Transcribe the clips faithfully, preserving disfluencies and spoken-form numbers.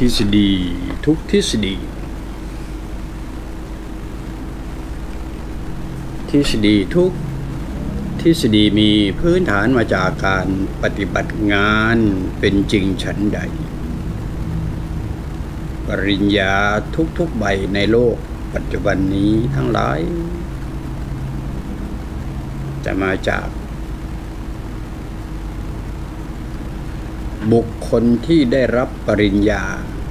ทฤษฎีทุกทฤษฎีทฤษฎีทุกทฤษฎีมีพื้นฐานมาจากการปฏิบัติงานเป็นจริงฉันใดปริญญาทุกๆใบในโลกปัจจุบันนี้ทั้งหลายจะมาจากบุคคลที่ได้รับปริญญา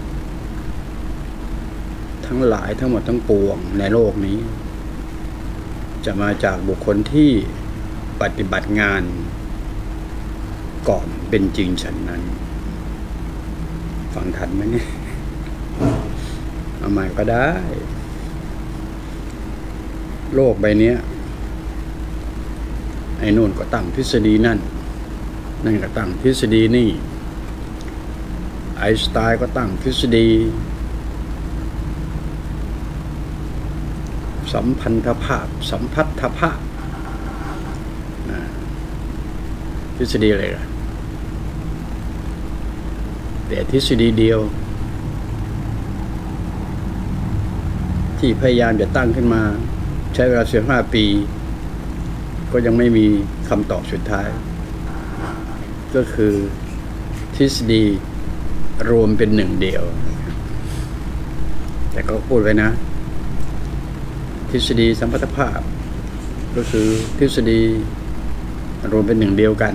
ทั้งหลายทั้งหมดทั้งปวงในโลกนี้จะมาจากบุคคลที่ปฏิบัติงานก่อนเป็นจริงฉันนั้นฟังทันไหมเนี่ยเอาใหม่ก็ได้โลกใบนี้ไอ้นู่นก็ตั้งทฤษฎีนั่นนั่นก็ตั้งทฤษฎีนี่ไอน์สไตน์ก็ตั้งทฤษฎีสัมพันธภาพสัมพัทธภาพทฤษฎีอะไรล่ะแต่ทฤษฎีเดียวที่พยายามจะตั้งขึ้นมาใช้เวลาสิบห้าปีก็ยังไม่มีคำตอบสุดท้ายก็คือทฤษฎีรวมเป็นหนึ่งเดียวแต่ก็พูดไว้นะทฤษฎีสัมพัทธภาพก็คือทฤษฎีรวมเป็นหนึ่งเดียวกัน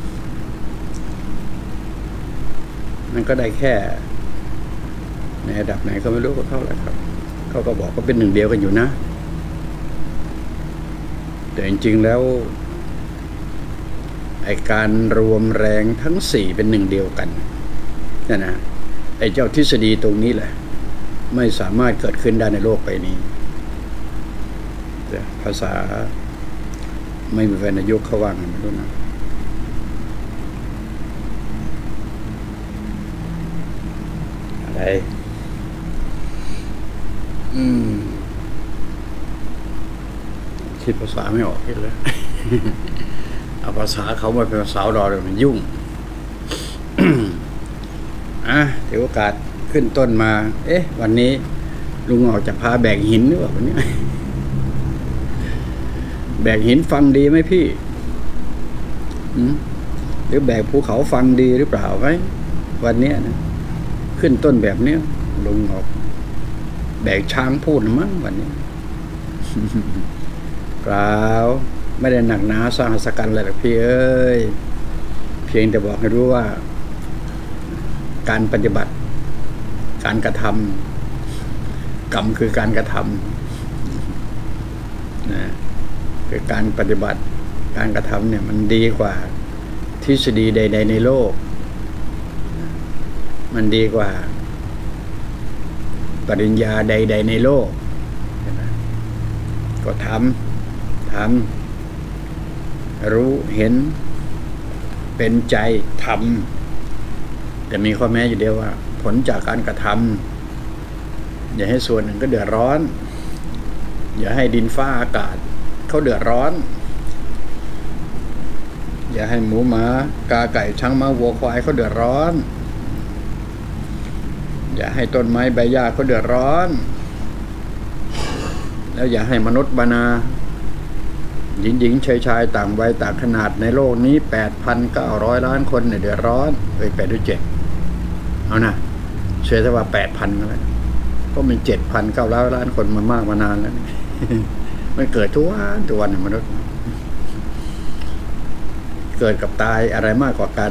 มันก็ได้แค่ในระดับไหนก็ไม่รู้ก็เข้าแล้วครับเขาก็บอกว่าเป็นหนึ่งเดียวกันอยู่นะแต่จริงๆแล้วไอการรวมแรงทั้งสี่เป็นหนึ่งเดียวกันนั่นนะไอเจ้าทฤษฎีตรงนี้แหละไม่สามารถเกิดขึ้นได้ในโลกใบนี้แต่ภาษาไม่มีวรรณยุกต์เขาว่าไงไม่รู้นะอะไรอืมคิดภาษาไม่ออกเลย เอาภาษาเขามาเป็นภาษาเราเลยมันยุ่ง อ่ะถือโอกาสขึ้นต้นมาเอ๊ะวันนี้ลุงออกจะพาแบกหินหรือเปล่าวันนี้ แบกหินฟังดีไหมพี่หรือแบกภูเขาฟังดีหรือเปล่าไหมวันนี้นะขึ้นต้นแบบนี้ลุงออกแบกช้างพูดมั้งวันนี้ เปล่าไม่ได้หนักหนาสร้างสกันอะไรหรอกพี่เอ้ยเพียงแต่บอกให้รู้ว่าการปฏิบัติการกระทำกรรมคือการกระทำนะคือการปฏิบัติการกระทำเนี่ยมันดีกว่าทฤษฎีใดๆในโลกมันดีกว่าปริญญาใดๆในโลกก็ทำทำรู้เห็นเป็นใจทำแต่มีข้อแม้อยู่เดียวว่าผลจากการกระทำอย่าให้ส่วนหนึ่งก็เดือดร้อนอย่าให้ดินฟ้าอากาศเขาเดือดร้อนอย่าให้หมูหมากาไก่ช้างม้าวัวควายเขาเดือดร้อนอย่าให้ต้นไม้ใบหญ้าเขาเดือดร้อนแล้วอย่าให้มนุษย์บรรณาหญิงหญิงชายชายต่างวัยต่างขนาดในโลกนี้แปดพันเก้าร้อยล้านคนเนี่ยเดือดร้อนเอ้ยแปดด้วยเจ็ดเอานะเชื่อถ้าว่าแปดพันก็แล้วเพราะมันเจ็ดพันเก้าร้อยล้านคนมามากมานานแล้ว มันเกิดทุกวันทุกวันมนุษย์เกิดกับตายอะไรมากกว่ากัน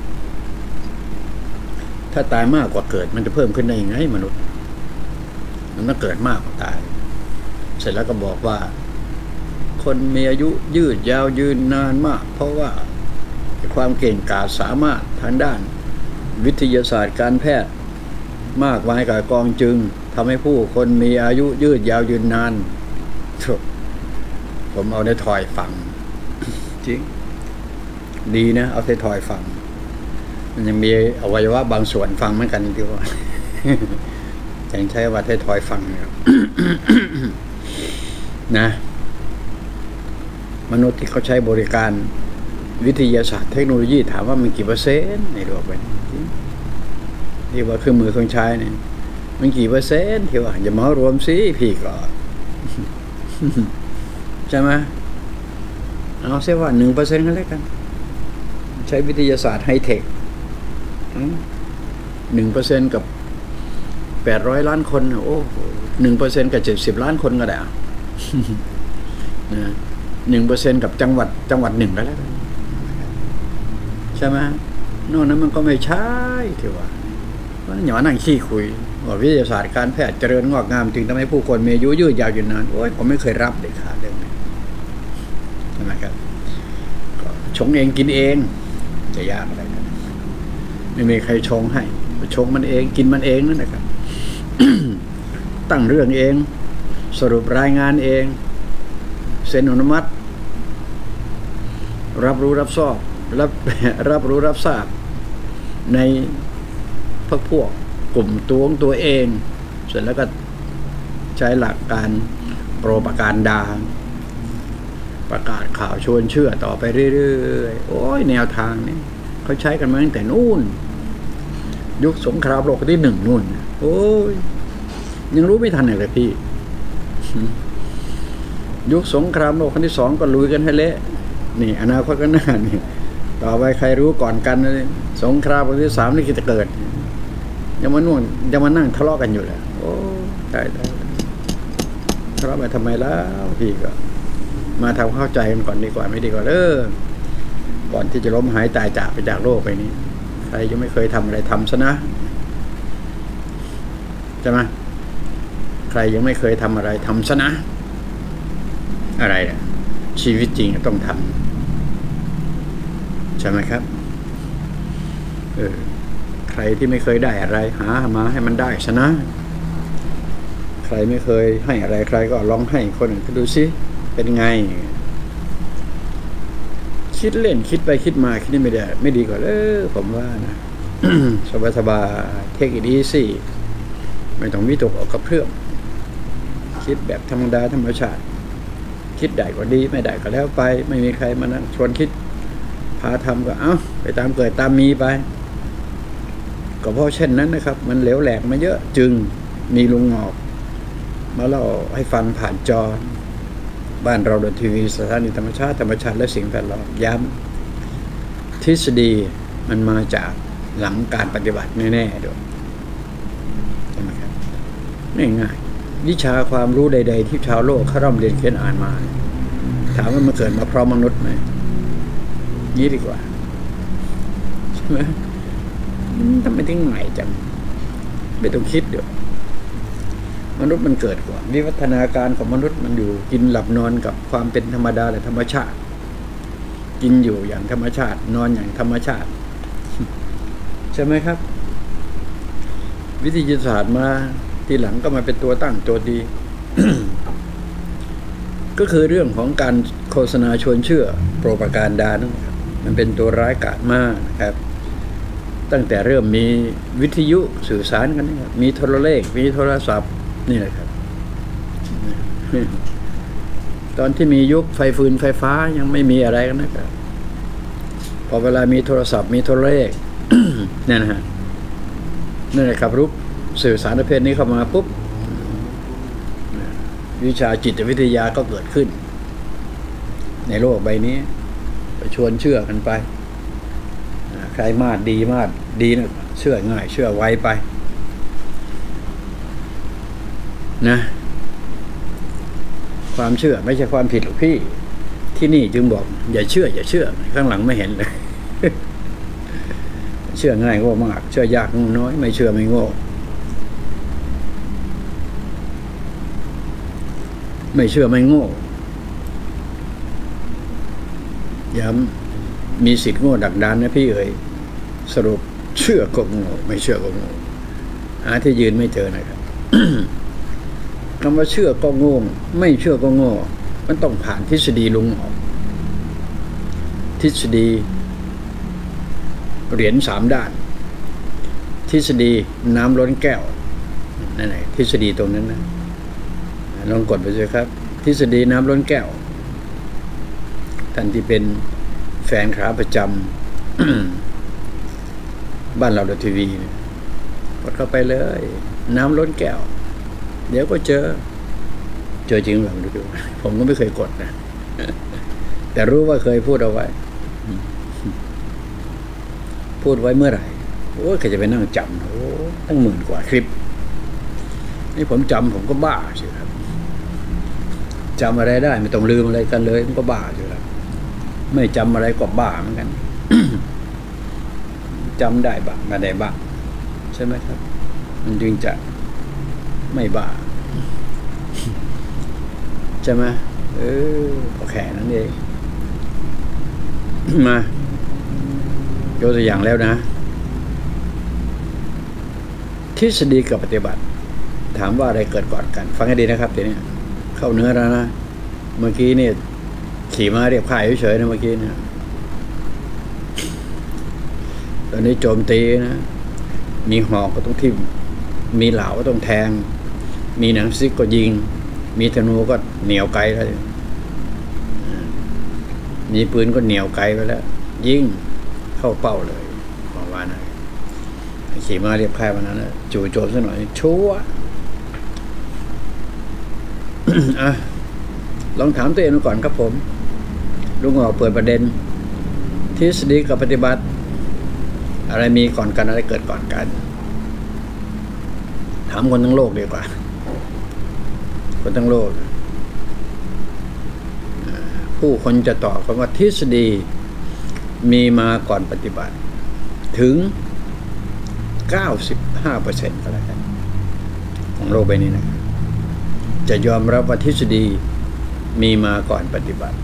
ถ้าตายมากกว่าเกิดมันจะเพิ่มขึ้นได้ยังไงมนุษย์มันต้องเกิดมากกว่าตายเสร็จแล้วก็บอกว่าคนมีอายุยืดยาวยืนนานมากเพราะว่าความเก่งกาจสามารถทางด้านวิทยาศาสตร์การแพทย์มากมายกับกองจึงทำให้ผู้คนมีอายุยืดยาวยืนนานผมเอาได้ถอยฟังจริงดีนะเอาได้ถอยฟังมันยังมีอวัยวะบางส่วนฟังเหมือนกันดีกว่าอย่างใช้ว่าได้ถอยฟังนะมนุษย์ที่เขาใช้บริการวิทยาศาสตร์เทคโนโลยีถามว่ามันกี่เปอร์เซ็นต์ในโลกใบนี้ที่ว่าเครื่องมือเครื่องใช้เนี่ยมันกี่เปอร์เซ็นต์ที่ว่าอย่ามารวมสิพี่ก็ ใช่ไหมเอาเสียว่าหนึ่งเปอร์เซ็นต์ก็แล้วกันใช้วิทยาศาสตร์ไฮเทคหนึ่งเปอร์เซ็นต์กับแปดร้อยล้านคนโอ้หนึ่งเปอร์เซ็นต์กับเจ็ดสิบล้านคนก็ได้นะหนึ่งเปอร์เซ็นต์กับจังหวัดจังหวัดหนึ่งก็แล้วใช่ไหมนอกนั้นมันก็ไม่ใช่ที่ว่ามันหย่อนั่งขี้คุยว่าวิทยาศาสตร์การแพทย์เจริญงอกงามจึงทำให้ผู้คนมีอายุยืดยาวอยู่นานโอ้ยผมไม่เคยรับเด็ดขาดเรื่องนี้ใช่ไหมครับก็ชงเองกินเองจะยากอะไรกันไม่มีใครชงให้ชงมันเองกินมันเองนั่นแหละครับ ตั้งเรื่องเองสรุปรายงานเองเซ็นอนุมัติรับรู้รับทราบรับรับรู้รับทราบในพวกพวกกลุ่มตัวของตัวเองเสร็จแล้วก็ใช้หลักการโปรปการดาประกาศข่าวชวนเชื่อต่อไปเรื่อยๆโอ้ยแนวทางนี้เขาใช้กันมาตั้งแต่นู่นยุคสงครามโลกที่หนึ่งนู่นโอ้ยยังรู้ไม่ทันเลยพี่ยุคสงครามโลกครั้งที่สองก็ลุยกันให้เละนี่อนาคตก็น่านี่ต่อไปใครรู้ก่อนกันเลยสงครามครั้งที่สามนี่จะเกิดยังมาน่วงยังมานั่งทะเลาะกันอยู่แหละโอ้ตายตายทะเลาะไปทำไมแล้วพี่ก็มาทำเข้าใจกันก่อนดีกว่าไม่ดีกว่าเออก่อนที่จะล้มหายตายจากไปจากโลกไปนี้ใครยังไม่เคยทำอะไรทำซะนะใช่ไหมใครยังไม่เคยทำอะไรทำซะนะอะไรอ่ะชีวิตจริงต้องทำใช่ไหมครับเออใครที่ไม่เคยได้อะไรหามาให้มันได้ซะนะใครไม่เคยให้อะไรใครก็ลองให้คนอื่นก็ดูซิเป็นไงคิดเล่นคิดไปคิดมาคิดนี่ไม่ได้ไม่ดีกว่าเออผมว่านะ สบายสบายเทคนิคสิไม่ต้องวิตกออกกับเพื่อนคิดแบบธรรมดาธรรมชาติคิดได้ก็ดีไม่ได้ก็แล้วไปไม่มีใครมานั่งชวนคิดพาทำก็เอ้าไปตามเกิดตามมีไปก็เพราะเช่นนั้นนะครับมันเหลวแหลกมาเยอะจึงมีลุงงอกมาเล่าให้ฟังผ่านจอบ้านเราโดยทีวีสถานีธรรมชาติธรรมชาติและสิ่งแวดล้อมย้ำทฤษฎีมันมาจากหลังการปฏิบัติแน่ๆด้วยใช่ไหมครับง่ายๆวิชาความรู้ใดๆที่ชาวโลกเขาร่ำเรียนเขียนอ่านมาถามว่ามันเกิดมาเพราะมนุษย์ไหมนี้ดีกว่าใช่ไหมทำไมถึงง่ายจังไม่ต้องคิดเดี๋ยวมนุษย์มันเกิดก่อนวิวัฒนาการของมนุษย์มันอยู่กินหลับนอนกับความเป็นธรรมดาและธรรมชาติกินอยู่อย่างธรรมชาตินอนอย่างธรรมชาติใช่ไหมครับวิทยาศาสตร์มาทีหลังก็มาเป็นตัวตั้งตัวดี ก็คือเรื่องของการโฆษณาชวนเชื่อโปรปาการดานั่นครับมันเป็นตัวร้ายกาจมากนะครับตั้งแต่เริ่มมีวิทยุสื่อสารกันนะครับมีโทรเลขมีโทรศัพท์นี่แหละครับตอนที่มียุคไฟฟืนไฟฟ้ายังไม่มีอะไรกันนะครับพอเวลามีโทรศัพท์มีโทรเลข นี่นะฮะนั่นแหละครับรูปสื่อสารประเภทนี้เข้ามาปุ๊บวิชาจิตวิทยาก็เกิดขึ้นในโลกใบนี้ไปชวนเชื่อกันไปใครมาดดีมาดดีนะเชื่อง่ายเชื่อไวไปนะความเชื่อไม่ใช่ความผิดหรอกพี่ที่นี่จึงบอกอย่าเชื่ออย่าเชื่อข้างหลังไม่เห็นเลย เชื่อง่ายโง่มากเชื่อยากน้อยไม่เชื่อไม่โง่ไม่เชื่อไม่โง่ย้ำมีสิทธิ์โง่ดักดานนะพี่เอ๋ยสรุปเชื่อก็โง่ไม่เชื่อก็โง่หาที่ยืนไม่เจอนะครับ คำว่าเชื่อก็โง่ไม่เชื่อก็โง่มันต้องผ่านทฤษฎีลุงออกทฤษฎีเหรียญสามด้านทฤษฎีน้ำล้นแก้วนั่นแหละทฤษฎีตรงนั้นนะลองกดไปสิครับทฤษฎีน้ำล้นแก้วท่านที่เป็นแฟนขาประจำ บ้านเราดทีวีดเข้าไปเลยน้ำล้นแก้วเดี๋ยวก็เจอเจอจริงหรือเปล่าดูผมก็ไม่เคยกดนะแต่รู้ว่าเคยพูดเอาไว้พูดไว้เมื่อไหร่โอ้ยใครจะไปนั่งจำโอ้ตั้งหมื่นกว่าคลิปนี่ผมจำผมก็บ้าใช่ครับจำอะไรได้ไม่ต้องลืมอะไรกันเลยมันก็บ้าใช่ครับไม่จำอะไรก็บ้าเหมือนกัน จำได้บ้างไม่ได้บ้างใช่ไหมครับมันจึงจะไม่บ้าใช่ไหมเออพอแค่นั้นเอง มายกตัวอย่างแล้วนะทฤษฎีกับปฏิบัติถามว่าอะไรเกิดก่อนกันฟังให้ดีนะครับเดี๋ยวนี้เข้าเนื้อแล้วนะเมื่อกี้เนี่ยขี่ม้าเรียกพายเฉยๆนะเมื่อกี้เนี่ยตอนนี้โจมตีนะมีหอกก็ต้องทิ่มมีเหลาก็ต้องแทงมีหนังซิกก็ยิงมีธนูก็เหนียวไกลแล้วมีปืนก็เหนียวไกลไปแล้วยิงเข้าเป้าเลยบอกว่านะขี่ม้าเรียบค่ายวันนั้นนะจู่โจมซะหน่อยชัวอ่ะลองถามตัวเองดูก่อนครับผมลุงออกเปิดประเด็นทฤษฎีกับปฏิบัติอะไรมีก่อนกันอะไรเกิดก่อนกันถามคนทั้งโลกดีกว่าคนทั้งโลกผู้คนจะตอบว่าทฤษฎีมีมาก่อนปฏิบัติถึง เก้าสิบห้าเปอร์เซ็นต์ ก็แล้วกันของโลกใบนี้นะจะยอมรับว่าทฤษฎีมีมาก่อนปฏิบัติ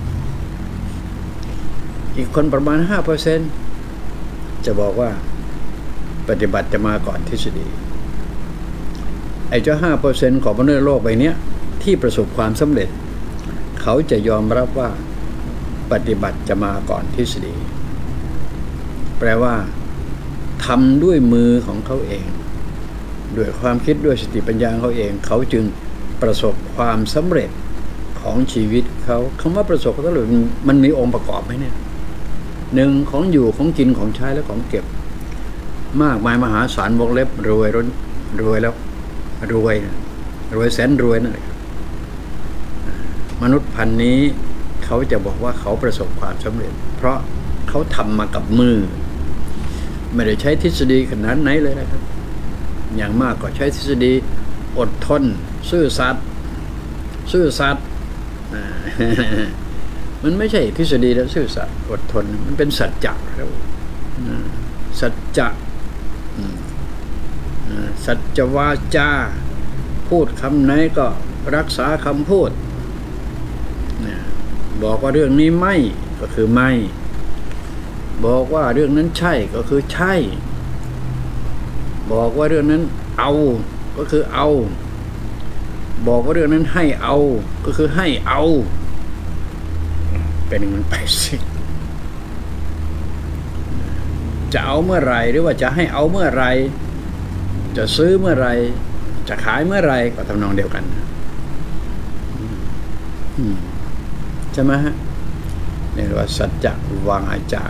อีกคนประมาณ ห้าเปอร์เซ็นต์ จะบอกว่าปฏิบัติจะมาก่อนทฤษฎีไอ้เจ้า ห้าเปอร์เซ็นต์ ของมนุษย์โลกใบนี้ที่ประสบความสำเร็จเขาจะยอมรับว่าปฏิบัติจะมาก่อนทฤษฎีแปลว่าทำด้วยมือของเขาเองด้วยความคิดด้วยสติปัญญาเขาเองเขาจึงประสบความสำเร็จของชีวิตเขาคำว่าประสบความสำเร็จมันมีองค์ประกอบไหมเนี่ยหนึ่งของอยู่ของกินของใช้และของเก็บมากมายมหาศาลวงเล็บรวยร้นรวยแล้วรวยรวยแสนรวยนั่นแหละมนุษย์พันธุ์นี้เขาจะบอกว่าเขาประสบความสำเร็จเพราะเขาทำมากับมือไม่ได้ใช้ทฤษฎีขนาดไหนเลยนะครับอย่างมากก็ใช้ทฤษฎีอดทนซื่อสัตย์ซื่อสัตย์มันไม่ใช่ทฤษฎีแล้วซื่อสัตย์อดทนมันเป็นสัจจะแล้วสัจจะสัจวาจาพูดคำไหนก็รักษาคำพูดบอกว่าเรื่องนี้ไม่ก็คือไม่บอกว่าเรื่องนั้นใช่ก็คือใช่บอกว่าเรื่องนั้นเอาก็คือเอาบอกว่าเรื่องนั้นให้เอาก็คือให้เอาเป็นมันไปสิจะเอาเมื่อไหร่หรือว่าจะให้เอาเมื่อไหร่จะซื้อเมื่อไหร่จะขายเมื่อไหร่ก็ทำนองเดียวกันใช่ไหมฮะนี่เรียกว่าสัจจะวางอาจา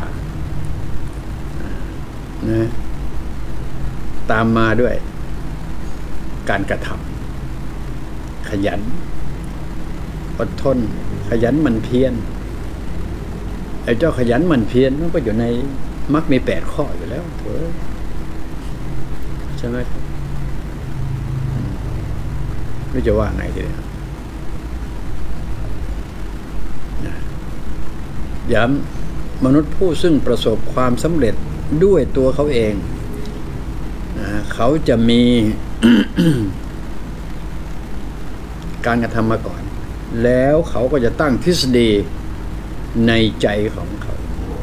นะตามมาด้วยการกระทำขยันอดทนขยันหมั่นเพียรไอ้เจ้าขยันหมั่นเพียรมันก็อยู่ในมรรคมีแปดข้ออยู่แล้วเถอะใช่ไหมครับไม่จะว่าไงทีเดียวย้ำมนุษย์ผู้ซึ่งประสบความสำเร็จด้วยตัวเขาเองนะเขาจะมี การกระทำมาก่อนแล้วเขาก็จะตั้งทฤษฎีในใจของเขา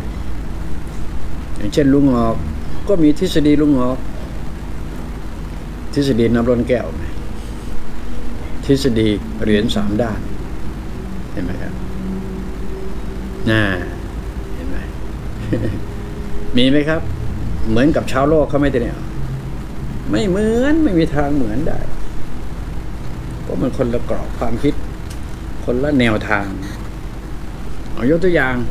อย่างเช่นลุงงอกก็มีทฤษฎีลุงงอกทฤษฎีน้ำล้นแก้วทฤษฎีเหรียญสามด้านเห็นไหมครับน่าเห็นไหม มีไหมครับเหมือนกับชาวโลกเขาไหมเนี่ยไม่เหมือนไม่มีทางเหมือนได้เพราะมันคนละกรอบความคิดคนละแนวทางเอายกตัวอย่าง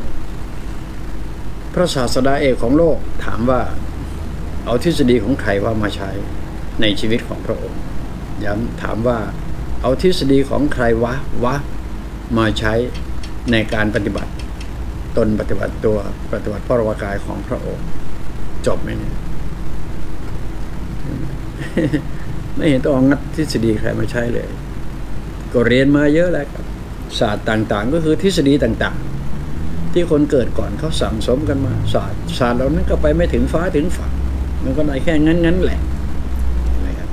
พระศาสดาเอกของโลกถามว่าเอาทฤษฎีของใครว่ามาใช้ในชีวิตของพระองค์ย้ำถามว่าเอาทฤษฎีของใครวะวะมาใช้ในการปฏิบัติตนปฏิบัติตัวปฏิบัติพระวรากายของพระองค์จบไหมเนี่ย ไม่เห็นต้องเอางัดทฤษฎีใครมาใช้เลยก็เรียนมาเยอะแล้วครับศาสตร์ต่างๆก็คือทฤษฎีต่างๆที่คนเกิดก่อนเขาสั่งสมกันมาศาสตร์ศาสตร์เหล่านั้นก็ไปไม่ถึงฟ้าถึงฝั่งมันก็ได้แค่งั้นๆแหละนะครับ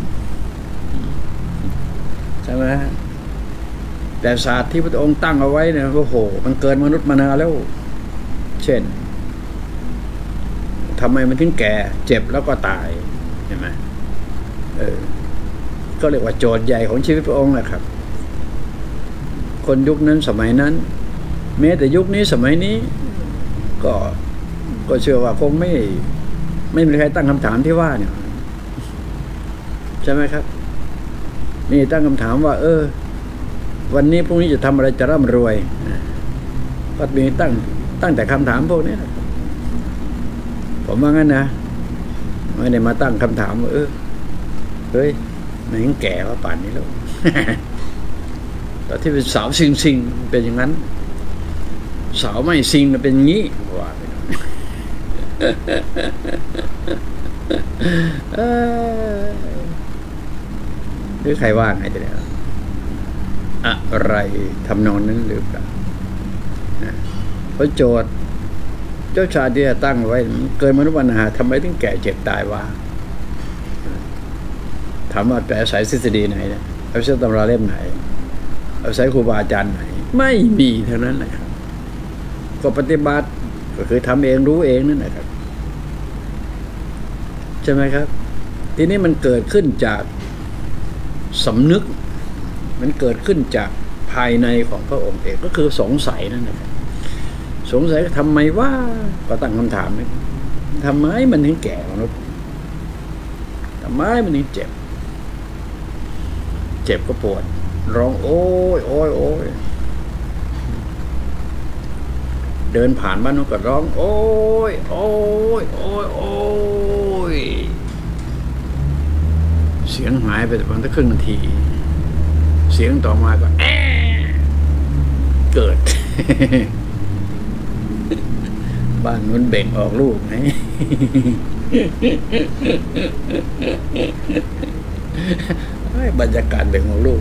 ใช่ไหมแต่ศาสตร์ที่พระองค์ตั้งเอาไว้เนี่ยโอ้โหมันเกินมนุษย์มานานแล้วเช่นทำไมมันถึงแก่เจ็บแล้วก็ตายเห็นไหมเออก็เรียกว่าโจทย์ใหญ่ของชีวิตพระองค์แหละครับคนยุคนั้นสมัยนั้นแม้แต่ยุคนี้สมัยนี้ก็ก็เชื่อว่าคงไม่ไม่มีใครตั้งคำถามที่ว่าเนี่ยใช่ไหมครับนี่ตั้งคำถามว่าเออวันนี้พรุ่งนี้จะทำอะไรจะร่ำรวยก็มีตั้งตั้งแต่คำถามพวกนี้นะผมว่างั้นนะไม่ได้มาตั้งคำถามว่าเออเฮ้ยมันยังแก่ว่าป่านนี้แล้วแต่ที่เป็นสาวซิงซิงเป็นอย่างนั้นสาวไม่ซิงเป็นอย่างนี้ว่าไปหรือใครว่าไงจะเนี่ยอะไรทำนองนั้นหรือเปล่าเพราะโจทย์เจ้าชายที่ตั้งไว้เกินมนุษย์มนาทำไมถึงแก่เจ็บตายวะถามว่าแต่อาศัยทฤษฎีไหนเนี่ยเอาใช้ตำราเล่มไหนเอาใช้ครูบาอาจารย์ไหนไม่มีเท่านั้นแหละครับก็ปฏิบัติก็คือทำเองรู้เองนั่นแหละครับใช่ไหมครับทีนี้มันเกิดขึ้นจากสำนึกมันเกิดขึ้นจากภายในของพระองค์เองก็คือสงสัยนั่นแหละสงสัยทำไมว่าก็ตั้งคำถามนี้ทำไมมันถึงแก่มนุษย์ทำไมมันถึงเจ็บเจ็บก็ปวดร้องโอ้ยโอ้ยโอ้ยเดินผ่านบ้านนู้นก็ร้องโอ้ยโอ้ยโอ้ยโอ้ยเสียงหายไปประมาณครึ่งนาทีเสียงต่อมาก็แอะเกิด บ้านนู้นเบ่งออกลูกไง บรรยากาศเบ่งออกลูก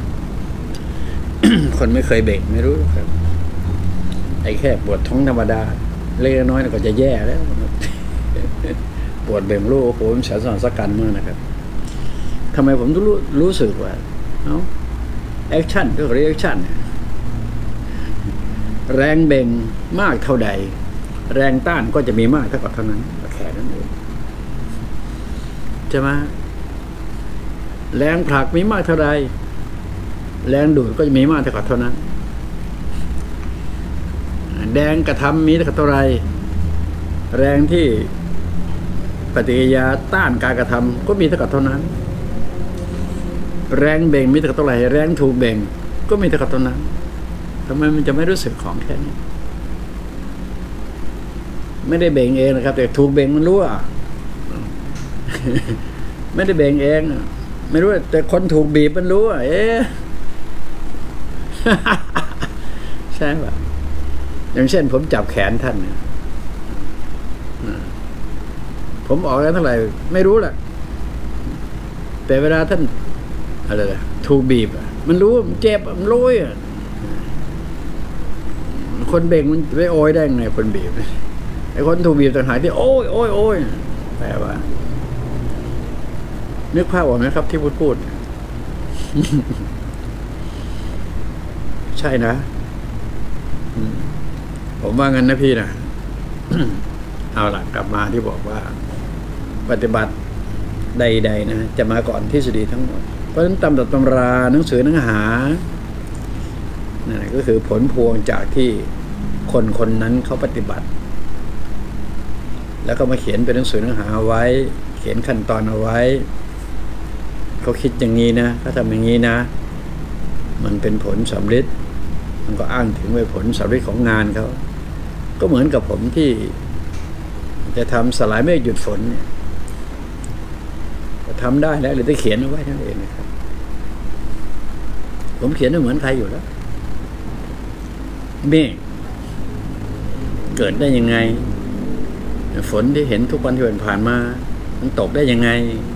คนไม่เคยเบ่งไม่รู้ครับไอ้แค่ปวดท้องธรรมดาเล็กน้อยก็จะแย่แล้ว ปวดเบ่งลูกโอ้โหมันแสนสาหัสกันมากนะครับทำไมผมรู้รู้สึกว่าเอ้าแอคชั่นก็เรียกแอคชั่นแรงเบ่งมากเท่าใดแรงต้านก็จะมีมากเท่ากับเท่านั้นแค่นั้นเองใช่ไหมแรงผลักมีมากเท่าใดแรงดูดก็จะมีมากเท่ากับเท่านั้นแรงกระทำมีเท่ากับเท่าไรแรงที่ปฏิกิริยาต้านการกระทำก็มีเท่ากับเท่านั้นแรงเบ่งมีเท่ากับเท่าไรแรงถูกเบ่งก็มีเท่ากับเท่านั้นทำไมมันจะไม่รู้สึกของแค่นี้ไม่ได้เบ่งเองนะครับแต่ถูกเบ่งมันรู้อ่ะ ไม่ได้เบ่งเองไม่รู้แต่คนถูกบีบมันรู้อ่ะเอ๊ะ ใช่ป่ะอย่างเช่นผมจับแขนท่านเนี่ยผมออกแล้วเท่าไหร่ไม่รู้แหละแต่เวลาท่านอะไรล่ะถูกบีบอ่ะมันรู้มันเจ็บมันรู้อ่ะคนเบ่งมันไปโอยได้ไงคนบีบไอ้คนถูกบีบต่างหากที่โอ้ยโอ้ยโอ้ยแปลว่านึกภาพออกไหมครับที่พูดพูด ใช่นะผมว่างั้นนะพี่นะ เอาล่ะกลับมาที่บอกว่าปฏิบัติใดๆนะจะมาก่อนทฤษฎีทั้งหมดเพราะฉะนั้นตำรับตำราหนังสือเนื้อหานั่นก็คือผลพวงจากที่คนคนนั้นเขาปฏิบัติแล้วก็มาเขียนเป็นหนังสือเนื้อหาไว้เขียนขั้นตอนเอาไว้เขาคิดอย่างนี้นะเขาทำอย่างนี้นะมันเป็นผลสำเร็จมันก็อ้างถึงไปผลสำเร็จของงานเขาก็เหมือนกับผมที่จะทำสลายเมฆหยุดฝนเนี่ยทำได้แล้วหรือได้เขียนเอาไว้ทั้งเองนะครับผมเขียนไม่เหมือนใครอยู่แล้วเมฆเกิดได้ยังไงฝนที่เห็นทุกวันที่ผ่านมามันตกได้ยังไง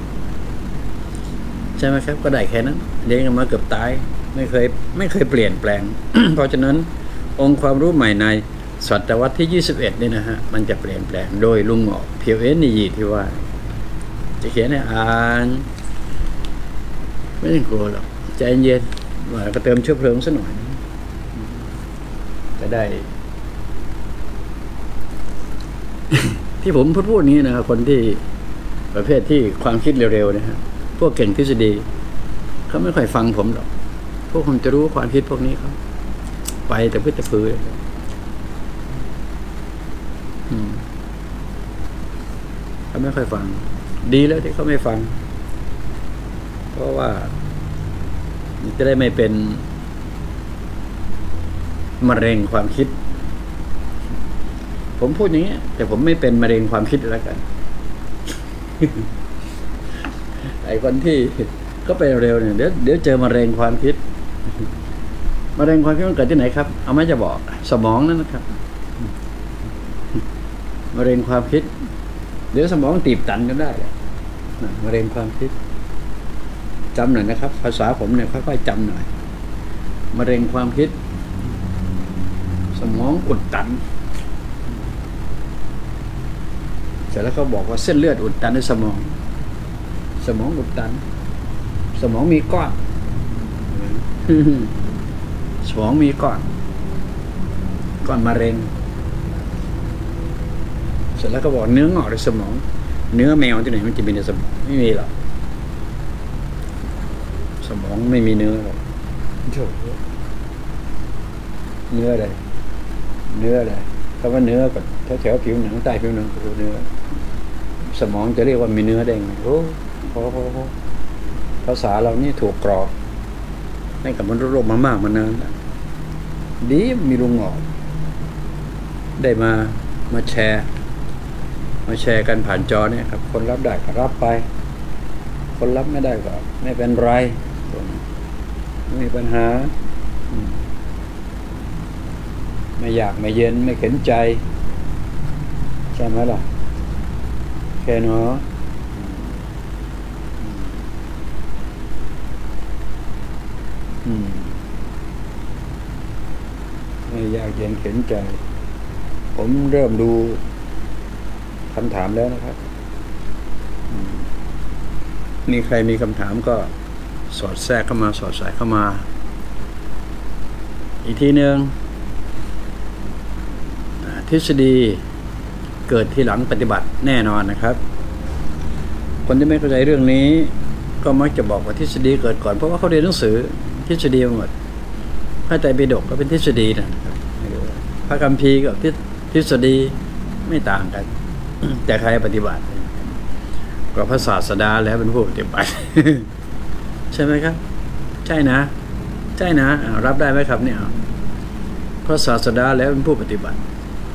ใช่ไหมครับก็ได้แค่นั้นเลี้ยงกันมาเกือบตายไม่เคยไม่เคยเปลี่ยนแปลง เพราะฉะนั้นองค์ความรู้ใหม่ในศตวรรษที่ยี่สิบเอ็ดนี่นะฮะมันจะเปลี่ยนแปลงโดยลุงหงอกเพียวเอ็นนี่ที่ว่าจะเขียนให้อ่านไม่ต้องกลัวหรอกใจเย็นว่าก็เติมเชื้อเพลิงสักหน่อยจะได้ ที่ผมพูดพูดนี้นะคนที่ประเภทที่ความคิดเร็วๆนะฮะพวกเก่งทฤษฎีเขาไม่ค่อยฟังผมหรอกพวกผมจะรู้ความคิดพวกนี้เขาไปแต่พื้นแต่พื้นเขาไม่ค่อยฟังดีแล้วที่เขาไม่ฟังเพราะว่าจะได้ไม่เป็นมะเร็งความคิดผมพูดอย่างนี้แต่ผมไม่เป็นมะเร็งความคิดแล้วกัน ไอ้คนที่ก็ไปเร็วเนี่ยเดี๋ยวเดี๋ยวเจอมะเร็งความคิดมะเร็งความคิดมันเกิดที่ไหนครับเอาไม่จะบอกสมองนั่นนะครับมะเร็งความคิดเดี๋ยวสมองตีบตันกันได้มะเร็งความคิดจำหน่อยนะครับภาษาผมเนี่ยค่อยๆจำหน่อยมะเร็งความคิดสมองอุดตันเสร็จแล้วเขาบอกว่าเส้นเลือดอุดตันในสมองสมองอุดตันสมองมีก้อนสมองมีก้อนก้อนมะเร็งเสร็จแล้วก็บอกเนื้องอกในสมองเนื้อแมวที่ไหนมันจะมีในสมองไม่มีหรอกสมองไม่มีเนื้อหรอกเนื้ออะไรเนื้ออะไรคำว่าเนื้อกับแถวๆผิวหนังใต้ผิวหนังคือเนื้อสมองจะเรียกว่ามีเนื้อได้ไงโอ้โหภาษาเรานี่ถูกกรอบให้กับมนุษย์โลกมามากมานานดีมีลุงหงอกได้มามาแชร์มาแชร์กันผ่านจอเนี่ยครับคนรับได้ก็รับไปคนรับไม่ได้ก็ไม่เป็นไรไม่มีปัญหาไม่อยากไม่เย็นไม่เข็นใจใช่ไหมล่ะแค่เนาะไม่อยากเย็นเข็นใจผมเริ่มดูคำถามแล้วนะครับมีใครมีคำถามก็สอดแทรกเข้ามาสอดสายเข้ามาอีกทีหนึ่งทฤษฎีเกิดที่หลังปฏิบัติแน่นอนนะครับคนที่ไม่เข้าใจเรื่องนี้ก็มักจะบอกว่าทฤษฎีเกิดก่อนเพราะว่าเขาเรียนหนังสือทฤษฎีหมดพระไตรปิฎกก็เป็นทฤษฎีนะครับพระคัมภีร์กับทฤษฎีไม่ต่างกันแต่ใครปฏิบัติก็พระศาสดาแล้วเป็นผู้ปฏิบัติ ใช่ไหมครับใช่นะใช่นะรับได้ไหมครับเนี่ยพระศาสดาแล้วเป็นผู้ปฏิบัติ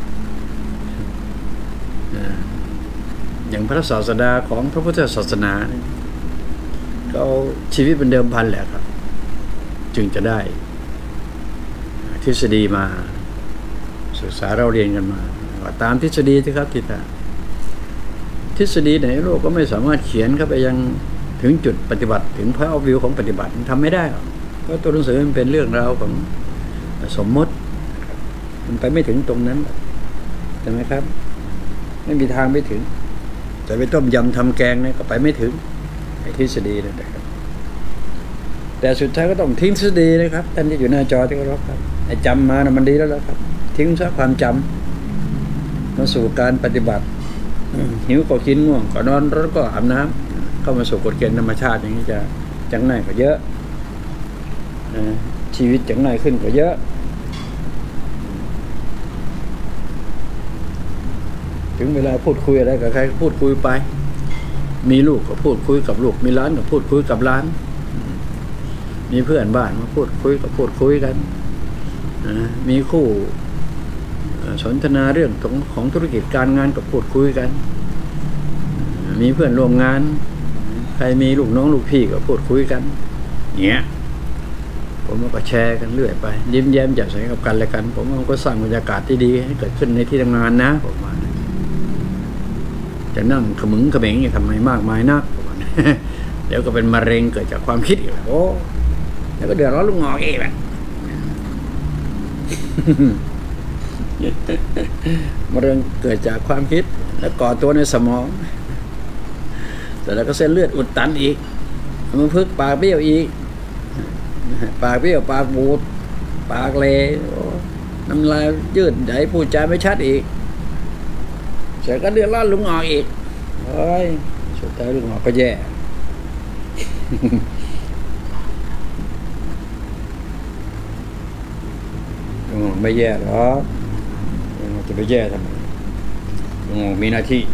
อย่างพระศาสดาของพระพุทธศาสนาเขาชีวิตเป็นเดิมพันแหละครับจึงจะได้ทฤษฎีมาศึกษาเราเรียนกันมาตามทฤษฎีที่ครับที่ตาทฤษฎีไหนโลกก็ไม่สามารถเขียนเข้าไปยังถึงจุดปฏิบัติถึงพอยต์ออฟวิวของปฏิบัติมันทำไม่ได้เพราะตัวหนังสือมันเป็นเรื่องราวของสมมติมันไปไม่ถึงตรงนั้นใช่ไหมครับไม่มีทางไปถึงแต่ไปต้มยำทำแกงเนี่ยก็ไปไม่ถึงไอ้ทฤษฎีนั่นแหละครับแต่สุดท้ายก็ต้องทิ้งทฤษฎีนะครับท่านที่อยู่หน้าจอที่เคารพครับไอ้จำมานะมันดีแล้วแล้วครับทิ้งซะความจำมาสู่การปฏิบัติหิวก็กินง่วงก็นอนร้อนก็อาบน้ำเข้ามาสู่กฎเกณฑ์ธรรมชาติอย่างนี้จะจะง่ายกว่าเยอะชีวิตจะง่ายขึ้นกว่าเยอะถึงเวลาพูดคุยอะไรกับใครพูดคุยไปมีลูกก็พูดคุยกับลูกมีร้านก็พูดคุยกับร้านมีเพื่อนบ้านมาพูดคุยก็พูดคุยกันมีคู่สนทนาเรื่องของของธุรกิจการงานก็พูดคุยกันมีเพื่อนร่วมงานใครมีลูกน้องลูกพี่ก็พูดคุยกันเงี้ยผมก็แชร์กันเรื่อยไปยิ้มแย้มแจ่มใสกับกันและกันผมว่ามันก็สร้างบรรยากาศที่ดีให้เกิดขึ้นในที่ทำงานนะผมว่าจะนั่งขมึงขม็งอย่างทำไมมากมายนักเดี๋ยวก็เป็นมะเร็งเกิดจากความคิดอีกแล้วโอ้แล้วก็เดือดร้อนลูกงอกเองแบบมะเร็งเกิดจากความคิดแล้วก่อตัวในสมองแต่แล้วก็เส้นเลือดอุดตันอีกมันพึกปากเบี้ยวอีกปากเบี้ยวปากบูดปากเลน้ำลายยืดใหญ่พูดจาไม่ชัดอีกเสร็จก็เดือดร้อนลุงงอกอีกเฮ้ยสุดท้ายลุงงอกก็แย่ลุงงอกไม่แย่หรอกลุงงอกจะไปแย่ทำไมลุงงอกมีหน้าที่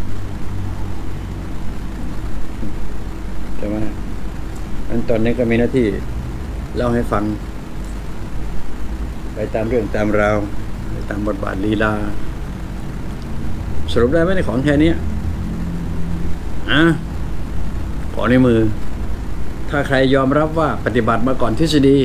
ใช่ไหมอันตอนนี้ก็มีหน้าที่เล่าให้ฟังไปตามเรื่องตามราวไปตามบทบาทลีลาสรุปได้ไหมในของแค่นี้อ่ะขอในมือถ้าใครยอมรับว่าปฏิบัติมาก่อนทฤษฎี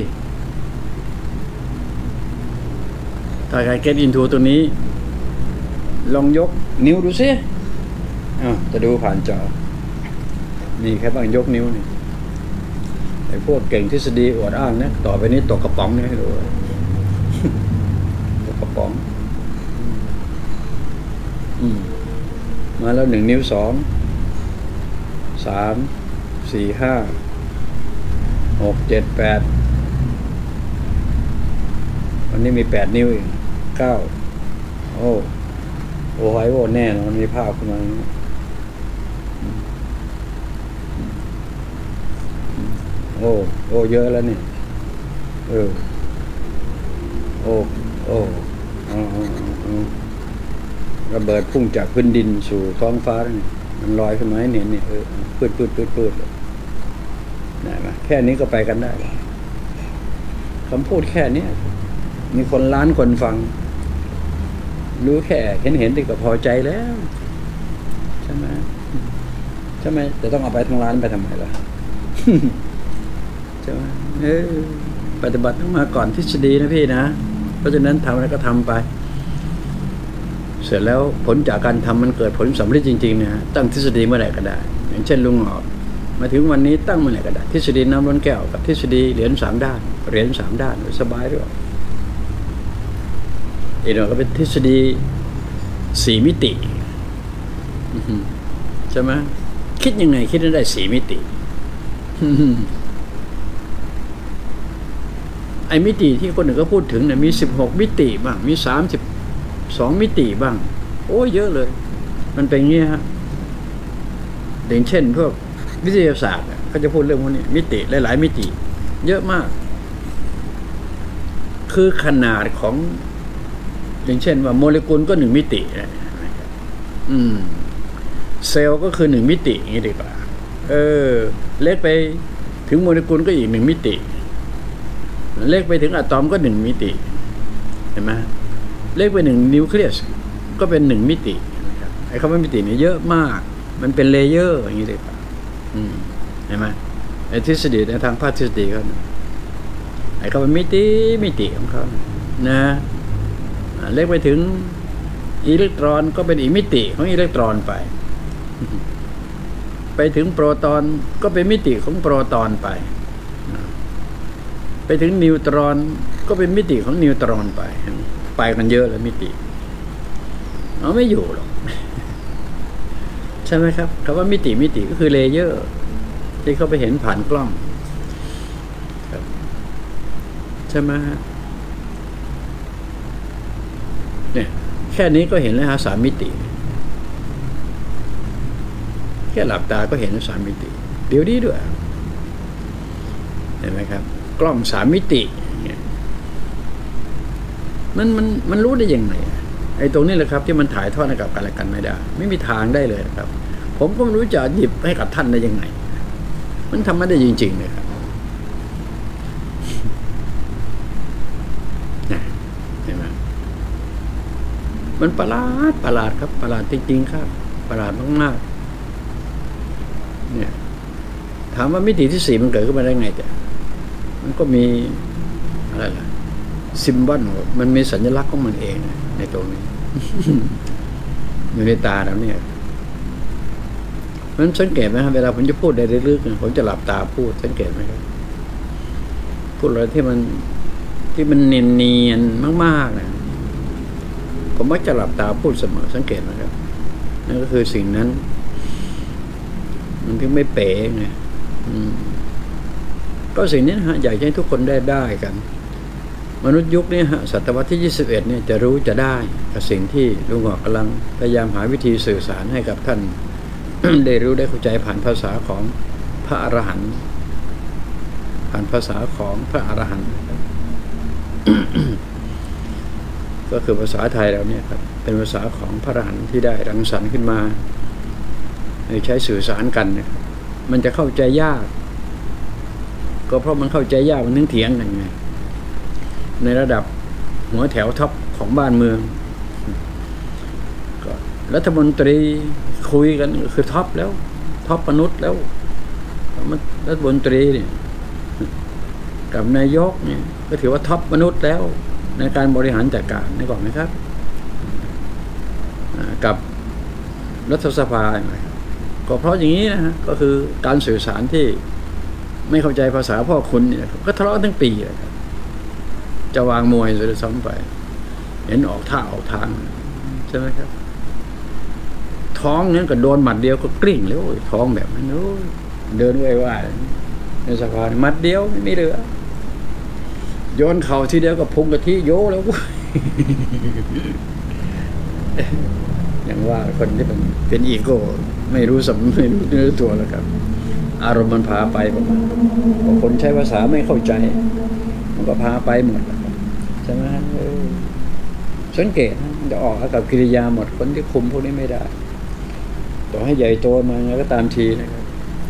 ถ้าใคร get into ตัวนี้ลองยกนิ้วดูซิอ่ะจะดูผ่านจอมีแค่บ้างยกนิ้วนี่ไอ้พวกเก่งทฤษฎีอวดอ้างนะต่อไปนี้ตกกระป๋องนี่ให้ดูตกกระป๋องอืมมาแล้วหนึ่งนิ้วสองสามสี่ห้าหกเจ็ดแปดวันนี้มีแปดนิ้วอีกเก้าโอ้โอ้ยโอ้แน่นอนมีภาพขึ้นมาโอ้โอ้เยอะแล้วนี่เออโอ้โอ้ระเบิดพุ่งจากพื้นดินสู่ท้องฟ้านี่มันลอยขึ้นมาให้เห็นนี่เออปืดปืดปืดปืดเลยได้ไหมแค่นี้ก็ไปกันได้คำพูดแค่นี้มีคนล้านคนฟังรู้แค่เห็นเห็นดีก็พอใจแล้วใช่ไหมใช่ไหมแต่ต้องเอาไปทั้งร้านไปทำไมล่ะใช่ไหมเออปฏิบัติต้องมาก่อนทฤษฎีนะพี่นะเพราะฉะนั้นทำอะไรก็ทำไปเสร็จแล้วผลจากการทำมันเกิดผลสำเร็จจริงๆนะฮะตั้งทฤษฎีเมื่อไหร่ก็ได้อย่างเช่นลุงหอกมาถึงวันนี้ตั้งเมื่อไหร่ก็ได้ทฤษฎีน้ำล้นแก้วกับทฤษฎีเหรียญสามด้านเหรียญสามด้านสบายด้วยอีกหน่อยก็เป็นทฤษฎีสี่มิติใช่ไหมคิดยังไงคิดได้สี่มิติไอ้มิติที่คนหนึ่งก็พูดถึงเนี่ยมีสิบหกมิติบ้างมีสามสิบสองมิติบ้างโอ้เยอะเลยมันเป็นอย่างนี้ฮะอย่างเช่นพวกวิทยาศาสตร์เขาจะพูดเรื่องพวกนี้มิติหลายๆมิติเยอะมากคือขนาดของอย่างเช่นว่าโมเลกุลก็หนึ่งมิตินะอืมเซลล์ก็คือหนึ่งมิติอย่างนี้ดีกว่าเออเล็กไปถึงโมเลกุลก็อีกหนึ่งมิติเล็กไปถึงอะตอมก็หนึ่งมิติเห็นไหมเล็กไปหนึ่งนิวเคลียสก็เป็นหนึ่งมิตินะครับไอ้คำว่ามิตินี่เยอะมากมันเป็นเลเยอร์อย่างนี้เลยครับอืมเห็นไหมไอ้ทฤษฎีในทางภาคทฤษฎีเขาไอ้คำว่ามิติมิติของเขานะเล็กไปถึงอิเล็กตรอนก็เป็นอีกมิติของอิเล็กตรอนไปไปถึงโปรตอนก็เป็นมิติของโปรตอนไปไปถึงนิวตรอนก็เป็นมิติของนิวตรอนไปไปกันเยอะแล้วมิติเอาไม่อยู่หรอกใช่ไหมครับคำว่ามิติมิติก็คือเลเยอร์ที่เขาไปเห็นผ่านกล้องใช่ไหมฮะเนี่ยแค่นี้ก็เห็นแล้วฮะสามมิติแค่หลับตาก็เห็นสามมิติเดี๋ยวนี้ด้วยเห็นไหมครับกล้องสามมิติมันมันมันรู้ได้ยังไงไอ้ตรงนี้แหละครับที่มันถ่ายทอดให้กับกันและกันไม่ได้ไม่มีทางได้เลยครับผมก็ไม่รู้จะหยิบให้กับท่านได้ยังไงมันทำไม่ได้จริงๆเลยครับเห็นไหมมันประหลาดประหลาดครับประหลาดจริงๆครับประหลาดมากๆเนี่ยามว่ามิติที่สี่มันเกิดขึ้นมาได้ไงแต่มันก็มีอะไรล่ะซิมบัลมันมีสัญลักษณ์ของมันเองในตรงนี้ อยู่ในตาเราเนี่ยมันสังเกตไหมครับเวลาผมจะพูดได้ลึกๆผมจะหลับตาพูดสังเกตไหมครับพูดอะไรที่มันที่มันเนียนๆมากๆนะผมมักจะหลับตาพูดเสมอสังเกตไหมครับนั่นก็คือสิ่งนั้นมันถึงไม่เป๋ไงก็สิ่งนี้ฮะอยากให้ทุกคนได้ได้กันมนุษย์ยุคนี้ฮะศตวรรษที่ยี่สิบเอ็ดเนี่ยจะรู้จะได้กับสิ่งที่ลุงหอกกำลังพยายามหาวิธีสื่อสารให้กับท่าน ได้รู้ได้เข้าใจผ่านภาษาของพระอรหันต์ผ่านภาษาของพระอรหันต์ ก็คือภาษาไทยเราเนี่ยครับเป็นภาษาของพระอรหันต์ที่ได้รังสรรค์ขึ้นมาใช้สื่อสารกันเนี่ยมันจะเข้าใจยากก็เพราะมันเข้าใจยากมันนึงเถียงกันไงในระดับหัวแถวท็อปของบ้านเมืองก็รัฐมนตรีคุยกันคือท็อปแล้วท็อปมนุษย์แล้วรัฐมนตรีเนี่ยกับนายกเนี่ยก็ถือว่าท็อปมนุษย์แล้วในการบริหารจัดการนึกออกไหมครับกับรัฐสภาก็เพราะอย่างนี้นะฮะก็คือการสื่อสารที่ไม่เข้าใจภาษาพ่อคุณเนี่ยก็ทะเลาะทั้งปีเลยครับจะวางมวยจะซ้ำไปเห็นออกท่าออกทางใช่ไหมครับท้องนั้นก็โดนหมัดเดียวก็กลิ้งแล้วท้องแบบนั้นเดินไหวๆในสภาหมัดเดียวไม่มีเหลือโยนเข่าทีเดียวก็พุงกะทิโยแล้ว อย่างว่าคนที่เป็นเป็นอีโก้ไม่รู้สำไม่รู้เนื้อตัวแล้วครับอารมณ์มันพาไปประมาณคนใช้ภาษาไม่เข้าใจมันก็พาไปหมดใช่ไหมสังเกตจะออกกับกิริยาหมดคนที่คุมพวกนี้ไม่ได้ต่อให้ใหญ่โตมาก็ตามทีนะครับ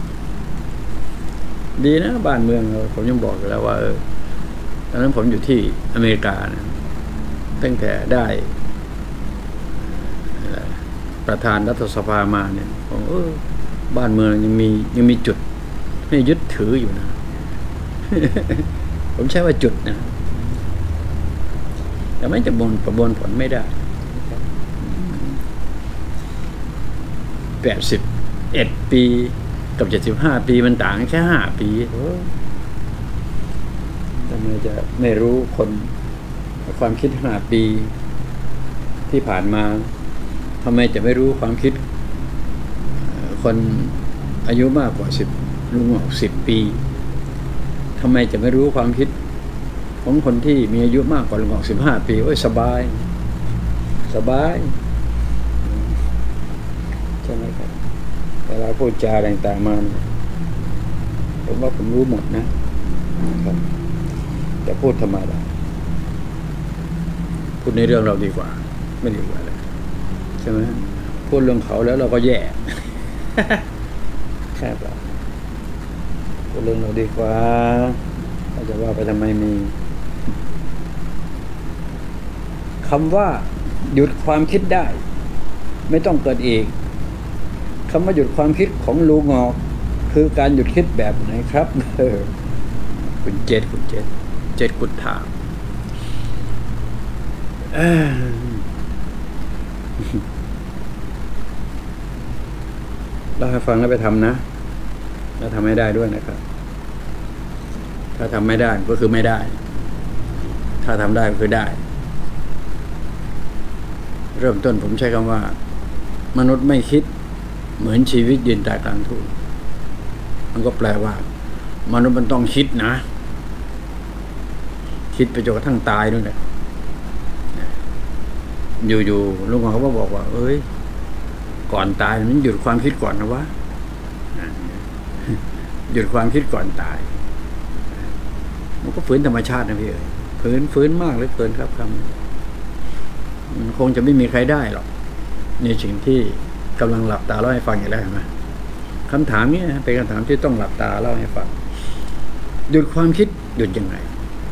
ดีนะบ้านเมืองเราผมยังบอกอยู่แล้วว่าเออตอนนั้นผมอยู่ที่อเมริกานะตั้งแต่ได้ประธานรัฐสภามาเนี่ยผมเออบ้านเมืองยังมียังมีจุดให้ยึดถืออยู่นะ ผมใช้ว่าจุดนะแต่ไม่จะบนประมวลผลไม่ได้แปดสิบเอ็ดปีกับเจ็ดสิบห้าปีมันต่างแค่ห้าปีทำไมจะไม่รู้คนความคิดห้าปีที่ผ่านมาทำไมจะไม่รู้ความคิดคนอายุมากกว่าสิบลุงออกสิบปีทำไมจะไม่รู้ความคิดของคนที่มีอายุมากกว่าลุงออกสิบห้าปีโอ้ยสบายสบายใช่ไหมครับเวลาพูดจาต่างๆมาผมว่าผมรู้หมดนะครับแต่พูดธรรมดาพูดในเรื่องเราดีกว่าไม่ดีกว่าเลยใช่ไหมพูดเรื่องเขาแล้วเราก็แย่แค่แบบพูดเรื่องเราดีกว่าเขาจะว่าไปทำไมมีคำว่าหยุดความคิดได้ไม่ต้องเกิดอีกคำว่าหยุดความคิดของลุงงอกคือการหยุดคิดแบบไหนครับเออคุณเจษคุณเจษเจษกุฏถามเราให้ฟังแล้วไปทำนะแล้วทำไม่ได้ด้วยนะครับถ้าทำไม่ได้ก็คือไม่ได้ถ้าทำได้ก็คือได้เริ่มต้นผมใช้คำว่ามนุษย์ไม่คิดเหมือนชีวิตยืนตายกลางทุ่งมันก็แปลว่ามนุษย์มันต้องคิดนะคิดไปจนกระทั่งตายด้วยแหละอยู่ๆลุงเขาก็บอกว่าเอ้ยก่อนตายมันหยุดความคิดก่อนนะวะหยุดความคิดก่อนตายมันก็ฝืนธรรมชาตินะพี่เอ๋ยฝืนฝืนมากเลยเกินครับคำมันคงจะไม่มีใครได้หรอกในสิ่งที่กำลังหลับตาเล่าให้ฟังอยู่แล้วเห็นไหมคำถามนี้เป็นคำถามที่ต้องหลับตาเล่าให้ฟังหยุดความคิดหยุดยังไง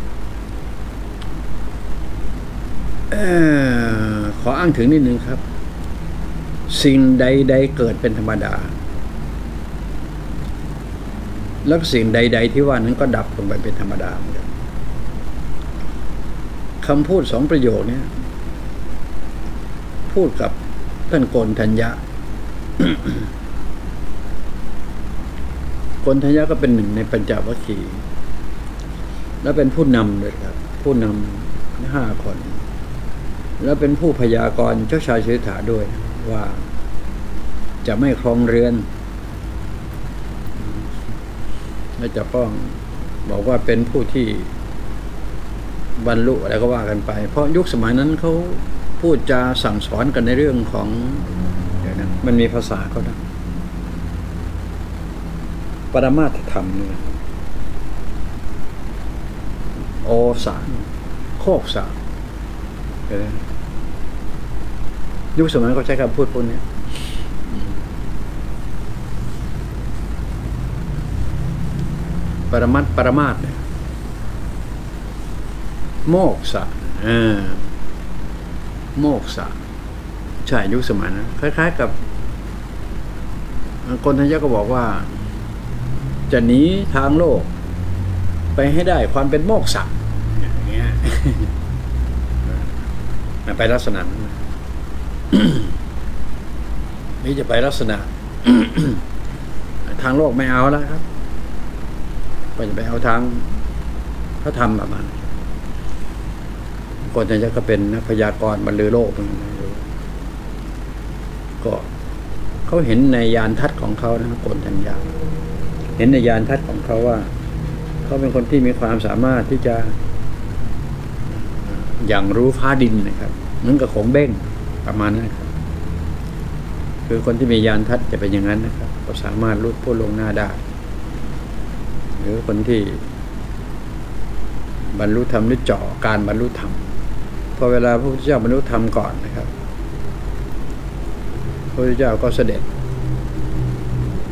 เอ่อขออ้างถึงนิดนึงครับสิ่งใดๆเกิดเป็นธรรมดาแล้วสิ่งใดๆที่ว่านั้นก็ดับลงไปเป็นธรรมดาเหมือนกันคำพูดสองประโยคนี้พูดกับท่านโกณทัญญะ โกณทัญญะก็เป็นหนึ่งในปัญจวัคคีย์และเป็นผู้นำด้วยครับผู้นำห้าคน แล้วเป็นผู้พยากรณ์เจ้าชายสิทธัตถะด้วยว่าจะไม่ครองเรือนและจะต้องบอกว่าเป็นผู้ที่บรรลุอะไรก็ว่ากันไปเพราะยุคสมัยนั้นเขาพูดจาสั่งสอนกันในเรื่องของเดี๋ยวนะมันมีภาษาเขานะปรมาทธรรมเนี่ยโอสารโคกสารยุคสมัยเขาใช้คำพูดพวกนี้ปรมัตถ์ปรมาทเนี่ยโมกษะอ่าโมกษะใช่ยุคสมัยนะคล้ายๆกับคนทัญญะก็บอกว่าจะหนีทางโลกไปให้ได้ความเป็นโมกษะอย่างเงี้ยไปลักษณะนั้นนี่จะไปลักษณะ ทางโลกไม่เอาแล้วครับก็จะไปเอาทางพระธรรมประมาณคนทัญญะก็เป็นนักพยากรณ์บรรลือโลกก็เขาเห็นในยานทัศน์ของเขานะคนทัญญะเห็นในยานทัศน์ของเขาว่าเขาเป็นคนที่มีความสามารถที่จะอย่างรู้ฟ้าดินนะครับเหมือนกับของเบ้งประมาณนั้นครับคือคนที่มียานทัศน์จะเป็นอย่างนั้นนะครับก็สามารถรู้ผู้ลงหน้าได้หรือคนที่บรรลุธรรมหรือเจาะการบรรลุธรรมพอเวลาพระพุทธเจ้าบรรลุธรรมก่อนนะครับพระพุทธเจ้าก็เสด็จไป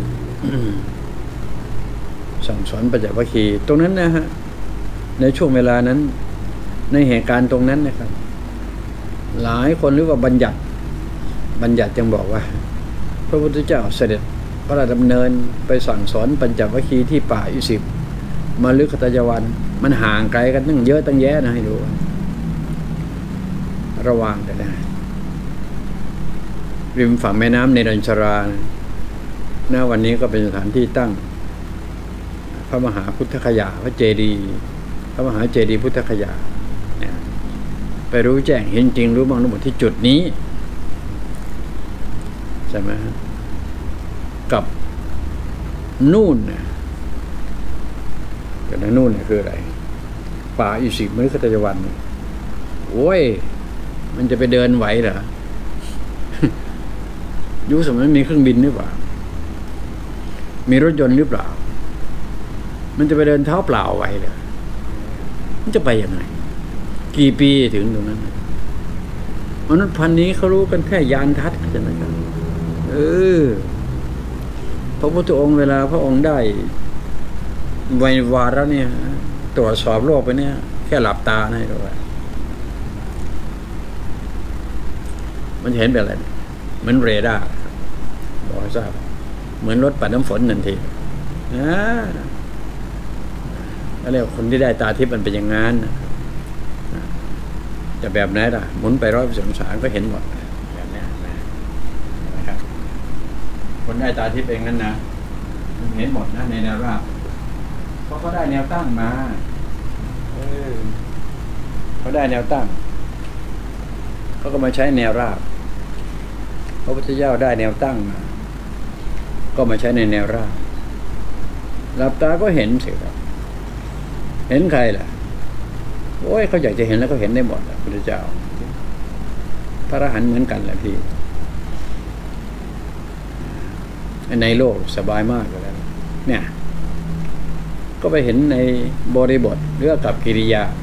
สั่งสอนปัญจวัคคีย์ตรงนั้นนะฮะในช่วงเวลานั้นในเหตุการณ์ตรงนั้นนะครับหลายคนหรือว่าบัญญัติบัญญัติจึงบอกว่าพระพุทธเจ้าเสด็จพระราชดำเนินไปสั่งสอนปัญจวัคคีย์ที่ป่าอิสิปมาลึกขตยวันมันห่างไกลกันตั้งเยอะตั้งแยะนะให้ดูระวังแต่ได้ริมฝั่งแม่น้ำเนรัญชราณวันนี้ก็เป็นสถานที่ตั้งพระมหาพุทธคยาพระเจดีย์พระมหาเจดีย์พุทธคยาเนี่ยไปรู้แจ้งเห็นจริงรู้บ้างรู้หมดที่จุดนี้ใช่ไหมกับนู่นเนี่ยแต่นู่นเนี่ยคืออะไรป่าอิสิปมฤคทายวันโอ้ยมันจะไปเดินไหวเหรอ ยุคสมัยมีเครื่องบินหรือเปล่ามีรถยนต์หรือเปล่ามันจะไปเดินเท้าเปล่าไหวเหรอมันจะไปยังไงกี่ปีถึงตรงนั้นมนุษย์พันนี้เขารู้กันแค่ยานทัศน์ใช่ไหมครับเออพระพุทธองค์เวลาพระองค์ได้วัยวาระเนี่ยตรวจสอบโลกไปเนี่ยแค่หลับตาให้ดูว่ามันเห็นเป็นอะไรเหมือนเรดาร์บอกให้ทราบเหมือนรถปัดน้ำฝนทันทีนะแล้วเรียกคนที่ได้ตาทิพย์มันเป็นอย่างนั้นจะแบบไหนล่ะหมุนไปร้อยองศาก็เห็นหมดแบบนี้นะครับคนได้ตาทิพย์เองนั้นนะเห็นหมดนะในแนวราบเพราะเขาได้แนวตั้งมาเออเขาได้แนวตั้งเขาก็มาใช้แนวราบพระพุทธเจ้าได้แนวตั้งมาก็มาใช้ในแนวราบหลับตาก็เห็นสิครับเห็นใครล่ะโอ้ยเขาอยากจะเห็นแล้วก็เห็นได้หมดพระพุทธเจ้าพระอรหันต์เหมือนกันแหละพี่ในโลกสบายมากเลยแล้วเนี่ยก็ไปเห็นในบริบทเรื่องกับกิริยา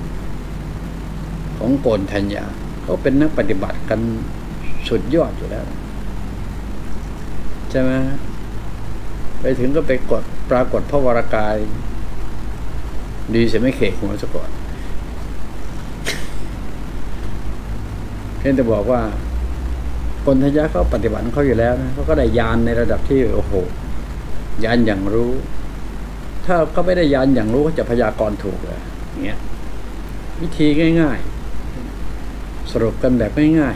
ของโกณทัญญาเขาเป็นนักปฏิบัติกันสุดยอดอยู่แล้วใช่ไหมไปถึงก็ไปกดปรากฏพระวรากายดีเสียไม่เขกหัวซะก่อนเพียงแต่บอกว่าโกณทัญญาเขาปฏิบัติเขาอยู่แล้วนะเขาก็ได้ญาณในระดับที่โอ้โหญาณอย่างรู้ ถ้าเขาไม่ได้ญาณอย่างรู้เขาจะพยากรณ์ถูกเลยอย่างเงี้ยวิธีง่ายๆสรุปกันแบบง่าย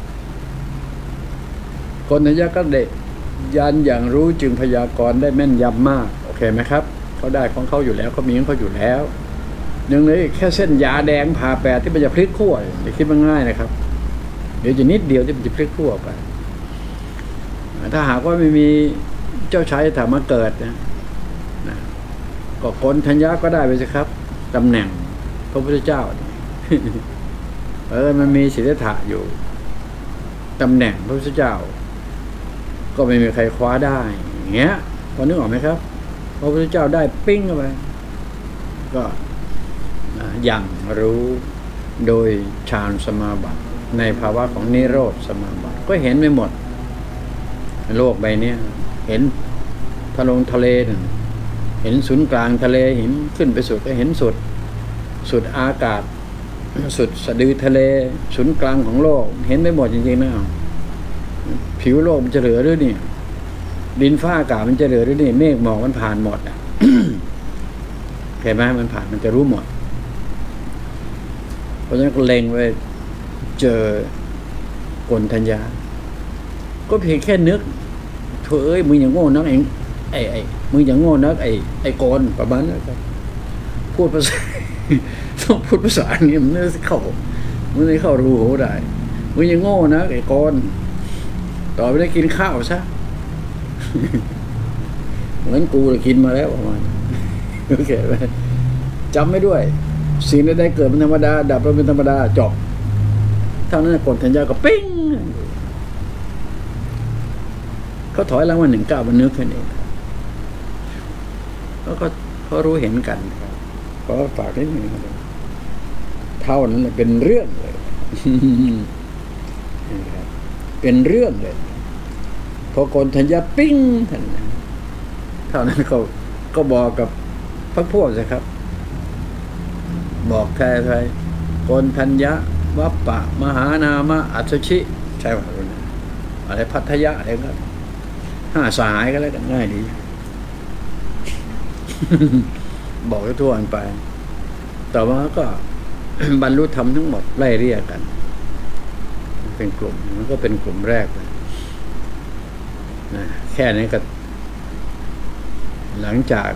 ๆคนทัญญะก็ได้ญาณอย่างรู้จึงพยากรณ์ได้แม่นยำมากโอเคไหมครับเขาได้ของเขาอยู่แล้วเขามีของเขาอยู่แล้วหนึ่งเลยแค่เส้นยาแดงผ่าแปดที่มันจะพลิกขั้วอย่าคิดว่าง่ายนะครับเดี๋ยวจะนิดเดียวที่มันจะพลิกขั้วไปถ้าหากว่าไม่มีเจ้าชายถามมาเกิดนะนะก็คนทัญญะก็ได้ไปสิครับตำแหน่งพระพุทธเจ้าเออมันมีสิทธัตถะอยู่ตำแหน่งพระพุทธเจ้าก็ไม่มีใครคว้าได้อย่างเงี้ยพอนึกออกไหมครับพระพุทธเจ้าได้ปิ้งเข้าไปก็อย่างรู้โดยฌานสมาบัติในภาวะของนิโรธสมาบัติก็เห็นไปหมดโลกใบนี้เห็นทะลงทะเลเห็นศูนย์กลางทะเลเห็นขึ้นไปสุดก็เห็นสุดสุดอากาศสุดสะดือทะเลศูนย์กลางของโลกเห็นไปหมดจริงๆนะผิวโลกมันจะเหลือหรือนี่ดินฟ้าอากาศมันจะเหลือหรือนี่เมฆหมอกมันผ่านหมดอ่ะ เห็นไหมมันผ่านมันจะรู้หมดเพราะฉะนั้นก็เล็งไว้เจอกลทัญญาก็เพียงแค่นึกเธอเอ้ยมึงอย่างโง่นักเองไอ้ไอ้มึงอย่างโง่นักไอ้ไอ้โกนประมาณนั้นครับพูดภาษาต้องพูดภาษาอย่างนี้มันไม่เข้ามันไม่เข้ารู้หูได้มึงอย่างโง่นักไอ้โกนต่อไปได้กินข้าวซะเหมือนกูเลยกินมาแล้วประมาณโอเคไหมจำไม่ด้วยสิ่งใดๆเกิดเป็นธรรมดาดับเป็นธรรมดาจบเท่านั้นกลทัญญาก็ปิ้งเขาถอยหลังมาหนึ่งเก้ามันนึกแค่นี้แล้วก็เขารู้เห็นกันก็ฝากนิดนึงเท่านั้นเป็นเรื่องเลยเป็นเรื่องเลยพอกลทัญญาปิ้งท่านเท่านั้นเขาก็บอกกับพระพวกสิครับบอกใครใครกลทัญญะวัปปะมหานามะอัศชิใช่ไหมอะไรพัทยะอะไรก็ห้าสหายก็แล้วกันง่ายดี บอกทั่วๆไปต่อมาก็ บรรลุธรรมทั้งหมดไล่เรียกกันเป็นกลุ่มมันก็เป็นกลุ่มแรกเลยนะแค่นี้ก็หลังจาก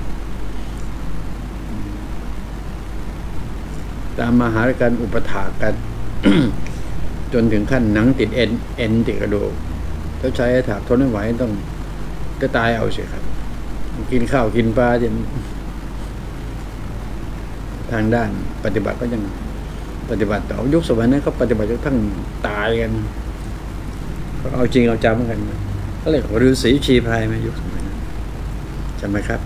ตามมาหาการอุปถากกัน จนถึงขั้นหนังติดเอ็นเอ็นติดกระดูกถ้าใช้ถากทนไม่ไหวต้องก็ตายเอาสิครับกินข้าวกินปลาจนทางด้านปฏิบัติก็ยังปฏิบัติต่อยุคสมัยนั้นเขาปฏิบัติจนทั้งตายกันเขาเอาจริงเอาจังเหมือนกันก็เรียกว่าฤาษีชีพรายไหมยุคสมัยนั้นจำไหมครับ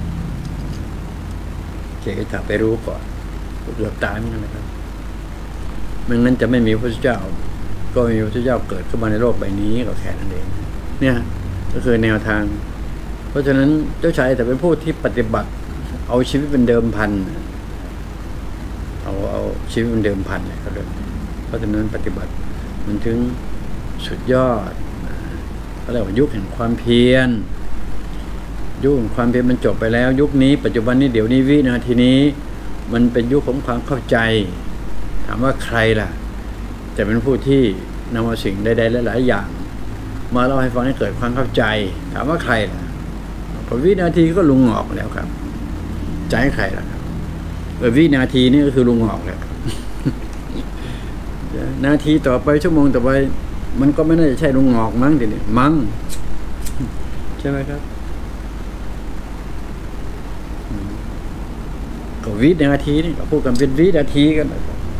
เจ๊ก็จะไปรู้ก่อนเกือบตายเหมือนกันนะครับไม่งั้นจะไม่มีพระพุทธเจ้าก็มีพระพุทธเจ้าเกิดขึ้นมาในโลกใบนี้ก็แค่นั้นเองเนี่ยก็คือแนวทางเพราะฉะนั้นเจ้าชายแต่เป็นผู้ที่ปฏิบัติเอาชีวิตเป็นเดิมพันเอาเอาชีวิตเป็นเดิมพันเลยเขาเลยเพราะฉะนั้นปฏิบัติมันถึงสุดยอดเขาเรียกว่ายุคแห่งความเพียรยุคแห่งความเพียรมันจบไปแล้วยุคนี้ปัจจุบันนี้เดี๋ยวนี้วินาทีนี้มันเป็นยุคของความเข้าใจถามว่าใครล่ะจะเป็นผู้ที่นำเอาสิ่งใดๆหลายๆอย่างมาเล่าให้ฟังให้เกิดความเข้าใจถามว่าใครล่ะพอวินาทีก็ลุงหงอกแล้วครับใจใครล่ะครับเออวินาทีนี่ก็คือลุงหงอกแล้วนาทีต่อไปชั่วโมงต่อไปมันก็ไม่น่าจะใช่ลุงหงอกมั้งทีนี้มั้งใช่ไหมครับก็วินาทีนี่ก็พูดกันเป็นวินาทีกัน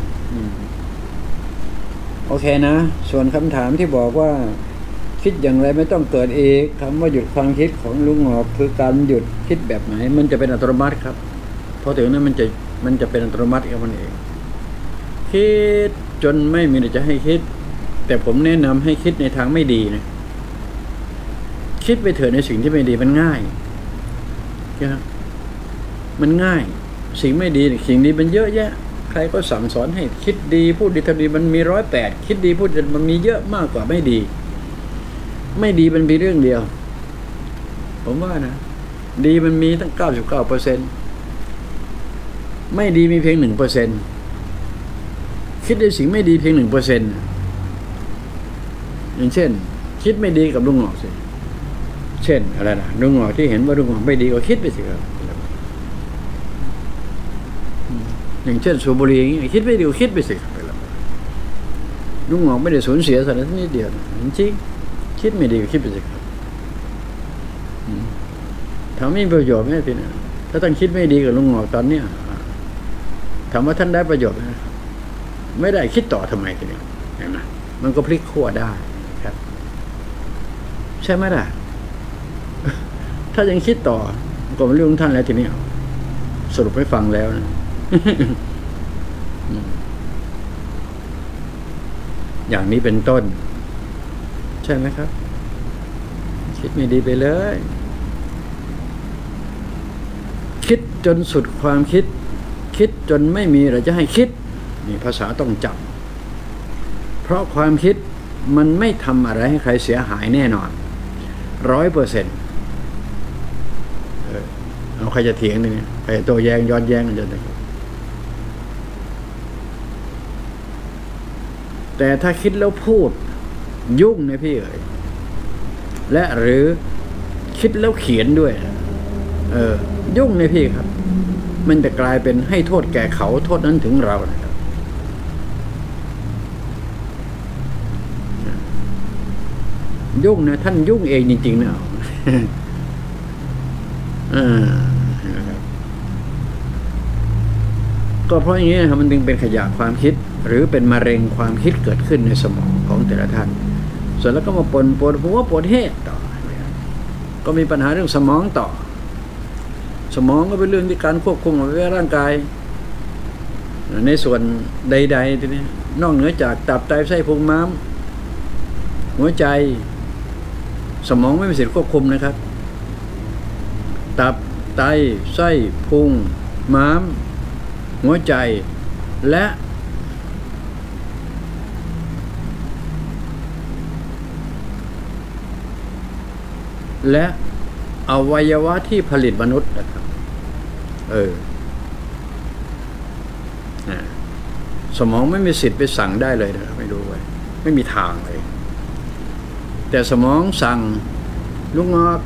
โอเคนะส่วนคำถามที่บอกว่าคิดอย่างไรไม่ต้องเกิดเองคำว่าหยุดความคิดของลุงหงอกคือการหยุดคิดแบบไหนมันจะเป็นอัตโนมัติครับพอถึงนั้นมันจะมันจะเป็นอัตโนมัติกับมันเองคิดจนไม่มีอะไรจะให้คิดแต่ผมแนะนำให้คิดในทางไม่ดีนะคิดไปเถิดในสิ่งที่ไม่ดีมันง่ายนะมันง่ายสิ่งไม่ดีสิ่งดีมันเยอะแยะใครก็สั่งสอนให้คิดดีพูดดีทำดีมันมีร้อยแปดคิดดีพูดดีมันมีเยอะมากกว่าไม่ดีไม่ดีมันมีเรื่องเดียวผมว่านะดีมันมีตั้งเก้าสิบเก้าเปอร์เซ็นต์ไม่ดีมีเพียงหนึ่งเปอร์เซ็นต์คิดในสิ่งไม่ดีเพียงหนึ่งเปอร์เซ็นต์อย่างเช่นคิดไม่ดีกับลุงหงอกสิเช่นอะไรนะลุงหงอกที่เห็นว่าลุงหงอกไม่ดีก็คิดไปสิครับอย่างเช่นสูบบุหรี่อย่างนี้คิดไม่ดีก็คิดไปสิครับลุงหงอกไม่ได้สูญเสียสักนิดเดียวจริงๆคิดไม่ดีก็คิดไปสิครับถามมีประโยชน์ไหมพี่นะถ้าท่านคิดไม่ดีกับลุงหงอกตอนเนี้ยถามว่าท่านได้ประโยชน์ไหมไม่ได้คิดต่อทำไมทีนี้เห็นไหมมันก็พลิกขั้วได้ครับ ใช่ไหมล่ะ ถ้ายังคิดต่อก็เป็นเรื่องของท่านแล้วทีนี้สรุปให้ฟังแล้วนะ อย่างนี้เป็นต้นใช่ไหมครับคิดไม่ดีไปเลยคิดจนสุดความคิดคิดจนไม่มีอะไรจะให้คิดนี่ภาษาต้องจับเพราะความคิดมันไม่ทำอะไรให้ใครเสียหายแน่นอนร้อยเปอร์เซ็นต์เอาใครจะเถียงเนี่ยใครจะโต้แย้งย้อนแย้งกันจะได้แต่ถ้าคิดแล้วพูดยุ่งนะพี่เอ๋ยและหรือคิดแล้วเขียนด้วยเออยุ่งนะพี่ครับมันจะกลายเป็นให้โทษแก่เขาโทษนั้นถึงเรานะครับยุ่งนะท่านยุ่งเองจริงๆนะอ่าก็เพราะอย่างนี้นะครับมันจึงเป็นขยะความคิดหรือเป็นมะเร็งความคิดเกิดขึ้นในสมองของแต่ละท่านส่วนแล้วก็มาปนปวดหัวปวดเหตุต่อก็มีปัญหาเรื่องสมองต่อสมองก็เป็นเรื่องที่การควบคุมของร่างกายในส่วนใดๆทีนี้นอกเหนือจากตับไตไส้พุงม้ามหัวใจสมองไม่มีสิทธิ์ควบคุมนะครับตับไตไส้พุงม้ามหัวใจและและอวัยวะที่ผลิตมนุษย์นะครับเออสมองไม่มีสิทธิ์ไปสั่งได้เลยนะครับไม่รู้ไว้ไม่มีทางเลยแต่สมองสั่งลูกงอก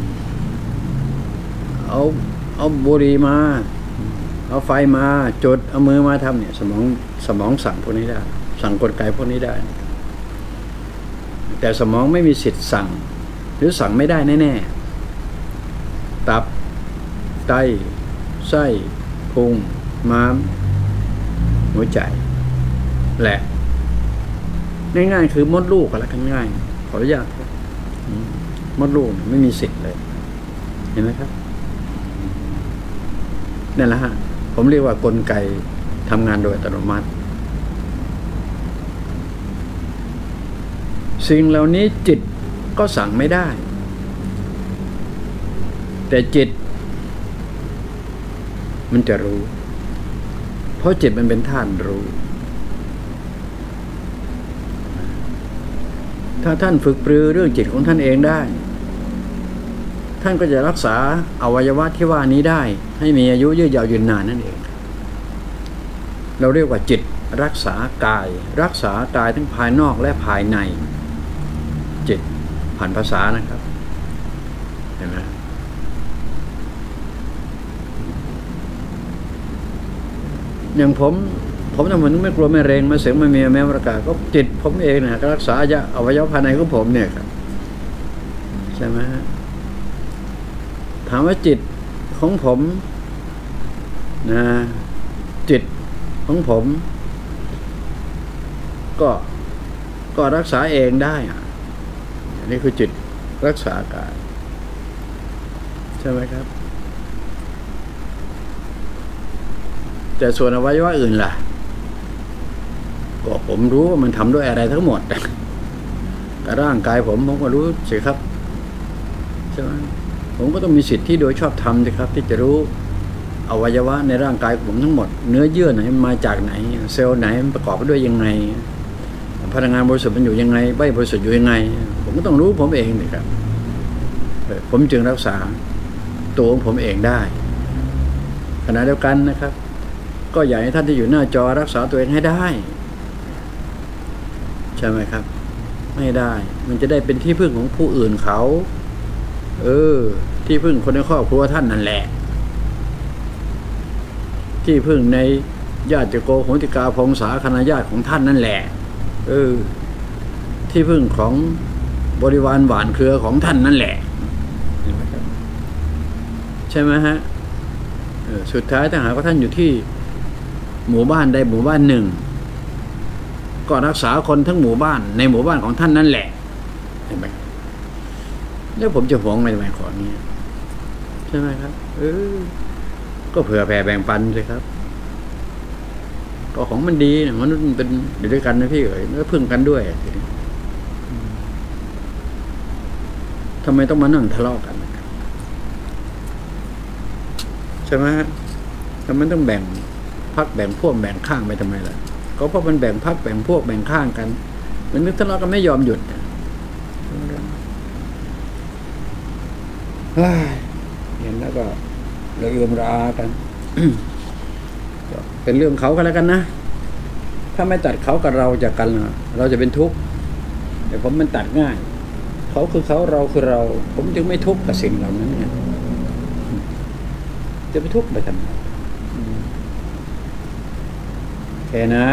เอาเอาบุหรี่มาเอาไฟมาจุดเอามือมาทำเนี่ยสมองสมองสั่งพวกนี้ได้สั่งกลไกพวกนี้ได้แต่สมองไม่มีสิทธิ์สั่งหรือสั่งไม่ได้แน่ๆตับไตไส้พุงม้ามหัวใจแหละง่ายๆคือมดลูกก็แล้วกันง่ายขออนุญาตมดลูกไม่มีสิทธิ์เลยเห็นไหมครับนั่นแหละฮะผมเรียกว่ากลไกทำงานโดยอัตโนมัติสิ่งเหล่านี้จิตก็สั่งไม่ได้แต่จิตมันจะรู้เพราะจิตมันเป็นธาตุรู้ถ้าท่านฝึกปรือเรื่องจิตของท่านเองได้ท่านก็จะรักษาอวัยวะที่ว่านี้ได้ให้มีอายุยืดยาวยืนนานนั่นเองเราเรียกว่าจิตรักษากายรักษากายทั้งภายนอกและภายในจิตผ่านภาษานะครับเห็นไหมอย่างผมผมทำเหมือนไม่กลัวไม่เรงไม่เสียงไม่มีแม้ประกาศก็จิตผมเองนะรักษาอวัยวะภายในของผมเนี่ยครับใช่ไหมถามว่าจิตของผมนะจิตของผมก็ก็รักษาเองได้อะนี่คือจิตรักษากายใช่ไหมครับแต่ส่วนอวัยวะอื่นล่ะก็ผมรู้ว่ามันทำด้วยอะไรทั้งหมดแต่ร่างกายผมผมก็รู้สิครับใช่ไหมผมก็ต้องมีสิทธิ์ที่โดยชอบธรรมสิครับที่จะรู้อวัยวะในร่างกายของผมทั้งหมดเนื้อเยื่อไหนมาจากไหนเซลล์ไหนมันประกอบไปด้วยยังไงพลังงานบริสุทธิ์มันอยู่ยังไงใบบริสุทธิ์อยู่ยังไงผมก็ต้องรู้ผมเองนี่ครับผมจึงรักษาตัวของผมเองได้ขณะเดียวกันนะครับก็อยากให้ท่านที่อยู่หน้าจอรักษาตัวเองให้ได้ใช่ไหมครับไม่ได้มันจะได้เป็นที่พึ่งของผู้อื่นเขาเออที่พึ่งคนในครอบครัวท่านนั่นแหละที่พึ่งในญาติโกโหติกาพงศาคณะญาติของท่านนั่นแหละเออที่พึ่งของบริวารหวานเครือของท่านนั่นแหละใช่ไหมฮะเออสุดท้ายถ้าหากว่าท่านอยู่ที่หมู่บ้านใดหมู่บ้านหนึ่งก็รักษาคนทั้งหมู่บ้านในหมู่บ้านของท่านนั่นแหละเห็นไหมแล้วผมจะหวงอะไรของนี้ใช่ไหมครับเออก็เผื่อแผ่แบ่งปันเลยครับก็ของมันดีนะมนุษย์มันเป็นอยู่ด้วยกันนะพี่เอ๋ยแล้วพึ่งกันด้วยทำไมต้องมานั่งทะเลาะกันใช่ไหมฮะทำไมต้องแบ่งพรรคแบ่งพวกแบ่งข้างไปทำไมล่ะก็เพราะมันแบ่งพรรคแบ่งพวกแบ่งข้างกันมันนึกทะเลาะกันไม่ยอมหยุดเห็นแล้วก็ระเอือมระอากัน เป็นเรื่องเขากันแล้วกันนะถ้าไม่ตัดเขากับเราจากกันเราจะเป็นทุกข์แต่ผมมันตัดง่ายเขาคือเขาเราคือเราผมจึงไม่ทุกข์กับสิ่งเหล่านั้นไงจะไปทุกข์ไปทำไมแค่นะ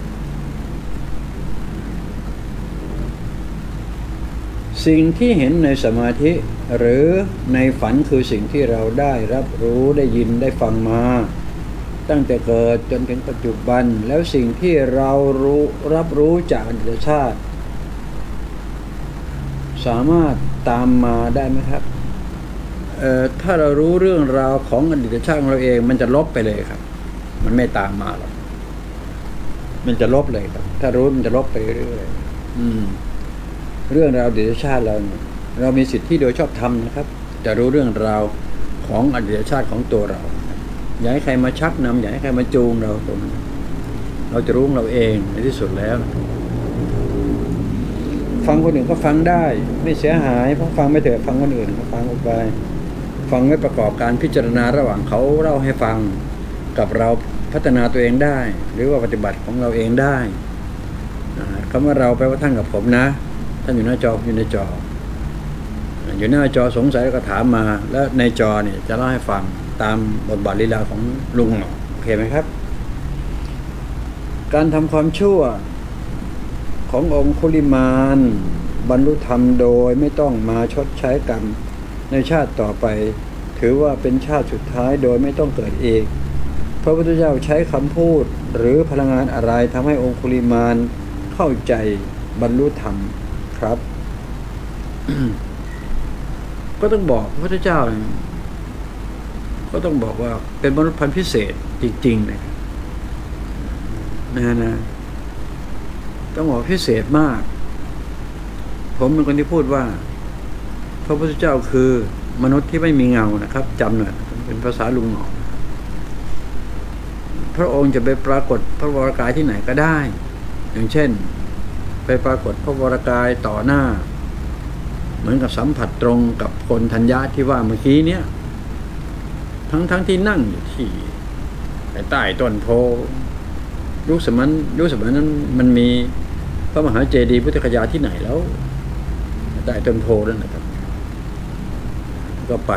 สิ่งที่เห็นในสมาธิหรือในฝันคือสิ่งที่เราได้รับรู้ได้ยินได้ฟังมาตั้งแต่เกิดจนถึงปัจจุบันแล้วสิ่งที่เรารู้รับรู้จากอดีตชาติสามารถตามมาได้ไหมครับเอ่อถ้าเรารู้เรื่องราวของอดีตชาติของเราเองมันจะลบไปเลยครับมันไม่ตามมาหรอกมันจะลบเลยครับถ้ารู้มันจะลบไปเรื่อยๆอืมเรื่องราวอดีตชาติเราเนี่ยเรามีสิทธิโดยชอบธรรมนะครับจะรู้เรื่องราวของอดีตชาติของตัวเราอย่าให้ใครมาชักนำอย่าให้ใครมาจูงเราตรงนั้นเราจะรู้เราเองในที่สุดแล้วฟังคนอื่นก็ฟังได้ไม่เสียหายเพราะฟังไม่เถอะฟังคนอื่นก็ฟังออกไปฟังไว้ประกอบการพิจารณาระหว่างเขาเล่าให้ฟังกับเราพัฒนาตัวเองได้หรือว่าปฏิบัติของเราเองได้คำว่าเราแปลว่าท่านกับผมนะท่านอยู่หน้าจออยู่ในจออยู่หน้าจอสงสัยก็ถามมาแล้วในจอเนี่ยจะเล่าให้ฟังตามบทบาทลีลาของลุงหมอโอเคไหมครับการทำความชั่วขององคุลิมานบรรลุธรรมโดยไม่ต้องมาชดใช้กรรมในชาติต่อไปถือว่าเป็นชาติสุดท้ายโดยไม่ต้องเกิดเองพระพุทธเจ้าใช้คำพูดหรือพลังงานอะไรทำให้องคุลิมานเข้าใจบรรลุธรรมครับ ก็ต้องบอกพระพุทธเจ้าก็ต้องบอกว่าเป็นมนุษย์พันธุ์พิเศษจริงๆนะนะนะต้องบอกพิเศษมากผมเป็นคนที่พูดว่าพระพุทธเจ้าคือมนุษย์ที่ไม่มีเงานะครับจำหน่อยเป็นภาษาลุงหมอพระองค์จะไปปรากฏพระวรกายที่ไหนก็ได้อย่างเช่นไปปรากฏพระวรกายต่อหน้าเหมือนกับสัมผัสตรงกับคนธัญญาที่ว่าเมื่อกี้เนี้ยทั้งทั้งที่นั่งอยู่ที่ใต้ต้นโพยุคสมัยยุคสมัยนั้นมันมีพระมหาเจดีย์พุทธคยาที่ไหนแล้วใต้ต้นโพนั่นนะครับก็ไป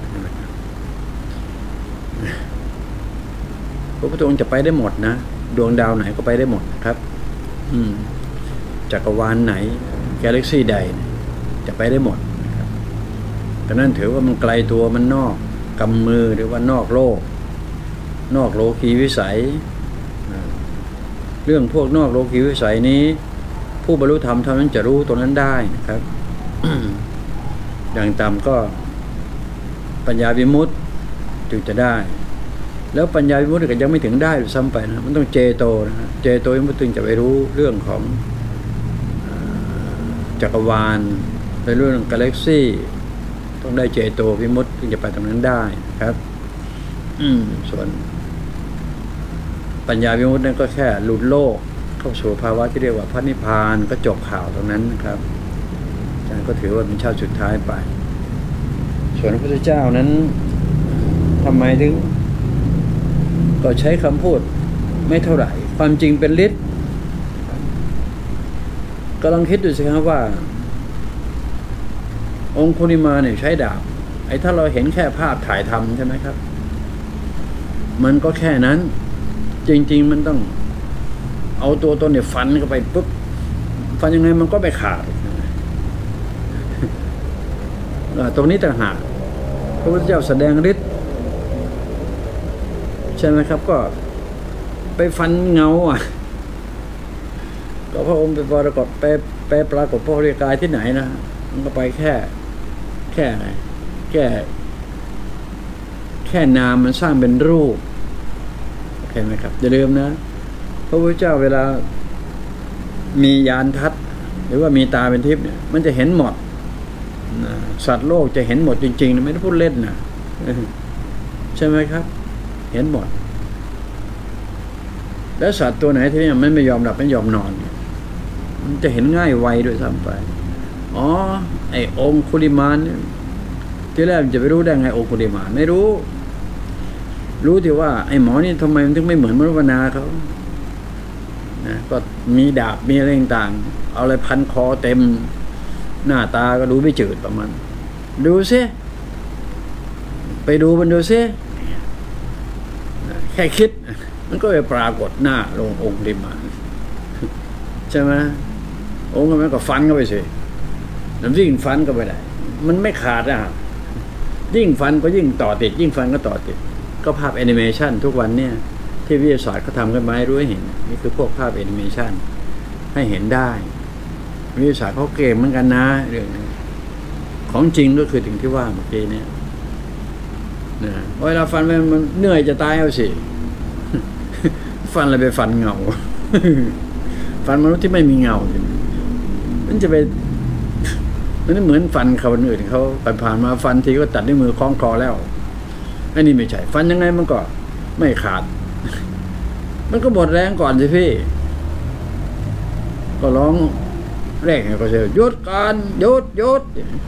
พระพุทธองค์จะไปได้หมดนะดวงดาวไหนก็ไปได้หมดครับอืมจักรวาลไหนกาแล็กซี่ใดจะไปได้หมดนะครับดังนั้นถือว่ามันไกลตัวมันนอกกำมือหรือว่านอกโลกนอกโลกีวิสัยเรื่องพวกนอกโลกีวิสัยนี้ผู้บรรลุธรรมเท่านั้นจะรู้ตรงนั้นได้นะครับ อย่างต่ำก็ปัญญาวิมุตติจึงจะได้แล้วปัญญาวิมุตติก็ยังไม่ถึงได้ซ้ำไปนะมันต้องเจโตนะเจโตวิมุตติจึงจะไปรู้เรื่องของจักรวาลในเรื่องกาแล็กซี่ต้องได้เจโตวิมุตติจึงจะไปตรงนั้นได้ครับอืมส่วนปัญญาวิมุตตินั้นก็แค่หลุดโลกเข้าสู่ภาวะที่เรียกว่าพระนิพพานก็จบข่าวตรงนั้นนะครับอาจารย์ก็ถือว่าเป็นชาติสุดท้ายไปส่วนพระพุทธเจ้านั้นทำไมถึงก็ใช้คำพูดไม่เท่าไหร่ความจริงเป็นฤทธิ์ก็ลองคิดดูสิครับว่าองคุลิมาเนี่ยใช้ดาบไอ้ถ้าเราเห็นแค่ภาพถ่ายทำใช่ไหมครับมันก็แค่นั้นจริงๆมันต้องเอาตัวตนเนี่ยฟันเข้าไปปุ๊บฟันยังไงมันก็ไม่ขาดตรงนี้ต่างหากพระพุทธเจ้าแสดงฤทธิ์ใช่ไหมครับก็ไปฟันเงาอ่ะก็พระองค์ไปปรากฏไปไปปรากฏพระริกายที่ไหนนะมันก็ไปแค่แค่ไหนแค่แค่นามมันสร้างเป็นรูปเห็นไหมครับอย่าลืมนะพระพุทธเจ้าเวลามีญาณทัศน์หรือว่ามีตาเป็นทิพย์เนี่ยมันจะเห็นหมดสัตว์โลกจะเห็นหมดจริงๆนะไม่ได้พูดเล่นนะใช่ไหมครับเห็นหมดแล้วสัตว์ตัวไหนที่นี่มันไม่ยอมหลับไม่ยอมนอนมันจะเห็นง่ายไวด้วยซ้ำไปอ๋อไอ้องคุลิมานเนี่ยที่แรกจะไปรู้ได้ไงองคุลิมานไม่รู้รู้ที่ว่าไอ้หมอนี่ทำไมมันถึงไม่เหมือนมนุษย์วนาเขานะก็มีดาบมีอะไรต่างๆเอาอะไรพันคอเต็มหน้าตาก็ดูไม่จืดประมาณดูซิไปดูมันดูซิแค่คิดมันก็ไปปรากฏหน้าลงองคุลิมานใช่ไหมองค์มันก็ฟันเข้าไปสิน้ำยิ่งฟันก็ไปได้มันไม่ขาดนะยิ่งฟันก็ยิ่งต่อติดยิ่งฟันก็ต่อติดก็ภาพแอนิเมชันทุกวันเนี่ยที่วิทยาศาสตร์เขาทำกันมาให้รู้ให้เห็นนี่คือพวกภาพแอนิเมชันให้เห็นได้วิทยาศาสตร์เขาเก่งเหมือนกันนะเรื่องนี้ของจริงก็คือถึงที่ว่าเมื่อกี้เนี่ยนะเวลาฟันมันเหนื่อยจะตายเอาสิฟันอะไรไปฟันเงาฟันมนุษย์ที่ไม่มีเงามันจะไปมันเหมือนฟันเขาคนอื่นเขาผ่านมาฟันทีก็ตัดด้วยมือคล้องคอแล้วไอ้นี่ไม่ใช่ฟันยังไงมันก็ไม่ขาดมันก็หมดแรงก่อนสิพี่ก็ร้องแรกก็เสียหยุดการหยุดหยุด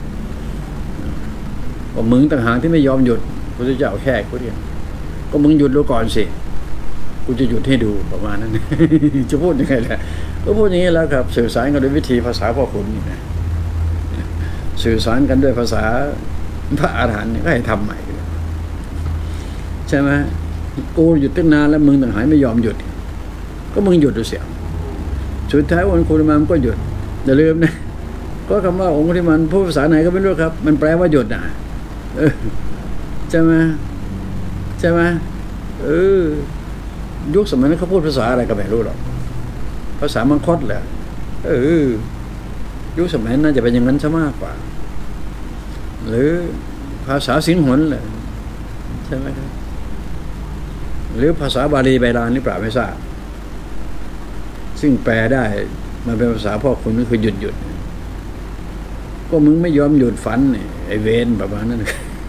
ก็มึงต่างหากที่ไม่ยอมหยุดพระเจ้าแค่กูเดียวก็มึงหยุดดูก่อนสิกูจะหยุดให้ดูประมาณนั้นจะพูดยังไงแหละก็พูดอย่างนี้แล้วครับสื่อสารกันด้วยวิธีภาษาพ่อขุนนี่นะสื่อสารกันด้วยภาษาพระอาหารหันต์ก็ให้ทำใหม่ใช่ไหมกูหยุดตั้งนานแล้วมึงต่างหากไม่ยอมหยุดก็มึงหยุดดูเสียสุดท้ายองค์คุลิมานก็หยุดอย่าลืมนะก็คำว่าองค์คุลิมานพูดภาษาไหนก็ไม่รู้ครับมันแปลว่าหยุดนะใช่ไหมใช่ไหมเออยุคสมัยนั้นเขาพูดภาษาอะไรก็ไม่รู้หรอกภาษามังคตแหละเออยุคสมัยนั้นน่าจะเป็นอย่างนั้นซะมากกว่าหรือภาษาสิงหนแหละใช่ไหมครับหรือภาษาบาลีไบาลานหรือเปล่าไม่ทราบซึ่งแปลได้มันเป็นภาษาพ่อคุณก็คือหยุดหยุดก็มึงไม่ยอมหยุดฝันเนี่ยไอเวนประมาณนั้น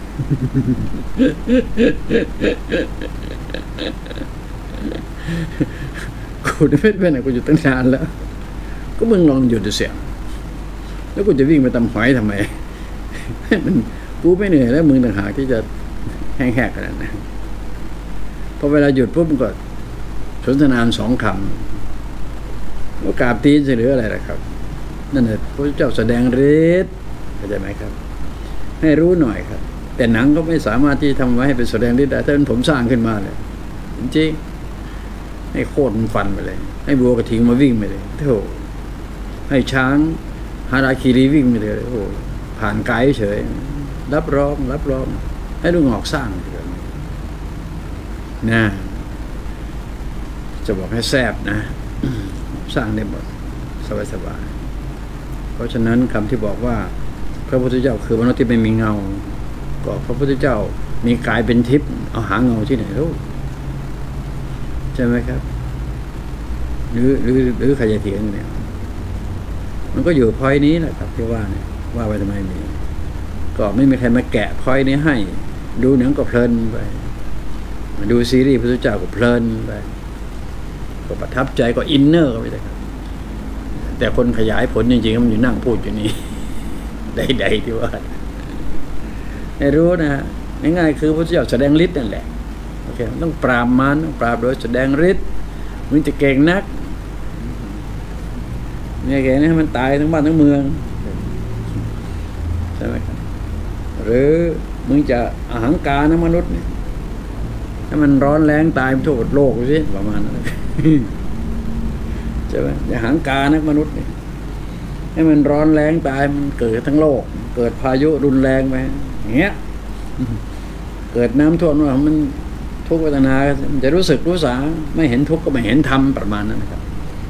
กูไม่เป็นอะไรกูหยุดตั้งนานแล้วก็มึงลองหยุดดูเสียงแล้วกูจะวิ่งไปตำหอยทำไมมันกูไม่เหนื่อยแล้วมึงต่างหากที่จะแห้งแหกขนาดนั้นพอเวลาหยุดปุ๊บมันก็สนทนาสองคำว่ากราบตีนหรืออะไรล่ะครับนั่นแหละพระเจ้าแสดงฤทธิ์เข้าใจไหมครับให้รู้หน่อยครับแต่หนังก็ไม่สามารถที่ทำไว้ให้เป็นแสดงฤทธิ์ได้ถ้าเป็นผมสร้างขึ้นมาเลยจริงๆให้โคตรมันฟันไปเลยให้บัวกระทิงมาวิ่งไปเลยโธ่ให้ช้างฮาราคิรีวิ่งไปเลยโอ้ผ่านไกด์เฉยรับรองรับรองให้ลุงออกสร้างนะจะบอกให้แซบนะสร้างได้หมดสบายๆเพราะฉะนั้นคำที่บอกว่าพระพุทธเจ้าคือมนุษย์ที่ไม่มีเงาก็พระพุทธเจ้ามีกายเป็นทิพย์เอาหาเงาที่ไหนรู้ใช่ไหมครับหรือหรือหรือใครจะเถียงเนี่ยมันก็อยู่พอยนี้แหละครับที่ว่าเนี่ยว่าไปทำไมมีก็ไม่มีใครมาแกะพอยนี้ให้ดูหนังก็เพลินไปดูซีรีส์พระพุทธเจ้าก็เพลินไปก็ประทับใจก็อินเนอร์ก็ไปเลยครับแต่คนขยายผลจริงๆมันอยู่นั่งพูดอยู่นี่ใดๆที่ว่าให้รู้นะง่ายๆคือพระเจ้าแสดงฤทธิ์นั่นแหละโอเคต้องปราบมันต้องปราบโดยแสดงฤทธิ์มึงจะเก่งนักเนี่ยเก่งนะให้มันตายทั้งบ้านทั้งเมืองใช่ไหมครับหรือมึงจะอหังการนะมนุษย์เนี่ยถ้ามันร้อนแรงตายไปทั่วโลกสิประมาณนั้นใช่ไหมอย่าหังการนะมนุษย์เนี่ยให้มันร้อนแรงตายมันเกิดทั้งโลกเกิดพายุรุนแรงไปอย่างเงี้ยเกิดน้ำท่วมว่ามันทุกข์เวทนามันจะรู้สึกรู้สาไม่เห็นทุกข์ก็ไม่เห็นธรรมประมาณนั้นนะครับ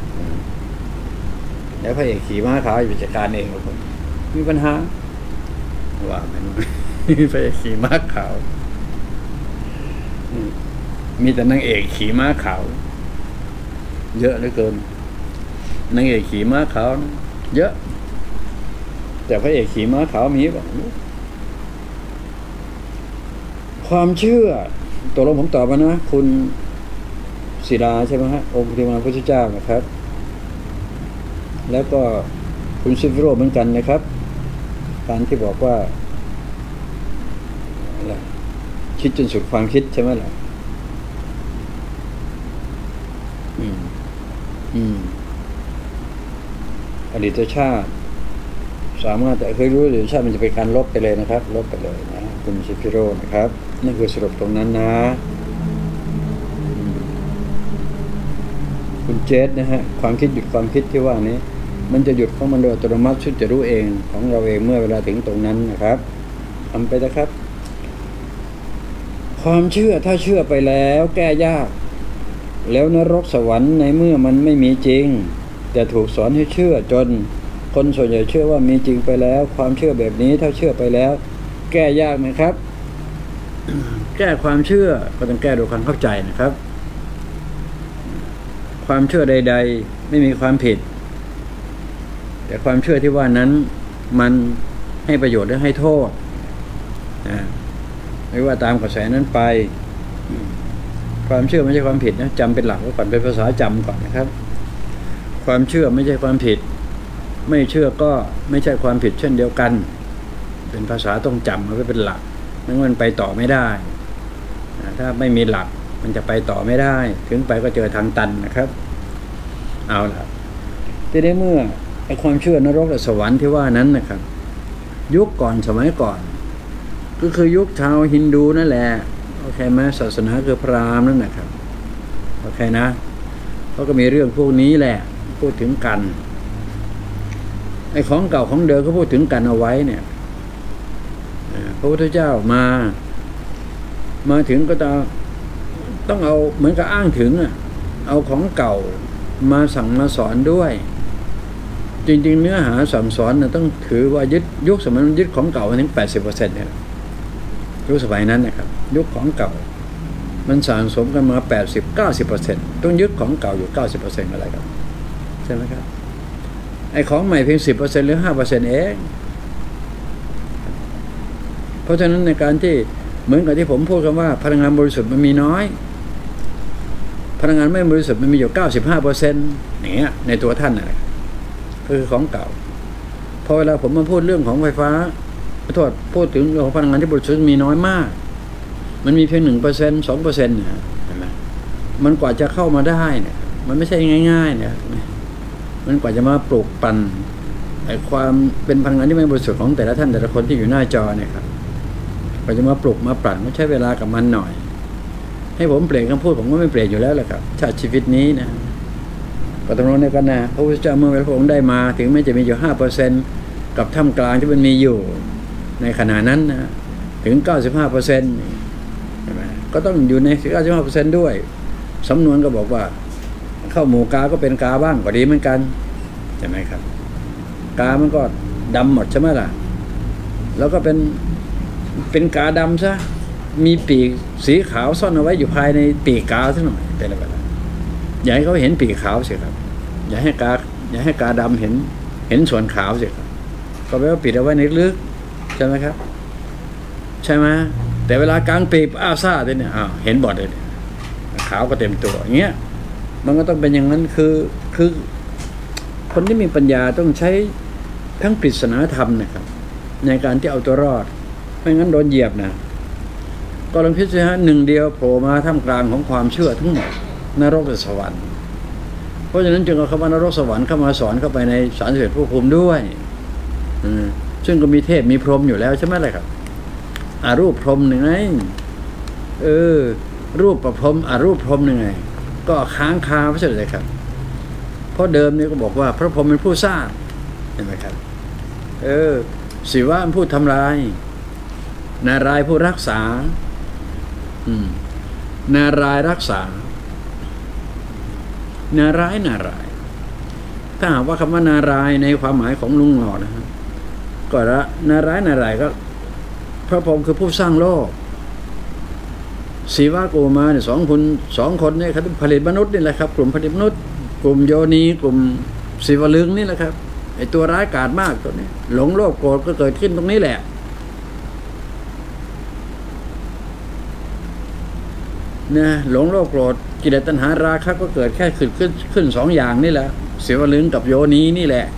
แล้วพระเอกขี่ม้าขาวอยู่จัดการเองครับผมมีปัญหาว่าไม่รู้พระเอกขี่ม้าขาวมีแต่นางเอกขี่ม้าขาวเยอะเหลือเกินนางเอกขี่ม้าขาวเยอะแต่พระเอกขี่ม้าขาวมีป่ะความเชื่อตัวลงผมตอบมานะคุณศิลาใช่ไหมฮะองค์ปฏิมาพระพุทธเจ้านะครับแล้วก็คุณซิฟิโรเหมือนกันนะครับการที่บอกว่าอะไรคิดจนสุดความคิดใช่ไหมล่ะอืมอืมอดีตชาติสามารถแต่เคยรู้อดีตชาติมันจะเป็นการลบไปเลยนะครับลบไปเลยนะคุณซิฟิโรนะครับนั่นคือสรุปตรงนั้นนะคุณเจษนะฮะความคิดหยุดความคิดที่ว่านี้มันจะหยุดของมันโดยอัตโนมัติซึ่งจะรู้เองของเราเองเมื่อเวลาถึงตรงนั้นนะครับทำไปนะครับความเชื่อถ้าเชื่อไปแล้วแก้ยากแล้วนรกสวรรค์ในเมื่อมันไม่มีจริงแต่ถูกสอนให้เชื่อจนคนส่วนใหญ่เชื่อว่ามีจริงไปแล้วความเชื่อแบบนี้ถ้าเชื่อไปแล้วแก้ยากไหมครับ แก้ความเชื่อก็ต้องแก้โดยความเข้าใจนะครับความเชื่อใดๆไม่มีความผิดแต่ความเชื่อที่ว่านั้นมันให้ประโยชน์หรือให้โทษนะไม่ว่าตามกระแสนั้นไปความเชื่อไม่ใช่ความผิดนะจำเป็นหลักไว้ก่อนเป็นภาษาจำก่อนนะครับความเชื่อไม่ใช่ความผิดไม่เชื่อก็ไม่ใช่ความผิดเช่นเดียวกันเป็นภาษาต้องจำเอาไว้เป็นหลักไม่งั้นมันไปต่อไม่ได้ถ้าไม่มีหลักมันจะไปต่อไม่ได้ถึงไปก็เจอทางตันนะครับเอาล่ะที่ได้เมื่อไอ้ความเชื่อนรกและสวรรค์ที่ว่านั้นนะครับยุคก่อนสมัยก่อนก็คือยุคชาวฮินดูนั่นแหละโอเคไหมศาสนาคือพราหมณ์นั่นนะครับโอเคนะเขาก็มีเรื่องพวกนี้แหละพูดถึงกันไอ้ของเก่าของเดิมก็พูดถึงกันเอาไว้เนี่ยพระพุทธเจ้ามามาถึงก็ต้องต้องเอาเหมือนกับอ้างถึงอ่ะเอาของเก่ามาสั่งมาสอนด้วยจริงๆเนื้อหาสั่งสอนนะต้องถือว่ายึดยุคสมัยนั้นยึดของเก่าถึงแปดสิบเปอร์เซ็นต์เนี่ยยุคสมัยนั้นนะครับยุคของเก่ามันสะสมกันมาแปดสิบเก้าสิบเปอร์เซ็นต์ต้องยึดของเก่าอยู่เก้าสิบเปอร์เซ็นต์อะไรครับใช่ไหมครับไอ้ของใหม่เพียงสิบเปอร์เซ็นต์หรือห้าเปอร์เซ็นต์เองเพราะฉะนั้นในการที่เหมือนกับที่ผมพูดกันว่าพลังงานบริสุทธิ์มันมีน้อยพลังงานไม่บริสุทธิ์มันมีอยู่เก้าสิบห้าเปอร์เซ็นต์อย่างเงี้ยในตัวท่านน่ะคือของเก่าพอเวลาผมมาพูดเรื่องของไฟฟ้าขอโทษพูดถึงเรื่องของพลังงานที่บริสุทธิ์มีน้อยมากมันมีเพียงหนึ่งเปอร์เซ็นต์สองเปอร์เซ็นต์เนี่ยเห็นไหมมันกว่าจะเข้ามาได้เนี่ยมันไม่ใช่ง่ายๆเนี่ยมันกว่าจะมาปลูกปั่นไอ้ความเป็นพลังงานที่ไม่บริสุทธิ์ของแต่ละท่านแต่ละคนที่อยู่หน้าจอเนี่ยครับกว่าจะมาปลุกมาปั่นมันใช้เวลากับมันหน่อยให้ผมเปลี่ยนคำพูดผมก็ไม่เปลี่ยนอยู่แล้วแหละครับชาติชีวิตนี้นะก็ต้องรู้ในกันนะพระพุทธเจ้าเมื่อพระองค์ได้มาถึงแม้จะมีอยู่ห้าเปอร์เซ็นต์กับท่ามกลางที่มันมีอยู่ในขณะนั้นนะถึงเก้าสิบห้าเปอร์เซ็นต์ใช่ไหมก็ต้องอยู่ในเก้าสิบห้าเปอร์เซ็นต์ด้วยสำนวนก็บอกว่าเข้าหมู่กาก็เป็นกาบ้างก็ดีเหมือนกันใช่ไหมครับกามันก็ดำหมดใช่ไหมล่ะแล้วก็เป็นเป็นกาดำซะมีปีกสีขาวซ่อนเอาไว้อยู่ภายในปีกกาซะหน่อยเป็นอะไรแบบอย่าให้เขาเห็นปีกขาวสิครับอย่าให้กาอย่าให้กาดำเห็นเห็นส่วนขาวสิครับก็แปลว่าปิดเอาไว้ในลึกใช่ไหมครับใช่ไหมแต่เวลากลางปีกอ้าซ่าเนี่ยอ้าวเห็นบอดเลยขาวก็เต็มตัวอย่างเงี้ยมันก็ต้องเป็นอย่างนั้นคือคือคนที่มีปัญญาต้องใช้ทั้งปริศนาธรรมนะครับในการที่เอาตัวรอดไม่งั้นโดนเหยียบนะก็ลองคิดสิฮะหนึ่งเดียวโผล่มาท่ามกลางของความเชื่อทั้งหมดนรกและสวรรค์เพราะฉะนั้นจึงเอาคำว่านรกสวรรค์เข้ามาสอนเข้าไปในสามสิบเอ็ดภพภูมิด้วยซึ่งก็มีเทพมีพรหมอยู่แล้วใช่ไหมล่ะครับอารูปพรหมหนึ่งไงเออรูปประพรหมอารูปพรหมหนึ่งไงก็ค้างคาไม่ใช่เลยครับเพราะเดิมนี่ก็บอกว่าพระพรหมเป็นผู้สร้างเห็นไหมครับเออศิวะเป็นผู้ทำลายนารายณ์ผู้รักษาอืมนารายณ์รักษานารายณ์นารายณ์ถ้าหากว่าคำว่านารายณ์ในความหมายของลุงหล่อนะครับก็ละนารายณ์นารายณ์ก็พระพรหมคือผู้สร้างโลกศิวะโกมาเนี่ยสองคนสองคนเนี่ยเขาผลิตมนุษย์นี่แหละครับกลุ่มผลิตมนุษย์กลุ่มโยนีกลุ่มศิวลึงนี่แหละครับไอตัวร้ายกาจมากตัวนี้หลงโลภโกรธก็เกิดขึ้นตรงนี้แหละนะหลงโลภโกรธกิเลสตัณหาราคะก็เกิดแค่ขึ้นขึ้นขึ้นสองอย่างนี่แหละศิวลึงกับโยนีนี่แหละ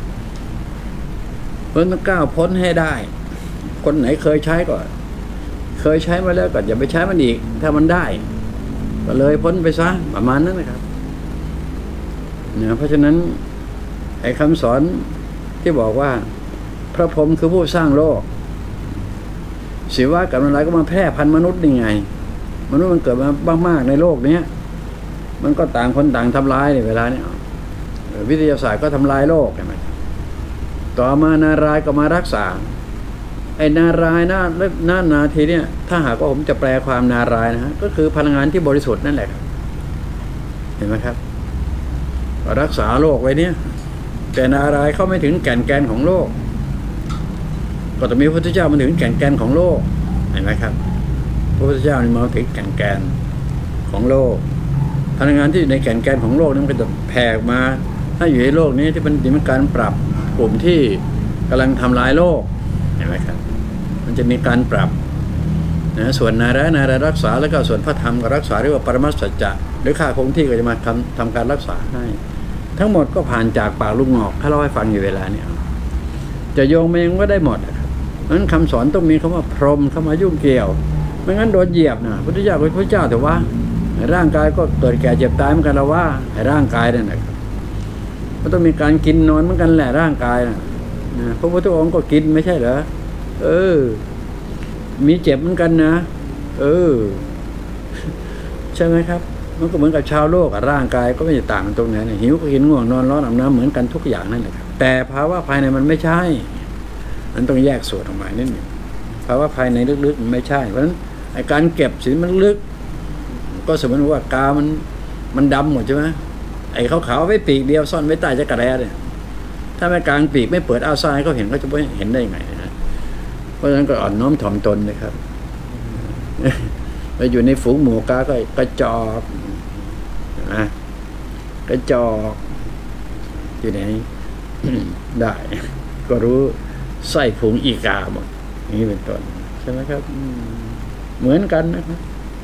เพิ่งต้องก้าวพ้นให้ได้คนไหนเคยใช้ก็เคยใช้มาแล้วก็อย่าไปใช้มันอีกถ้ามันได้ก็เลยพ้นไปซะประมาณนั้นนะครับนะเพราะฉะนั้นไอ้คำสอนที่บอกว่าพระพรหมคือผู้สร้างโลกศิวะกับนารายณ์ก็มาแพร่พันธุ์มนุษย์ยังไงมนุษย์มันเกิดมาบ้างมากในโลกนี้มันก็ต่างคนต่างทำลายในเวลานี้วิทยาศาสตร์ก็ทำลายโลกใช่ไหมต่อมานารายณ์ก็มารักษาไอ้นารายณ์หน้าหน้านาทีเนี่ยถ้าหากว่าผมจะแปลความนารายณ์นะฮะก็คือพลังงานที่บริสุทธิ์นั่นแหละครับเห็นไหมครับรักษาโลกไว้เนี่ยแต่นารายณ์เข้าไม่ถึงแก่นแกนของโลกก็ต้องมีพระพุทธเจ้ามาถึงแก่นแกนของโลกเห็นไหมครับพระพุทธเจ้านี่มาถึงแก่นแกนของโลกพลังงานที่อยู่ในแก่นแกนของโลกนี่มันก็จะแผ่มาถ้าอยู่ในโลกนี้ที่มันมีการปรับกลุ่มที่กำลังทำลายโลกเห็นไหมครับมันจะมีการปรับนะส่วนนารายณ์นารายณ์รักษาแล้วก็ส่วนพระธรรมก็รักษาเรียกว่าปรมัตถสัจจะหรือข้าคงที่ก็จะมาทำทำการรักษาให้ทั้งหมดก็ผ่านจากปากลุงงอกถ้าเราให้ฟังอยู่เวลาเนี่ยจะโยงเมงก็ได้หมดนะครับเพราะฉะนั้นคำสอนต้องมีคำว่าพรหมเข้ามายุ่งเกี่ยวไม่งั้นโดนเหยียบนะพุทธเจ้าเป็นพระเจ้าแต่ว่าร่างกายก็เกิดแก่เจ็บตายเหมือนกันแล้วว่าร่างกายนั่นแหละครับมันต้องมีการกินนอนเหมือนกันแหละร่างกายนะพระพุทธองค์ก็กินไม่ใช่เหรอเออมีเจ็บเหมือนกันนะเออใช่ไหมครับมันก็เหมือนกับชาวโลกร่างกายก็ไม่ต่างกันตรงไหนหิวก็กินง่วงนอนร้อนอาบน้ำเหมือนกันทุกอย่างนั่นแหละครับแต่ภาวะภายในมันไม่ใช่มันต้องแยกส่วนออกมานิดหนึ่งภาวะภายในลึกๆมันไม่ใช่เพราะฉะนั้นไอ้การเก็บสินมันลึกก็สมมติว่ากามันมันดำหมดใช่ไหมไอ้ขาวๆไว้ปีกเดียวซ่อนไว้ใต้จักรแร้เนี่ยถ้าไม่กลางปีกไม่เปิดอ้าวซ้ายเขาเห็นก็จะไม่เห็นได้ยังไงนะเพราะฉะนั้นก็อ่อนน้อมถ่อมตนนะครับไปอยู่ในฝูงหมูกาก็กระจอกนะกระจอกอยู่ไหน ได้ก็รู้ไส้ผงอีกาหมดอย่างนี้เป็นต้นใช่ไหมครับเหมือนกันนะครับ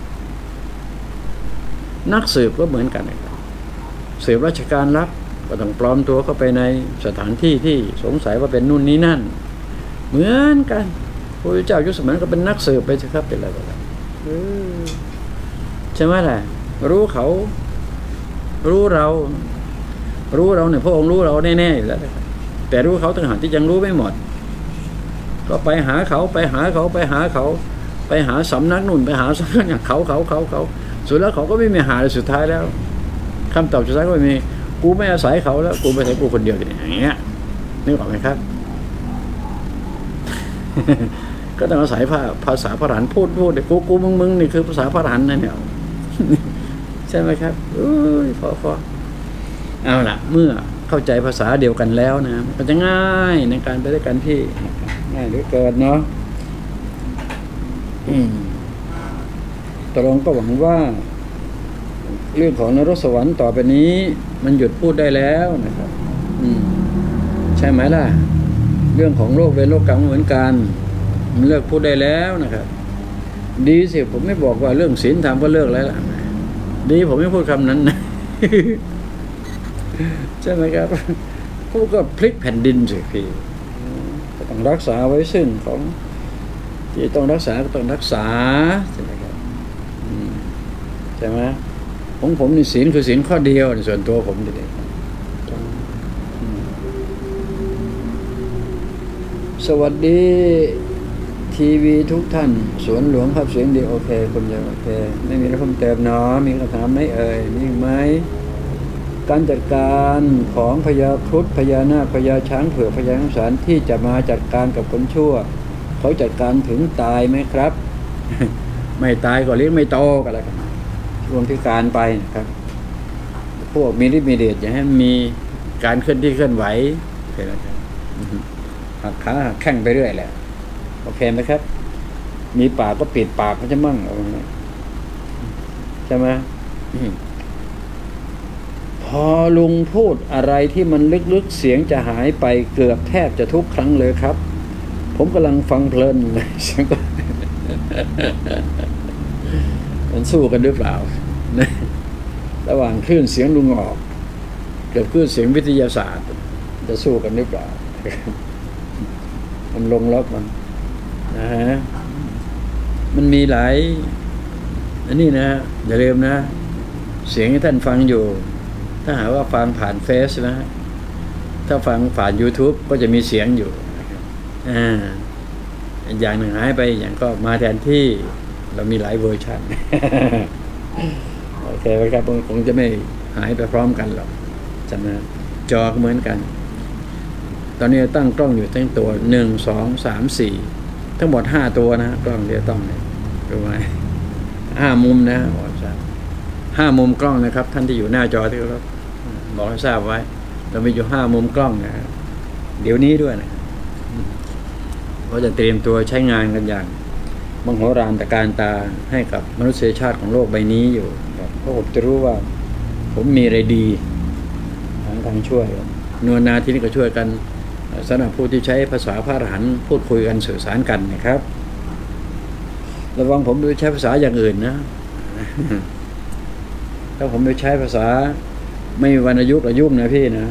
นักสืบก็เหมือนกันนะครับสืบราชการลับก็ต้องปลอมตัวเข้าไปในสถานที่ที่สงสัยว่าเป็นนู่นนี่นั่นเหมือนกันพระเจ้ายุคสมัยก็เป็นนักสืบไปสิครับเป็นอะไรก็ได้ใช่ไหมล่ะรู้เขารู้เรารู้เราเนี่ยพระองค์รู้เราแน่ๆอยู่แล้วแต่รู้เขาต่างหากที่ยังรู้ไม่หมดก็ไปหาเขาไปหาเขาไปหาเขาไปหาสำนักนู่นไปหาสำนักอย่างเขาเขาเขาเขาสุดแล้วเขาก็ไม่มีหาเลยสุดท้ายแล้วคำตอบสุดท้ายก็ไม่มีกูไม่อาศัยเขาแล้วกูไปอาศัยกูคนเดียวอย่างเงี้ยนึกออกไหมครับ ก็ต้องอาศัยภาษาพระหันพูดพูดกูกูมึงมึงนี่คือภาษาพระหันนั่นเนี่ย ใช่ไหมครับอุ้ยพอพอเอาล่ะเมื่อเข้าใจภาษาเดียวกันแล้วนะมันจะง่ายในการไปด้วยกันที่ง่ายเหลือเกินเนาะตกลงก็หวังว่าเรื่องของนรกสวรรค์ต่อไปนี้มันหยุดพูดได้แล้วนะครับใช่ไหมล่ะเรื่องของโลกเวรโลกกรรมเหมือนกันมันเลิกพูดได้แล้วนะครับดีสิผมไม่บอกว่าเรื่องศีลธรรมก็เลิกแล้วล่ะดีผมไม่พูดคำนั้นนะ ใช่ไหมครับพูดก็พลิกแผ่นดินสิพี่ต้องรักษาไว้ซึ่งของที่ต้องรักษาก็ต้องรักษาใช่ไหมครับใช่ไหมของผมนี่ศีลคือศีลข้อเดียวในส่วนตัวผมนี่เองสวัสดีทีวีทุกท่านสวนหลวงภาพเสียงดีโอเคคุณจะโอเคไม่มีอะไรเพิ่มเติมเนาะมีคำถามไหมเอ่ยมีไหมการจัดการของพญาครุฑพญานาคพญาช้างเผือกพญาน้ำสารที่จะมาจัดการกับคนชั่วเขาจัดการถึงตายไหมครับ ไม่ตายก็เลี้ยงไม่โตก็แล้วกันรวมที่การไปนะครับพวกมีฤทธิ์มีเดชอย่าให้มีการเคลื่อนที่เคลื่อนไหวโอเคแล้วครับหักขาหักแข้งไปเรื่อยแหละโอเคไหมครับมีปากก็ปิดปากมันจะมั่งเอาใช่ไหมพอลุงพูดอะไรที่มันลึกๆเสียงจะหายไปเกือบแทบจะทุกครั้งเลยครับผมกำลังฟังเพลินเลยมันสู้กันหรือเปล่าระหว่างคลื่นเสียงลุงออกกับคลื่นเสียงวิทยาศาสตร์จะสู้กันหรือเปล่ามันลงล็อกมันนะฮะมันมีหลายอันนี้นะอย่าลืมนะเสียงที่ท่านฟังอยู่ถ้าหากว่าฟังผ่านเฟซนะถ้าฟังผ่าน YouTube ก็จะมีเสียงอยู่อ่าอย่างหนึ่งหายไปอย่างก็มาแทนที่เรามีหลายเวอร์ชันโอเคไหมครับคงจะไม่หายไปพร้อมกันหรอกจำนะจอก็เหมือนกันตอนนี้ตั้งกล้องอยู่ทั้งตัวหนึ่งสองสามสี่ทั้งหมดห้าตัวนะกล้องเดียวต้องเนี่ยรู้ไหมห้ามุมนะบอกทราบห้ามุมกล้องนะครับท่านที่อยู่หน้าจอที่เราบอกให้ทราบไว้เรามีอยู่ห้ามุมกล้องนะเดี๋ยวนี้ด้วยนะก็จะเตรียมตัวใช้งานกันอย่างมโหฬารตะการตาให้กับมนุษยชาติของโลกใบนี้อยู่เพราะผมจะรู้ว่าผมมีอะไรดีทางทางช่วยนวลนาที่นี่ก็ช่วยกันสำหรับผู้ที่ใช้ภาษาพระอรหันต์พูดคุยกันสื่อสารกันนะครับระวังผมไปใช้ภาษาอย่างอื่นนะถ้าผมไปใช้ภาษาไม่มีวรรณยุกต์ระยุ่งนะพี่นะ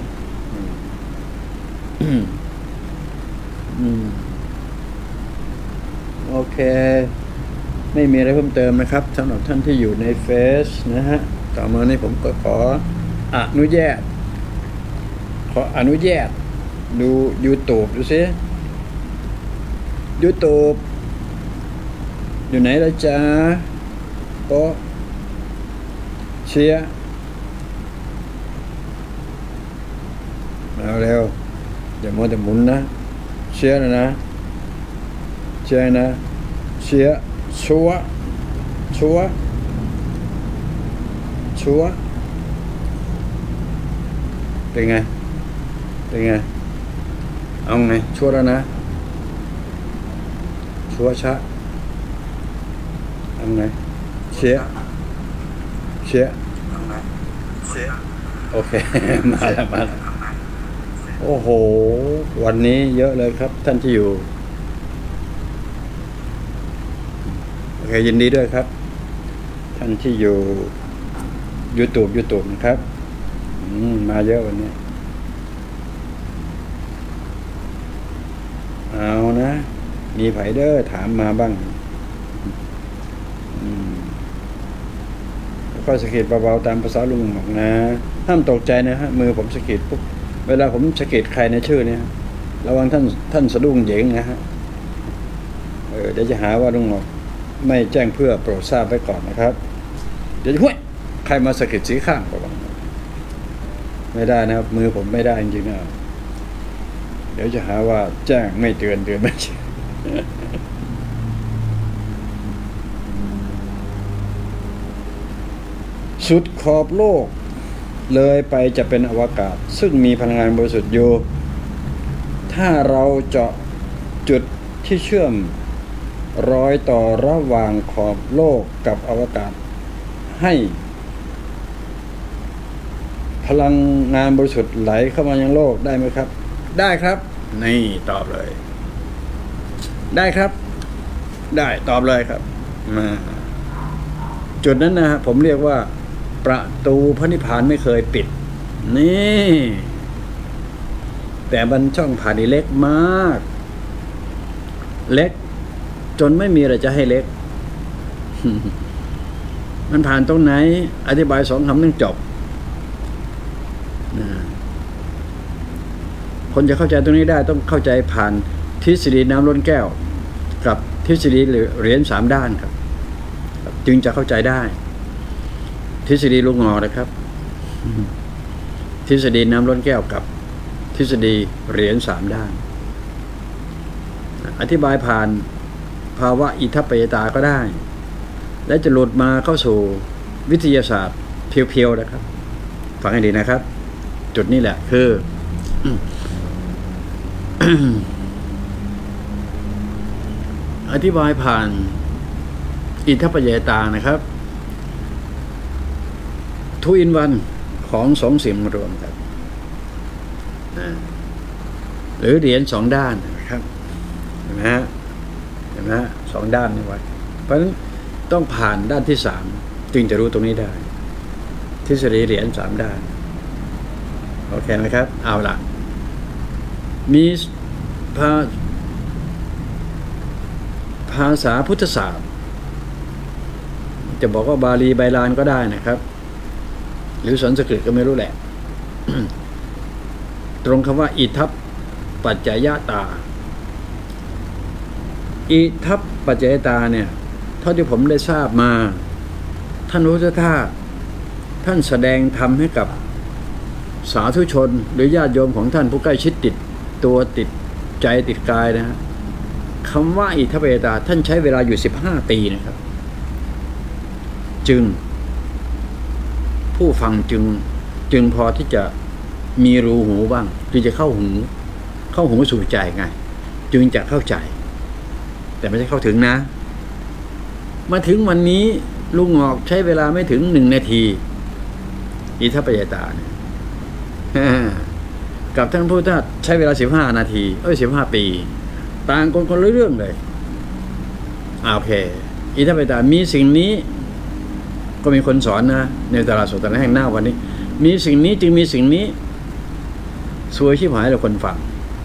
โอเคไม่มีอะไรเพิ่มเติมนะครับสำหรับท่านที่อยู่ในเฟซนะฮะต่อมานี้ผมก็ขออนุญาตขออนุญาตดู YouTube ดูสิ YouTube อยู่ไหนล่ะจ๊ะโป๊ะเชียร์เอาเร็วอย่ามัวแต่หมุนนะเชียร์นะนะเชียร์นะเชียร์ชัวชัวชัวเป็นไงเป็นไงเอาไงชัวร์แล้วนะชัวร์ชะเอาไงเชียร์เชียร์เอาไงเชียร์โอเคมาแล้วมาแล้วโอ้โหวันนี้เยอะเลยครับท่านที่อยู่โอเคยินดีด้วยครับท่านที่อยู่ YouTube YouTube นะครับมาเยอะวันนี้เอานะมีไผเดอร์ถามมาบ้างก็สะกิดเบาๆตามภาษาลุงบอกนะห้ามตกใจนะฮะมือผมสะกิดปุ๊บเวลาผมสะกิดใครในชื่อเนี่ยระวังท่านท่านสะดุ้งเหยิงนะฮะเออเดี๋ยวจะหาว่าลุงบอกไม่แจ้งเพื่อโปรดทราบไว้ก่อนนะครับเดี๋ยวจะห้วยใครมาสะกิดสีข้างก็บอกไม่ได้นะครับมือผมไม่ได้จริงๆนะเดี๋ยวจะหาว่าแจ้งไม่เตือนเตือนไม่ใช่สุดขอบโลกเลยไปจะเป็นอวกาศซึ่งมีพลังงานบริสุทธิ์อยู่ถ้าเราเจาะจุดที่เชื่อมรอยต่อระหว่างขอบโลกกับอวกาศให้พลังงานบริสุทธิ์ไหลเข้ามายังโลกได้ไหมครับได้ครับนี่ตอบเลยได้ครับได้ตอบเลยครับมาจุดนั้นนะฮะผมเรียกว่าประตูพระนิพพานไม่เคยปิดนี่แต่มันช่องผ่านนี่เล็กมากเล็กจนไม่มีอะไรจะให้เล็ก มันผ่านตรงไหนอธิบายสองคำนึงจบนะคนจะเข้าใจตรงนี้ได้ต้องเข้าใจผ่านทฤษฎีน้ำล้นแก้วกับทฤษฎีเหรียญสามด้านครับจึงจะเข้าใจได้ทฤษฎีลูกงอนะครับทฤษฎีน้ำล้นแก้วกับทฤษฎีเหรียญสามด้านอธิบายผ่านภาวะอิทัปปัจจยตาก็ได้และจะหลุดมาเข้าสู่วิทยาศาสตร์เพียวๆนะครับฟังให้ดีนะครับจุดนี้แหละคือ อธิบายผ่านอิทัปปัจจยตานะครับทูอินวันของสองสิ่งมารวมกันหรือเหรียญสองด้านนะครับเห็นไหมฮะเห็นไหมฮะสองด้านนี่ไว้เพราะฉะนั้นต้องผ่านด้านที่สามจึงจะรู้ตรงนี้ได้ทฤษฎีเหรียญสามด้านโอเคไหมครับเอาล่ะมีภาภาษาพุทธศาสตร์จะบอกว่าบาลีไบาลานก็ได้นะครับหรือสันสกฤตก็ไม่รู้แหละ ตรงคำว่าอิทัปปัจจยตาอิทัปปัจจยตาเนี่ยเท่าที่ผมได้ทราบมาท่านพุทธทาสท่านแสดงธรรมให้กับสาธุชนหรือญาติโยมของท่านผู้ใกล้ชิดติดตัวติดใจติดกายนะฮะคำว่าอิทัปปัจจยตาท่านใช้เวลาอยู่สิบห้าปีนะครับจึงผู้ฟังจึงจึงพอที่จะมีรูหูบ้างจึงจะเข้าหูเข้าหูสู่ใจไงจึงจะเข้าใจแต่ไม่ใช่เข้าถึงนะมาถึงวันนี้ลุงงอกใช้เวลาไม่ถึงหนึ่งนาทีอิทัปปัจจยตาเนี่ยกับท่านพุทธทาสใช้เวลาสิบห้านาทีเอ้ยสิบห้าปีต่างคนคนละเรื่องเลยโอเคอิทัปปัจจยตามีสิ่งนี้ก็มีคนสอนนะในตลาดสดตลาดแห่งหน้าวันนี้มีสิ่งนี้จึงมีสิ่งนี้สวยชิบหายเลยคนฟัง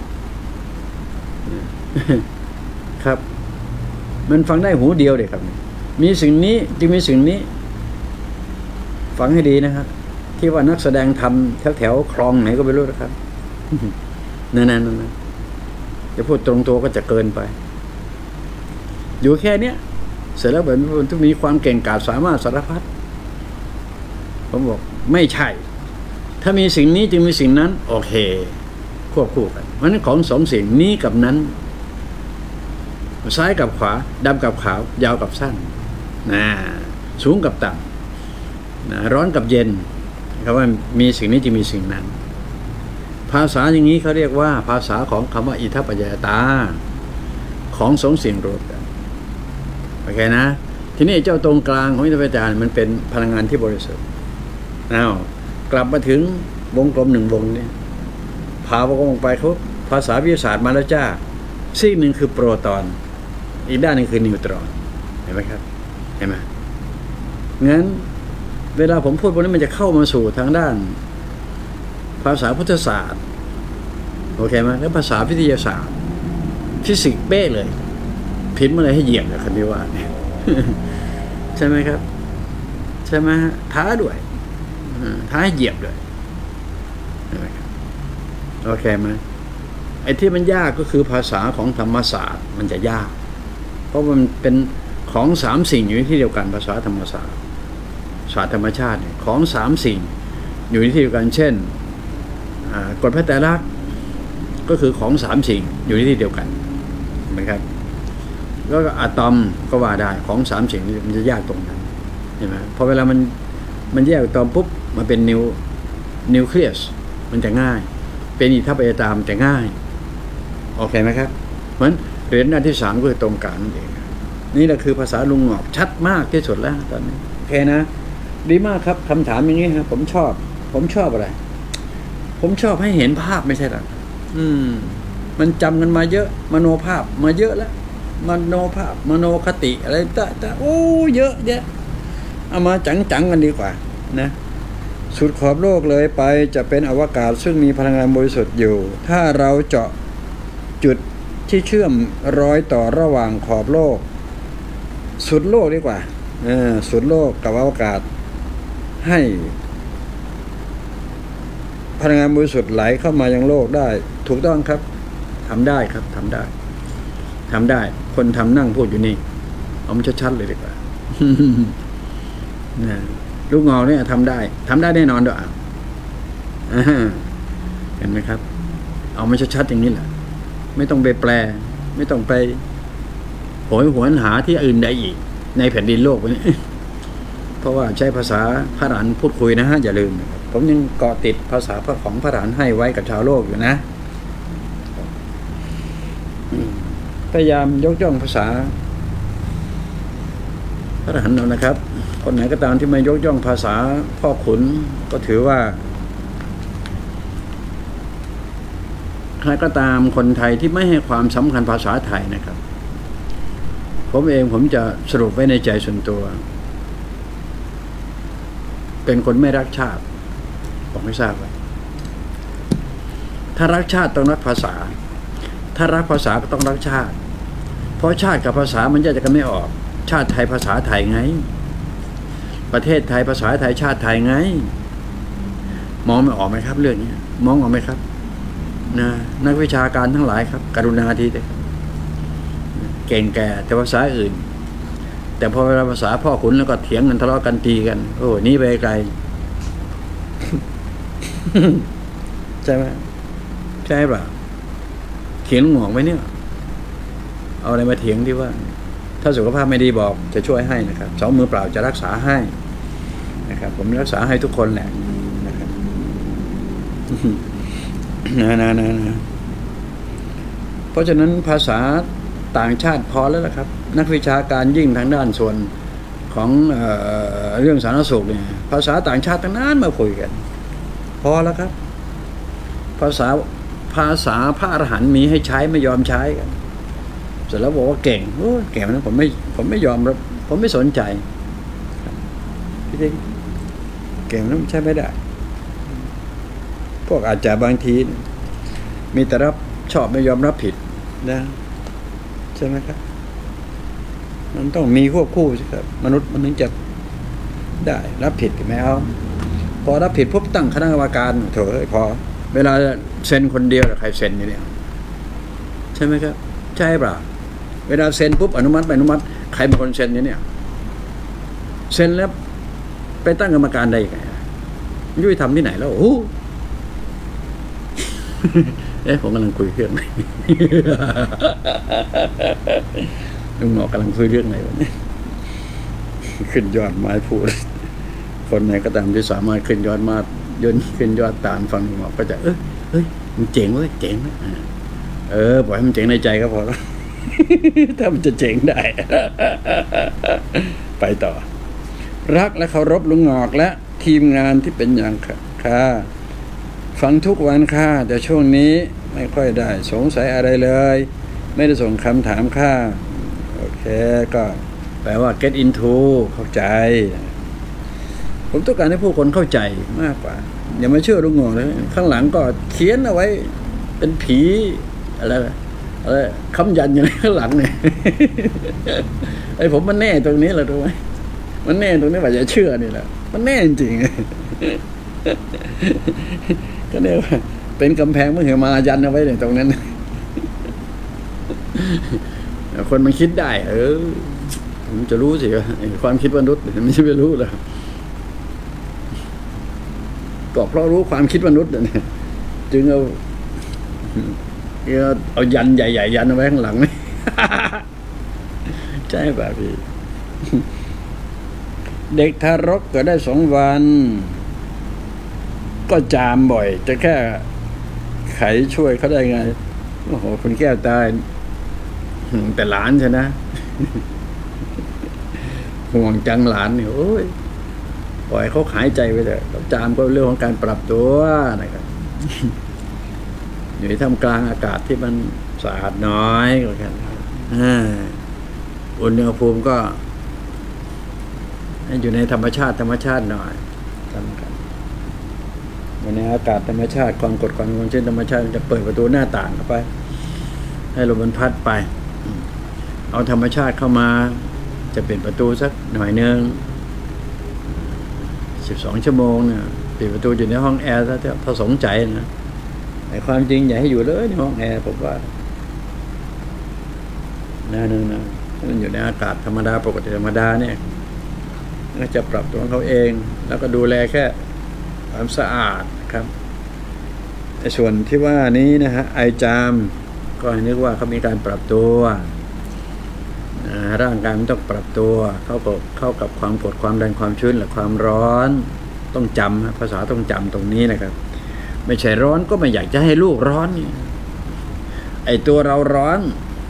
ครับมันฟังได้หูเดียวเลยครับมีสิ่งนี้จึงมีสิ่งนี้ฟังให้ดีนะครับที่ว่านักแสดงทำแถวแถวคลองไหนก็ไม่รู้นะครับนั่นนั่นนั่นจะพูดตรงตัวก็จะเกินไปอยู่แค่เนี้ยเสร็จแล้วแบบต้องมีความเก่งกาจสามารถสารพัดผมบอกไม่ใช่ถ้ามีสิ่งนี้จึงมีสิ่งนั้นโอเคควบคู่กันเพราะนั้นของสองสิ่งนี้กับนั้นซ้ายกับขวาดำกับขาวยาวกับสั้นนะสูงกับต่ำนะร้อนกับเย็นคำว่ามีสิ่งนี้จึงมีสิ่งนั้นภาษาอย่างนี้เขาเรียกว่าภาษาของคำว่าอิทัปปัจจยตาของสองสิ่งรวมกันโอเคนะทีนี้เจ้าตรงกลางของอิทัปปัจจยตามันเป็นพลังงานที่บริสุทธิ์อ้าวกลับมาถึงวงกลมหนึ่งวงเนี่ยพาวงลงไปเขาภาษาวิทยาศาสตร์มาแล้วจ้าซีกหนึ่งคือโปรตอนอีกด้านหนึ่งคือนิวตรอนเห็นไหมครับเห็นไหมงั้นเวลาผมพูดพวกนี้มันจะเข้ามาสู่ทางด้านภาษาพุทธศาสตร์โอเคไหมแล้วภาษาวิทยาศาสตร์ฟิสิกส์เป๊ะเลยพิมพ์อะไรให้เหยียบเลยคำนี้ว่าเนี่ยใช่ไหมครับใช่ไหมท้าด้วยท้าให้เหยียบด้วยโอเคไหมไอ้ที่มันยากก็คือภาษาของธรรมศาสตร์มันจะยากเพราะมันเป็นของสามสิ่งอยู่ในที่เดียวกันภาษาธรรมศาสตร์ศาสตร์ธรรมชาติเนี่ยของสามสิ่งอยู่ในที่เดียวกันเช่นกฎพระไตรลักษณ์ก็คือของสามสิ่งอยู่ในที่เดียวกันเหมือนครับแล้วก็อะตอมก็ว่าได้ของสามสิ่งมันจะยากตรงนั้นเห็นไหมพอเวลามันมันแยกอะตอมปุ๊บมันเป็นนิวนิวเคลียสมันจะง่ายเป็นอิทัปปัจจยตามันจะง่ายโอเคไหมครับเพราะฉะนั้นเหรียญด้านที่สามก็คือตรงกลางนั่นเองนี่แหละคือภาษาลุงงอกชัดมากที่สุดแล้วตอนนี้โอเคนะดีมากครับคำถามอย่างนี้ครับผมชอบผมชอบอะไรผมชอบให้เห็นภาพไม่ใช่หรออืมมันจำกันมาเยอะมโนภาพมาเยอะแล้วมโนภาพมโนคติอะไรต่างๆโอ้เยอะแยะเอามาจังๆกันดีกว่านะสุดขอบโลกเลยไปจะเป็นอวกาศซึ่งมีพลังงานบริสุทธิ์อยู่ถ้าเราเจาะจุดที่เชื่อมรอยต่อระหว่างขอบโลกสุดโลกดีกว่าเออสุดโลกกับอวกาศให้พลังงานบริสุทธิ์ไหลเข้ามายังโลกได้ถูกต้องครับทำได้ครับทำได้ทำได้คนทำนั่งพูดอยู่นี่เอามันชัดๆเลยดีกว่า นะลูกงอเนี่ยทำได้ทำได้แน่นอนด้วยเห็นไหมครับเอามันชัดๆอย่างนี้แหละไม่ต้องไปแปลไม่ต้องไปโหยหวนหาที่อื่นใดอีกในแผ่นดินโลกนี้ เพราะว่าใช้ภาษาพระอรหันต์พูดคุยนะฮะอย่าลืมผมยังเกาะติดภาษาของพระอรหันต์ให้ไว้กับชาวโลกอยู่นะพยายามยกย่องภาษาพระอรหันต์เรานะครับคนไหนก็ตามที่ไม่ยกย่องภาษาพ่อขุนก็ถือว่าใครก็ตามคนไทยที่ไม่ให้ความสำคัญภาษาไทยนะครับผมเองผมจะสรุปไว้ในใจส่วนตัวเป็นคนไม่รักชาติผมไม่ทราบว่าถ้ารักชาติต้องรักภาษาถ้ารักภาษาก็ต้องรักชาติเพราะชาติกับภาษามันแยกกันไม่ออกชาติไทยภาษาไทยไงประเทศไทยภาษาไทยชาติไทยไงมองไม่ออกไหมครับเรื่องนี้มองออกไหมครับนะนักวิชาการทั้งหลายครับกรุณาทีเดียวเก่งแก่แต่ภาษาอื่นแต่พอเวลาภาษาพ่อขุนแล้วก็เถียงกันทะเลาะกันตีกันโอ้นี่ไปไกล ใช่ไหมใช่ป่ะเถียงหงอกไหมเนี่ยเอาอะไรมาเถียงที่ว่าถ้าสุขภาพไม่ดีบอกจะช่วยให้นะครับสองมือเปล่าจะรักษาให้นะครับผมรักษาให้ทุกคนแหละนะครับ นะนะนะนะเพราะฉะนั้นภาษาต่างชาติพอแล้วละครับนักวิชาการยิ่งทางด้านส่วนของเอ่อเรื่องสาธารณสุขเนี่ยภาษาต่างชาติทั้งนั้นมาคุยกันพอแล้วครับภาษาภาษาพระอรหันต์มีให้ใช้ไม่ยอมใช้กันเสร็จแล้วบอกว่าเก่งโอ้เก่งนะผมไม่ผมไม่ยอมรับผมไม่สนใจพี่เด็กเก่งนะใช้ไม่ได้พวกอาจจะบางทีมีแต่รับชอบไม่ยอมรับผิดนะใช่ไหมครับมันต้องมีควบคู่สิครับมนุษย์มันถึงจะได้รับผิดไม่เอาพอรับผิดปุ๊บตั้งคณะกรรมการเถอะพอเวลาเซ็นคนเดียวใครเซ็นอยู่เนี่ยใช่ไหมครับใช่เปล่าเวลาเซ็นปุ๊บอนุมัติไปอนุมัติใครเป็นคนเซ็นเนี่ยเซ็นแล้วไปตั้งกรรมการได้ยังไงยุติธรรมที่ไหนแล้วโอ้เอ๊ะผมกำลังคุยเรื่องไหนลุงหมอกำลังคุยเรื่องไหนวะเนี่ยขึ้นยอดไม้พูดคนไหนก็ตามที่สามารถขึ้นยอดมายนขึ้นยอดตามฟังลุงหมอก็จะเอ้ยเฮ้ยมันเจ๋งเว้ยเจ๋งนะเออปล่อยให้มันเจ๋งในใจก็พอแล้วถ้ามันจะเจ๋งได้ไปต่อรักและเคารพลุงหงอกและทีมงานที่เป็นอย่างค่ะฟังทุกวันค่ะแต่ช่วงนี้ไม่ค่อยได้สงสัยอะไรเลยไม่ได้ส่งคำถามค่ะโอเคก็แปลว่า get into เข้าใจผมต้องการให้ผู้คนเข้าใจมากกว่าอย่ามาเชื่อลุงหงอกเลยข้างหลังก็เขียนเอาไว้เป็นผีอะไรอะไรคำยันอย่างไรข้างหลังเนี่ย ไอ้ผมมันแน่ตรงนี้แหละถูกไหมมันแน่ตรงนี้ว่าจะเชื่อนี่แหละมันแน่จริงก็เนี่ยเป็นกำแพงเมื่อเหมายันเอาไว้ในตรงนั้นคนมันคิดได้เออผมจะรู้สิว่าความคิดมนุษย์ไม่ใช่ไม่รู้หรอกก็เพราะรู้ความคิดมนุษย์เนี่ยจึงเอาเอายันใหญ่ๆยันเอาไว้ข้างหลังนี่ใช่ป่ะพี่เด็กทารกเกิดได้สองวันก็จามบ่อยจะแค่ไขช่วยเขาได้ไงโอ้โหคุณแก้วตายแต่หลานใช่นะห่วงจังหลานเนี่ยโอ้ยปล่อยเขาหายใจไปเถอะจามก็เรื่องของการปรับตัวนะครับอยู่ในท่ามกลางอากาศที่มันสะอาดน้อยกว่ากันอุณหภูมิก็อยู่ในธรรมชาติธรรมชาติหน่อยทำกันอยู่ในอากาศธรรมชาติความกดความความชื้นธรรมชาติจะเปิดประตูหน้าต่างเข้าไปให้ลมมันพัดไปเอาธรรมชาติเข้ามาจะเปลี่ยนประตูสักหน่อยนึงสิบสองชั่วโมงเนี่ยปิดประตูอยู่ในห้องแอร์ถ้าถ้าสงใจนะแต่ความจริงอย่าให้อยู่เลยในห้องแอร์ผมว่านะนึงนะมันอยู่ในอากาศธรรมดาปกติธรรมดาเนี่ยก็จะปรับตัวเขาเองแล้วก็ดูแลแค่ความสะอาดครับในส่วนที่ว่านี้นะฮะไอจามก็ให้นึกว่าเขามีการปรับตัวร่างกายมันต้องปรับตัวเข้ากับเข้ากับความกดความดันความชื้นหรือความร้อนต้องจำภาษาต้องจำตรงนี้นะครับไม่ใช่ร้อนก็ไม่อยากจะให้ลูกร้อนนี่ไอตัวเราร้อน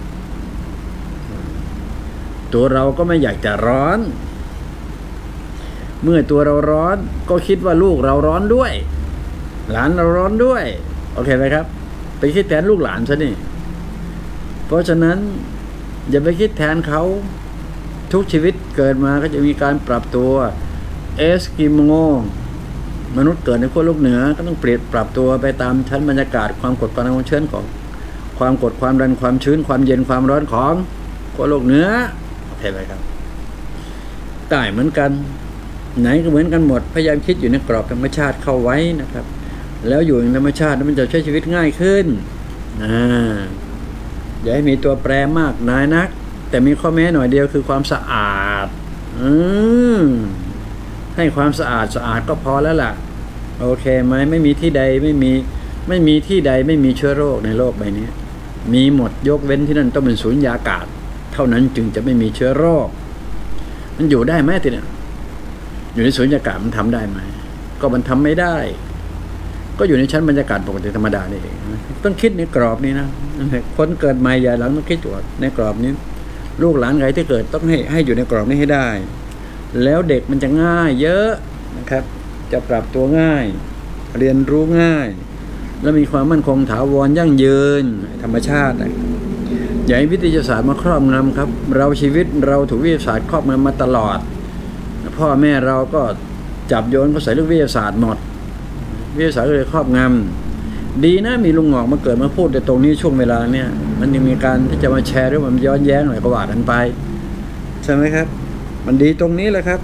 ตัวเราก็ไม่อยากจะร้อนเมื่อตัวเราร้อนก็คิดว่าลูกเราร้อนด้วยหลานเราร้อนด้วยโอเคไหมครับไปคิดแทนลูกหลานซะนี่เพราะฉะนั้นอย่าไปคิดแทนเขาทุกชีวิตเกิดมาก็จะมีการปรับตัวเอสกิโมมนุษย์เกิดในขั้วโลกเหนือก็ต้องเปลี่ยนปรับตัวไปตามชั้นบรรยากาศความกดความดันความชื้นของความกดความดันความชื้นความเย็นความร้อนของขั้วโลกเหนือโอเคไหมครับใต้เหมือนกันไหนก็เหมือนกันหมดพยายามคิดอยู่ในกรอบธรรมชาติเข้าไว้นะครับแล้วอยู่ในธรรมชาติมันจะใช้ชีวิตง่ายขึ้นอ่าอย่าให้มีตัวแปรมากนายนักแต่มีข้อแม้หน่อยเดียวคือความสะอาดอืมให้ความสะอาดสะอาดก็พอแล้วล่ะโอเคไหมไม่มีที่ใดไม่มีไม่มีที่ใดไม่มีเชื้อโรคในโลกใบนี้มีหมดยกเว้นที่นั่นต้องเป็นสูญญากาศเท่านั้นจึงจะไม่มีเชื้อโรคมันอยู่ได้ไหมทีเนี่ยอยู่ในสูญญากาศมันทำได้ไหมก็มันทำไม่ได้ก็อยู่ในชั้นบรรยากาศปกติธรรมดานี่เองต้องคิดในกรอบนี้นะคนเกิดใหม่อย่าหลังต้องคิดว่าในกรอบนี้ลูกหลานใครที่เกิดต้องให้ให้อยู่ในกรอบนี้ให้ได้แล้วเด็กมันจะง่ายเยอะนะครับจะปรับตัวง่ายเรียนรู้ง่ายและมีความมั่นคงถาวรยั่งยืนธรรมชาตินะอย่าให้วิทยาศาสตร์มาครอบงำครับเราชีวิตเราถูกวิทยาศาสตร์ครอบงำมาตลอดพ่อแม่เราก็จับโยนก็ใส่เรื่องวิทยาศาสตร์หมดวิทยาศาสตร์ก็เลยครอบงำดีนะมีลุงหงอกมาเกิดมาพูดในตรงนี้ช่วงเวลาเนี่ยมันยังมีการที่จะมาแชร์ด้วยมันย้อนแย้งอะไรก็ว่ากันไปใช่ไหมครับมันดีตรงนี้แหละครับ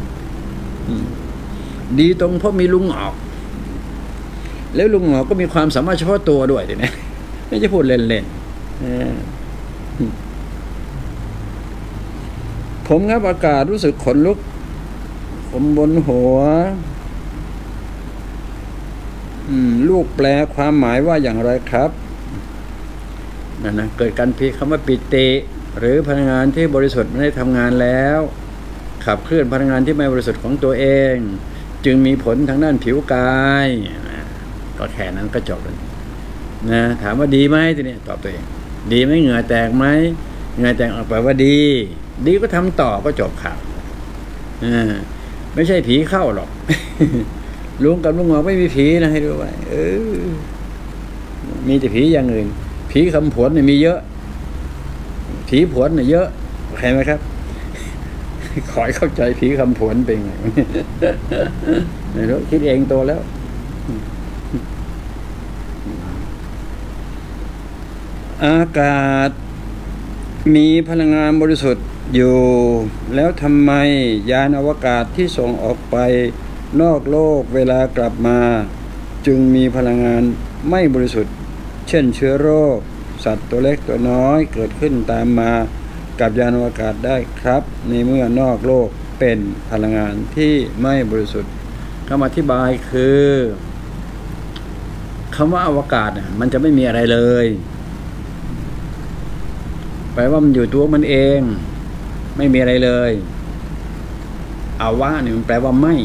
ดีตรงเพราะมีลุงหงอกแล้วลุงหงอกก็มีความสามารถเฉพาะตัวด้วยทีนี้ไม่ใช่พูดเล่นๆผมครับอากาศรู้สึกขนลุกผมบนหัวลูกแปลความหมายว่าอย่างไรครับนั่นนะเกิดการพิคำว่าปิติหรือพลังงานที่บริสุทธิ์ไม่ได้ทำงานแล้วขับเคลื่อนพลังงานที่ไม่บริสุทธิ์ของตัวเองจึงมีผลทางด้านผิวกายก็แค่นั้นก็จบเลยนะถามว่าดีไหมทีนี้ตอบตัวเองดีไหมเหงื่อแตกไหมเหงื่อแตกออกไปว่าดีดีก็ทำต่อก็จบข่าวอ่าไม่ใช่ผีเข้าหรอกลุงกับลุงหงอกไม่มีผีนะให้ดูไว้เออมีแต่ผีอย่างอื่นผีคำผวนเนี่ยมีเยอะผีผวนเนี่ยเยอะเห็นไหมครับขอให้เข้าใจผีคำผวนเป็นไงไม่รู้คิดเองโตแล้วอากาศมีพลังงานบริสุทธิ์อยู่แล้วทำไมยานอวกาศที่ส่งออกไปนอกโลกเวลากลับมาจึงมีพลังงานไม่บริสุทธิ์เช่นเชื้อโรคสัตว์ตัวเล็กตัวน้อยเกิดขึ้นตามมากับยานอวกาศได้ครับในเมื่อนอกโลกเป็นพลังงานที่ไม่บริสุทธิ์คำอธิบายคือคำว่าอวกาศเนี่ยมันจะไม่มีอะไรเลยแปลว่ามันอยู่ตัวมันเองไม่มีอะไรเลยอาวะเนี่ยมันแปลว่าไม่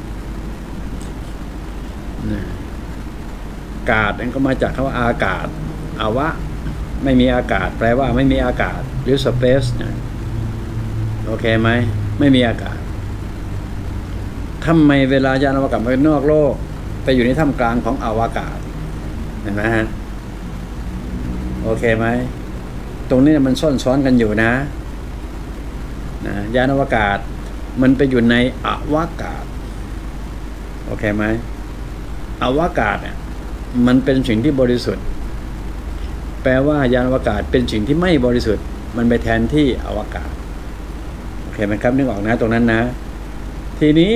อากาศนั่นก็มาจากคำว่าอากาศอาวะไม่มีอากาศแปลว่าไม่มีอากาศหรือ space นะโอเคไหมไม่มีอากาศทำไมเวลายานอวกาศไปนอกโลกไปอยู่ในท่ามกลางของอวกาศเห็นไหมฮะโอเคไหมตรงนี้มันซ่อนซ้อนกันอยู่นะนะยานอวกาศมันไปอยู่ในอวกาศโอเคไหมอวกาศเนี่ยมันเป็นสิ่งที่บริสุทธิ์แปลว่ายานอวกาศเป็นสิ่งที่ไม่บริสุทธิ์มันไปแทนที่อวกาศโอเคไหมครับนึกออกนะตรงนั้นนะทีนี้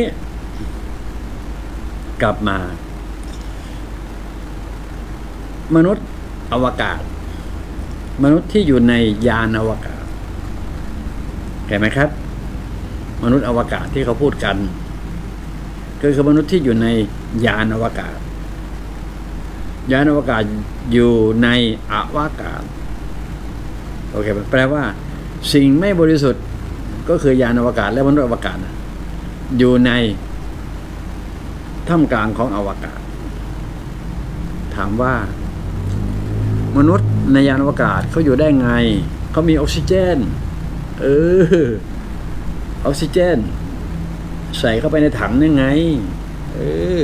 กลับมามนุษย์อวกาศมนุษย์ที่อยู่ในยานอวกาศเห็นไหมครับมนุษย์อวกาศที่เขาพูดกันก็คือมนุษย์ที่อยู่ในยานอวกาศยานอวกาศอยู่ในอวกาศโอเคแปลว่าสิ่งไม่บริสุทธิ์ก็คือยานอวกาศและมนุษย์อวกาศอยู่ในท่ามกลางของอวกาศถามว่ามนุษย์ในยานอวกาศเขาอยู่ได้ไงเขามีออกซิเจนเออออกซิเจนใส่เข้าไปในถังยังไงเออ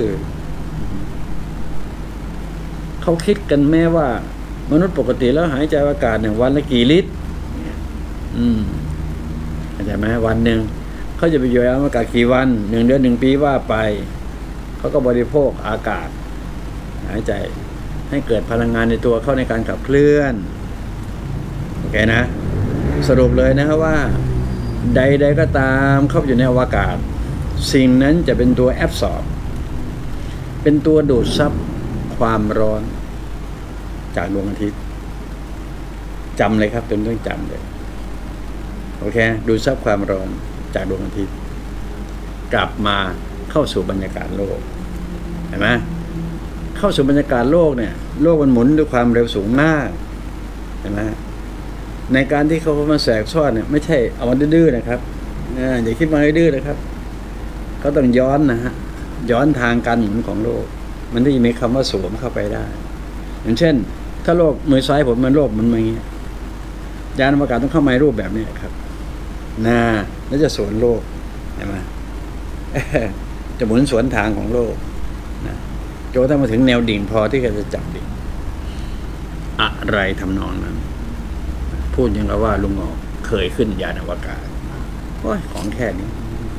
เขาคิดกันแม้ว่ามนุษย์ปกติแล้วหายใจอากาศหนึ่งวันละกี่ลิตรอืมเข้าใจไหมวันหนึ่งเขาจะไปอยู่ในอากาศกี่วันหนึ่งเดือนหนึ่งปีว่าไปเขาก็บริโภคอากาศหายใจให้เกิดพลังงานในตัวเข้าในการขับเคลื่อนโอเคนะสรุปเลยนะครับว่าใดๆก็ตามเข้าอยู่ในอวกาศสิ่งนั้นจะเป็นตัวแอบสอบเป็นตัวดูดซับความร้อนจากดวงอาทิตย์จำเลยครับเป็นต้องจำเลยโอเคดูดซับความร้อนจากดวงอาทิตย์กลับมาเข้าสู่บรรยากาศโลกเห็นไหมเข้าสู่บรรยากาศโลกเนี่ยโลกมันหมุนด้วยความเร็วสูงมากเห็นไหมในการที่เขามาแสกซ้อนเนี่ยไม่ใช่เอามาดื้อๆนะครับอย่าคิดมาดื้อๆนะครับเขาต้องย้อนนะฮะย้อนทางการหมุนของโลกมันที่มีคำว่าสวมเข้าไปได้อย่างเช่นถ้าโลกมือซ้ายผมมันโลกมันมาอย่างเงี้ยยานอวกาศต้องเข้ามาในรูปแบบนี้ครับน่าแล้วจะสวนโลกเห็นไหมจะหมุนสวนทางของโลกนะจนถ้ามาถึงแนวดิ่งพอที่จะจับดิ่งอะไรทำนองนั้นพูดอย่างกับว่าลุงหงอกเคยขึ้นยานอวกาศโอ้ยของแค่นี้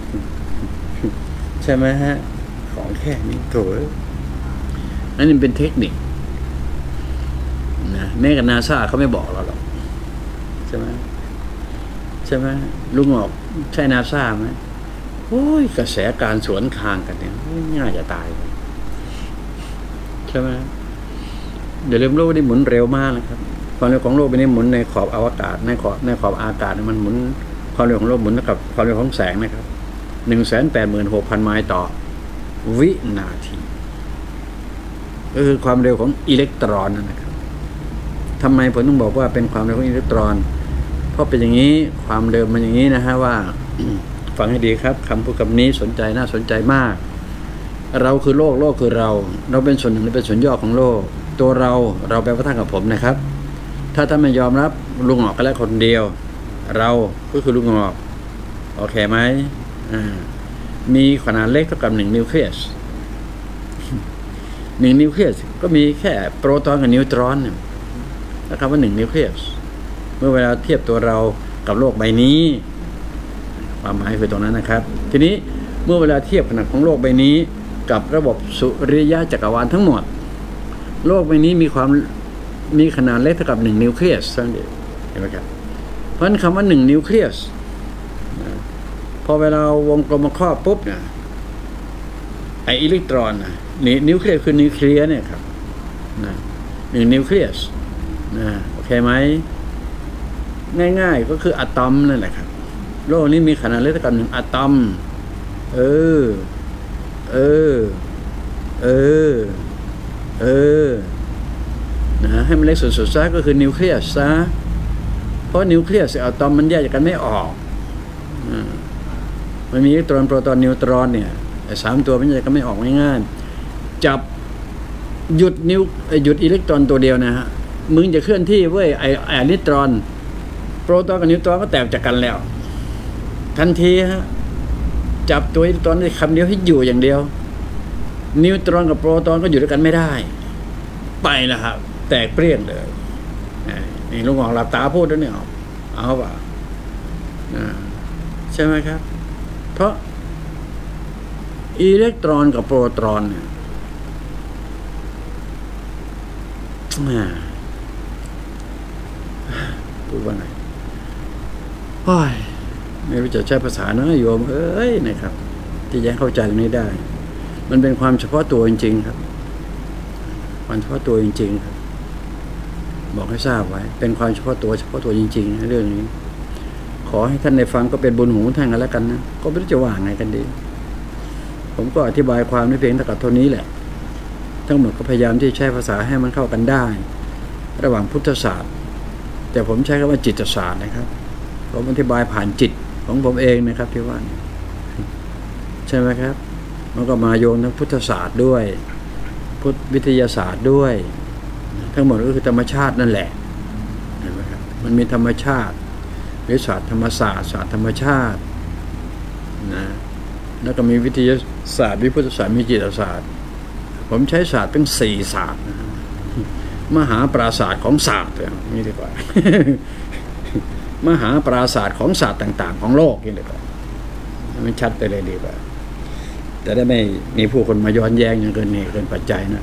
ใช่ไหมฮะของแค่นี้โถนั่นเป็นเทคนิคนะแม้กับนาซาเขาไม่บอกเราหรอกใช่ไหมใช่ไหมลุงหงอกใช่นาซาไหมโอ้ยกระแสการสวนทางกันเนี่ยง่ายจะตายใช่ไหมเดี๋ยวเริ่มโลกนี่หมุนเร็วมากนะครับความเร็วของโลกเป็นนี้หมุนในขอบอวกาศในขอบในขอบอากาศมันหมุนความเร็วของโลกหมุนเท่ากับความเร็วของแสงนะครับหนึ่งแสนแปดหมื่นหกพันไมล์ต่อวินาทีก็คือความเร็วของอิเล็กตรอนนะครับทำไมผมต้องบอกว่าเป็นความเร็วของอิเล็กตรอนเพราะเป็นอย่างนี้ความเร็วมันอย่างนี้นะฮะว่า ฟังให้ดีครับคำพูดคำนี้สนใจน่าสนใจมากเราคือโลกโลกคือเราเราเป็นส่วนหนึ่งเป็นส่วนย่อของโลกตัวเราเราแปลว่าท่านกับผมนะครับถ้าท่านไม่ยอมรับลุงหงอกก็แล้วคนเดียวเราก็คือลุงหงอกโอเคไหมอ่ามีขนาดเล็กเท่ากับหนึ่งนิวเคลียสหนึ่งนิวเคลียสก็มีแค่โปรตอนกับนิวตรอนนะครับว่าหนึ่งนิวเคลียสเมื่อเวลาเทียบตัวเรากับโลกใบนี้ความหมายคือตรงนั้นนะครับทีนี้เมื่อเวลาเทียบขนาดของโลกใบนี้กับระบบสุริยะจักรวาลทั้งหมดโลกใบนี้มีความมีขนาดเล็กเท่ากับหนึ่งนิวเคลียสทั้งเดียวเห็นไหมครับเพราะฉะนั้นคำว่าหนึ่งนิวเคลียสพอเวลาวงกลมมาครอบปุ๊บเนี่ยไออิเล็กตรอนนะนี่นิวเคลียสคือนิวเคลียร์เนี่ยครับนะหนึ่งนิวเคลียสนะโอเคไหมง่ายๆก็คืออะตอมนั่นแหละครับโลกนี้มีขนาดเล็กเท่ากับหนึ่งอะตอมเออเออเออเออนะให้มันเล็กสุดๆซะก็คือนิวเคลียสซะเพราะนิวเคลียสกับอะตอมมันแยกจากกันไม่ออกมันมีอิเล็กตรอนโปรตอนนิวตรอนเนี่ยไอ้สามตัวมันแยกกันไม่ออกง่ายๆจับหยุดนิวหยุดอิเล็กตรอนตัวเดียวนะฮะมึงจะเคลื่อนที่เว้ยไอ้ไอ้อิเล็กตรอนโปรตอนกับนิวตรอนก็แตกจากกันแล้วทันทีฮะจับตัวอิเล็กตรอนได้คำเดียวให้อยู่อย่างเดียวนิวตรอนกับโปรตอนก็อยู่ด้วยกันไม่ได้ไปแล้วครับแตกเปรี้ยงเลยนี่ลุงหงอกหลับตาพูดแล้วเนี่ยเอาป่ะใช่ไหมครับเพราะอิเล็กตรอนกับโปรตอนเนี่ยพูดว่าไงโอ้ยไม่รู้จะใช้ภาษานะโยมเอ้ยนะครับที่จะเข้าใจตรงนี้ได้มันเป็นความเฉพาะตัวจริงๆครับความเฉพาะตัวจริงๆครับบอกให้ทราบไว้เป็นความเฉพาะตัวเฉพาะตัวจริงๆในเรื่องนี้ขอให้ท่านได้ฟังก็เป็นบุญหูท่านกันแล้วกันนะก็ไม่รู้จะว่าไงกันดีผมก็อธิบายความในเพียงเท่ากับเท่านี้แหละทั้งหมดก็พยายามที่ใช้ภาษาให้มันเข้ากันได้ระหว่างพุทธศาสตร์แต่ผมใช้คำว่าจิตศาสตร์นะครับผมอธิบายผ่านจิตของผมเองนะครับที่ว่าใช่ไหมครับมันก็มาโยงทั้งพุทธศาสตร์ด้วยพุทธวิทยาศาสตร์ด้วยทั้งหมดก็คือธรรมชาตินั่นแหละเห็นไหมครับมันมีธรรมชาติวิศาสตร์ธรรมศาสตร์ศาสตร์ธรรมชาตินะแล้วก็มีวิทยาศาสตร์วิพุทธศาสตร์มีจิตศาสตร์ผมใช้ศาสตร์เป็นสี่ศาสตร์นะมหาปราศาสตร์ของศาสตร์เลยนี่ดีกว่า มหาปราศาสตร์ของศาสตร์ต่างๆของโลกนี่ดีกว่ามันชัดไปเลยดีกว่าแต่ได้ไม่มีผู้คนมาย้อนแย้งอย่างเกินเหตุเกินปัจจัยนะ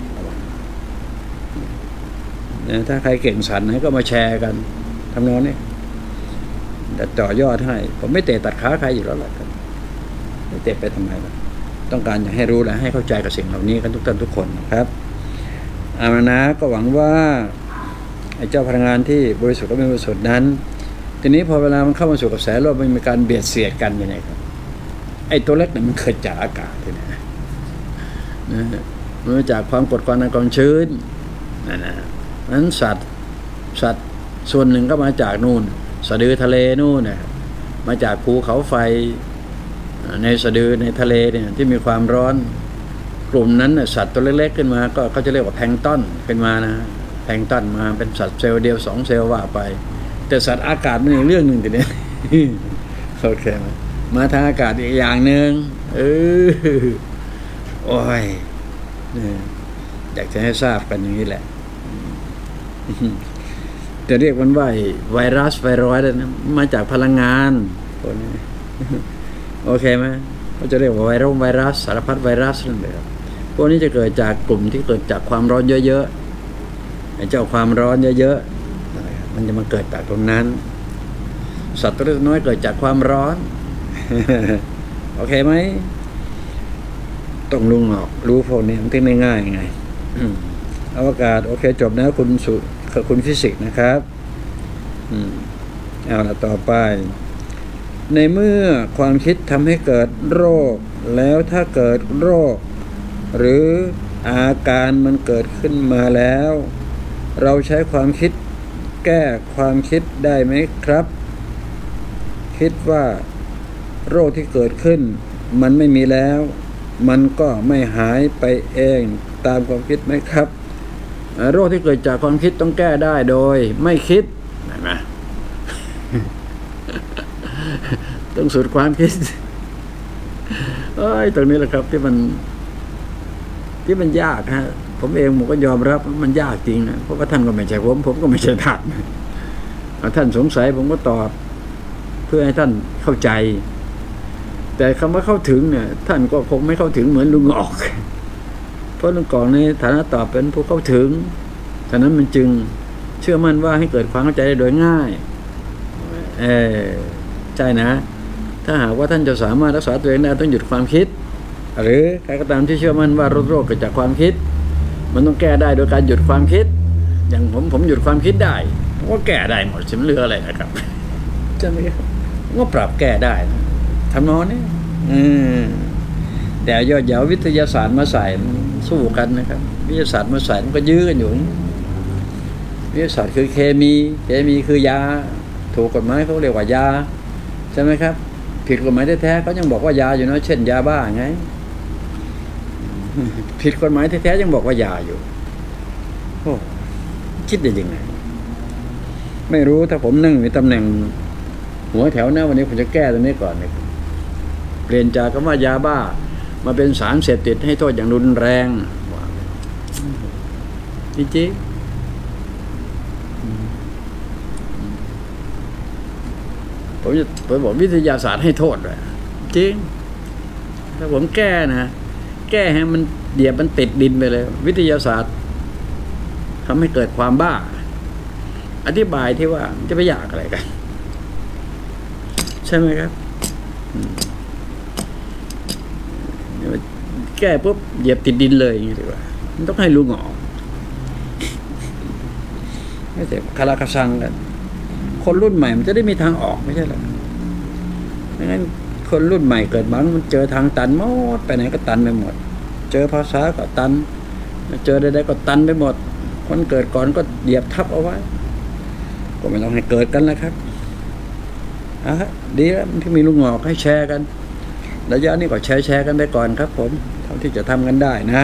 ถ้าใครเก่งสันไหนก็มาแชร์กันทำนองนี้แต่ต่อยอดให้ผมไม่เตะตัดขาใครอยู่แล้วแหละครับไม่เตะไปทำไมล่ะต้องการอยากให้รู้และให้เข้าใจกับสิ่งเหล่านี้กันทุกท่านทุกคนนะครับอามานะก็หวังว่าไอ้เจ้าพลังงานที่บริสุทธิ์และไม่บริสุทธิ์นั้นทีนี้พอเวลามันเข้ามาสู่กระแสโลกมันมีการเบียดเสียดกันยังไงครับไอ้ตัวเล็กเนี่ยมันเกิดจากอากาศนะนะมันมาจากความกดความดันความชื้นนะนะนั้นสัตว์สัตว์ส่วนหนึ่งก็มาจากนู่นสะดือทะเลนู่นนะมาจากภูเขาไฟในสะดือในทะเลเนี่ยที่มีความร้อนกลุ่มนั้นสัตว์ตัวเล็กๆขึ้นมาก็เขาจะเรียกว่าแพลงก์ตอนขึ้นมานะแพลงก์ตอนมาเป็นสัตว์เซลล์เดียวสองเซลล์ว่าไปแต่สัตว์อากาศมันอีกเรื่องหนึ่งทีนี้โอเคไหมมาทางอากาศอีกอย่างหนึ่งเออโอ้ยอยากจะให้ทราบกันอย่างนี้แหละจะเรียกมันว่าไวรัสไวรัสนะมาจากพลังงานตัวนี้โอเคไหมเขาจะเรียกว่าไวรัสไวรัสสารพัดไวรัสนั่นเลยพวกนี้จะเกิดจากกลุ่มที่เกิดจากความร้อนเยอะๆไอ้เจ้าความร้อนเยอะๆมันจะมาเกิดจากตรงนั้นสัตว์ตัวเล็กน้อยเกิดจากความร้อนโอเคไหมต้องลุงออกรู้พวกนี้มันไม่ง่ายไงอวกาศโอเคจบนะคุณสุคุณฟิสิกส์นะครับเอาละต่อไปในเมื่อความคิดทำให้เกิดโรคแล้วถ้าเกิดโรคหรืออาการมันเกิดขึ้นมาแล้วเราใช้ความคิดแก้ความคิดได้ไหมครับคิดว่าโรคที่เกิดขึ้นมันไม่มีแล้วมันก็ไม่หายไปเองตามความคิดไหมครับโรคที่เกิดจากความคิดต้องแก้ได้โดยไม่คิดเห็นไหม ต้องสุดความคิดเอ้ยตรงนี้แหละครับที่มันที่มันยากฮะผมเองผมก็ยอมรับมันยากจริงนะเพราะว่าท่านก็ไม่ใช่ผมผมก็ไม่ใช่ท่านท่านสงสัยผมก็ตอบเพื่อให้ท่านเข้าใจแต่คำว่าเข้าถึงเนี่ยท่านก็คงไม่เข้าถึงเหมือนลุงออกเพราะลุงกอกในฐานะตอบเป็นผู้เข้าถึงฉะนั้นมันจึงเชื่อมั่นว่าให้เกิดความเข้าใจได้โดยง่ายเออใช่นะถ้าหากว่าท่านจะสามารถรักษาตัวเองได้ต้องหยุดความคิดหรือใครก็ตามที่เชื่อมั่นว่าโรคเกิดจากความคิดมันต้องแก้ได้โดยการหยุดความคิดอย่างผมผมหยุดความคิดได้ผมก็แก้ได้หมดสิมันเหลืออะไรนะครับใช่ไหมครับก็ปรับแก้ได้ทำนองนี้แต่ยอดเหยาวิทยาศาสตร์มาใส่สู้กันนะครับวิทยาศาสตร์มาใส่มันก็ยื้อกันอยู่วิทยาศาสตร์คือเคมีเคมีคือยาถูกกฎหมายเขาเรียกว่ายาใช่ไหมครับผิดกฎหมายแท้ๆเขายังบอกว่ายาอยู่นะเช่นยาบ้าไงผิดกฎหมายแท้ๆยังบอกว่ายาอยู่โอ้คิดได้ยังไงไม่รู้ถ้าผมนั่งในตำแหน่งหัวแถวหน้าวันนี้ผมจะแก้ตรงนี้ก่อนเนี่ยเปลี่ยนจากคำว่ายาบ้ามาเป็นสารเสพติดให้โทษอย่างรุนแรงจริงๆผมจะผมบอกวิทยาศาสตร์ให้โทษเลยจริงถ้าผมแก้นะแก้ให้มันเดียบมันติดดินไปเลยวิทยาศาสตร์ทำให้เกิดความบ้าอธิบายที่ว่าจะไปอยากอะไรกันใช่ไหมครับแก้ปุ๊บเหยียบติดดินเลยอย่างนี้ดีกว่ามันต้องให้รู้งอไม่ใช่คาราคาซังกันคนรุ่นใหม่มันจะได้มีทางออกไม่ใช่หรอไม่งั้นคนรุ่นใหม่เกิดมามันเจอทางตันหมดไปไหนก็ตันไปหมดเจอภาษาก็ตันเจอใดๆก็ตันไปหมดคนเกิดก่อนก็เหยียบทับเอาไว้ก็ไม่ต้องให้เกิดกันแล้วครับอ่ะดีแล้วที่มีลูกงอกให้แชร์กันระยะนี้ก็แชร์แชร์กันไปก่อนครับผมเท่าที่จะทำกันได้นะ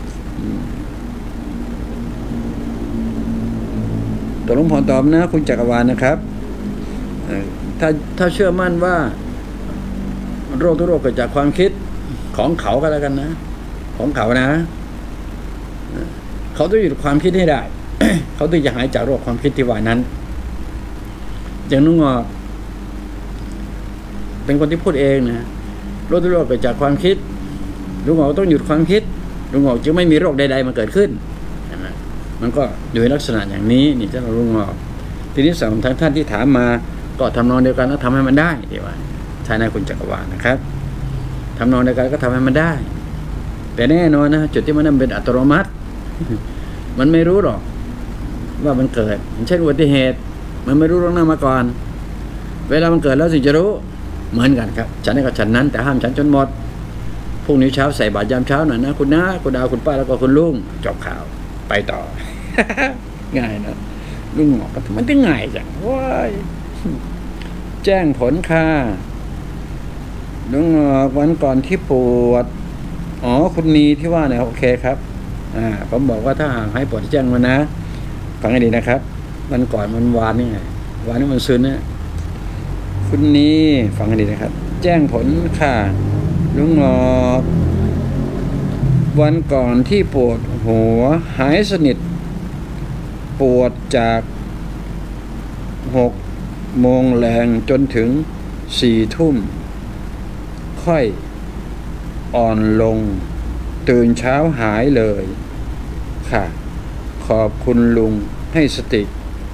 ตัวหลวงพ่อตอบนะคุณจักรวาลนะครับถ้าถ้าเชื่อมั่นว่าโรคทุกโรคเกิดจากความคิดของเขาก็แล้วกันนะของเขานะเขาต้องหยุดความคิดให้ได้ เขาต้องจะหายจากโรคความคิดที่ว่านั้นอย่างนุ่งงอกเป็นคนที่พูดเองนะโรคทุกโรคเกิดจากความคิดลุงงอกต้องหยุดความคิดลุงงอกจึงไม่มีโรคใดๆมาเกิดขึ้นนะมันก็อยู่ในลักษณะอย่างนี้นี่เจ้าลุงงอกทีนี้สำหรับทั้งท่านที่ถามมาก็ทำนองเดียวกันแล้วทำให้มันได้ดีว่าใช่นะคุณจักรวาลนะครับทำนองเดียวกันก็ทำให้มันได้แต่แน่นอนนะจุดที่มันนั่นเป็นอัตโนมัติมันไม่รู้หรอกว่ามันเกิดเช่นอุบัติเหตุมันไม่รู้เรื่องนั้นมาก่อนเวลามันเกิดแล้วถึงจะรู้เหมือนกันครับฉันนี่กับฉันนั้นแต่ห้ามฉันจนหมดพรุ่งนี้เช้าใส่บาตรยามเช้าหน่อยนะคุณน้าคุณดาวคุณป้าแล้วก็คุณลุงจบข่าวไปต่อ ง่ายนะลุงบอกว่ามันจะง่ายจังว้ายแจ้งผลค่ะลุงบอกวันก่อนที่ปวดอ๋อคุณนีที่ว่าเนี่ยโอเคครับอ่าผมบอกว่าถ้าหากให้ปวดแจ้งมานะฟังให้ดีนะครับวันก่อนวันวานนี่ไงวานนี้มันซึนนะคุณนี้ฟังให้ดีนะครับแจ้งผลค่ะลุงงอกวันก่อนที่ปวดหัวหายสนิทปวดจากหกโมงแรงจนถึงสี่ทุ่มค่อยอ่อนลงตื่นเช้าหายเลยค่ะขอบคุณลุงให้สติ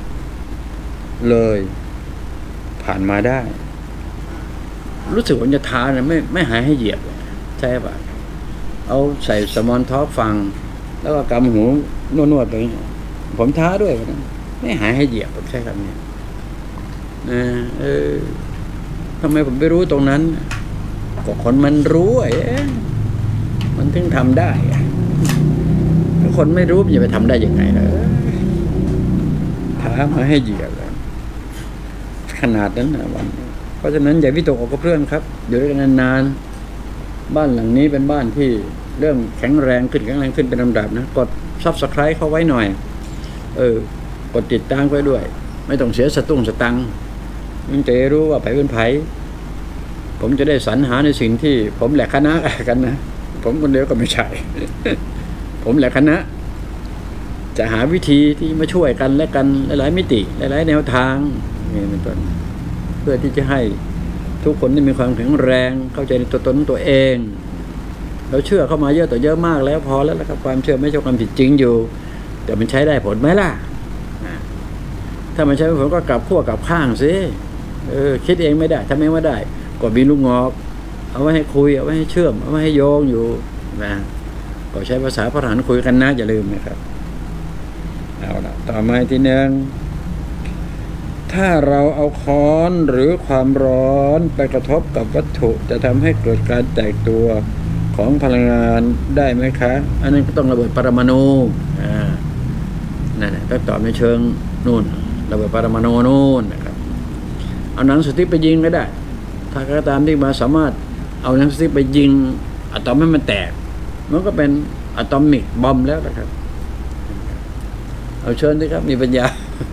เลยผ่านมาได้รู้สึกว่าจะทาเนี่ยไม่ไม่หายให้เหยียบใช่ป่ะเอาใส่สมอนท็อปฟังแล้วก็กำหูนวดๆไปผมท้าด้วยนะไม่หายให้เหยียบผมใช้คำนี้นะเออทำไมผมไม่รู้ตรงนั้นก็คนมันรู้ไอ้มันถึงทำได้ถ้าคนไม่รู้จะไปทำได้ยังไงล่ะท้ามาให้เหยียบขนาดนั้นนะวันเพราะฉะนั้นอย่าวิตกกับเพื่อนครับอยู่ด้วยกันนานๆบ้านหลังนี้เป็นบ้านที่เริ่มแข็งแรงขึ้นแข็งแรงขึ้นเป็นลำดับนะกด ซับสไครบ์ เข้าไว้หน่อยเออกดติดตามไว้ด้วยไม่ต้องเสียสตุ้งสตังค์มันจะรู้ว่าไผเป็นไผผมจะได้สรรหาในสิ่งที่ผมแหลกคณะกันนะผมคนเดียวก็ไม่ใช่ ผมแหลกคณะจะหาวิธีที่มาช่วยกันและกันหลายๆมิติหลายๆแนวทางนี่เป็นต้นเพื่อที่จะให้ทุกคนได้มีความแข็งแรงเข้าใจในตัวตนตัวเองเราเชื่อเข้ามาเยอะต่อเยอะมากแล้วพอแล้วนะครับความเชื่อไม่ใช่ความผิดจริงอยู่แต่มันใช้ได้ผลไหมล่ะถ้ามันใช้ผลก็กลับขั้วกลับข้างสิเออคิดเองไม่ได้ทำเองไม่ได้ก็มีลูกงอกเอาไว้ให้คุยเอาไว้ให้เชื่อมเอาไว้ให้โยงอยู่นะก็ใช้ภาษาพระฐานคุยกันนะอย่าลืมนะครับเอาละต่อมาทีนึงถ้าเราเอาค้อนหรือความร้อนไปกระทบกับวัตถุจะทำให้เกิดการแตกตัวของพลังงานได้ไหมคะอันนั้นก็ต้องระเบิดปรมาณูอ่านั่นแหละต้องตอบในเชิงนู่นระเบิดปรมาณูนู่นนะครับเอาหนังสติ๊กไปยิงก็ได้ถ้าก็ตามที่มาสามารถเอาหนังสติ๊กไปยิงอะตอมให้มันแตกมันก็เป็นอะตอมิกบอมแล้วนะครับเอาเชิญด้วยครับมีปัญญา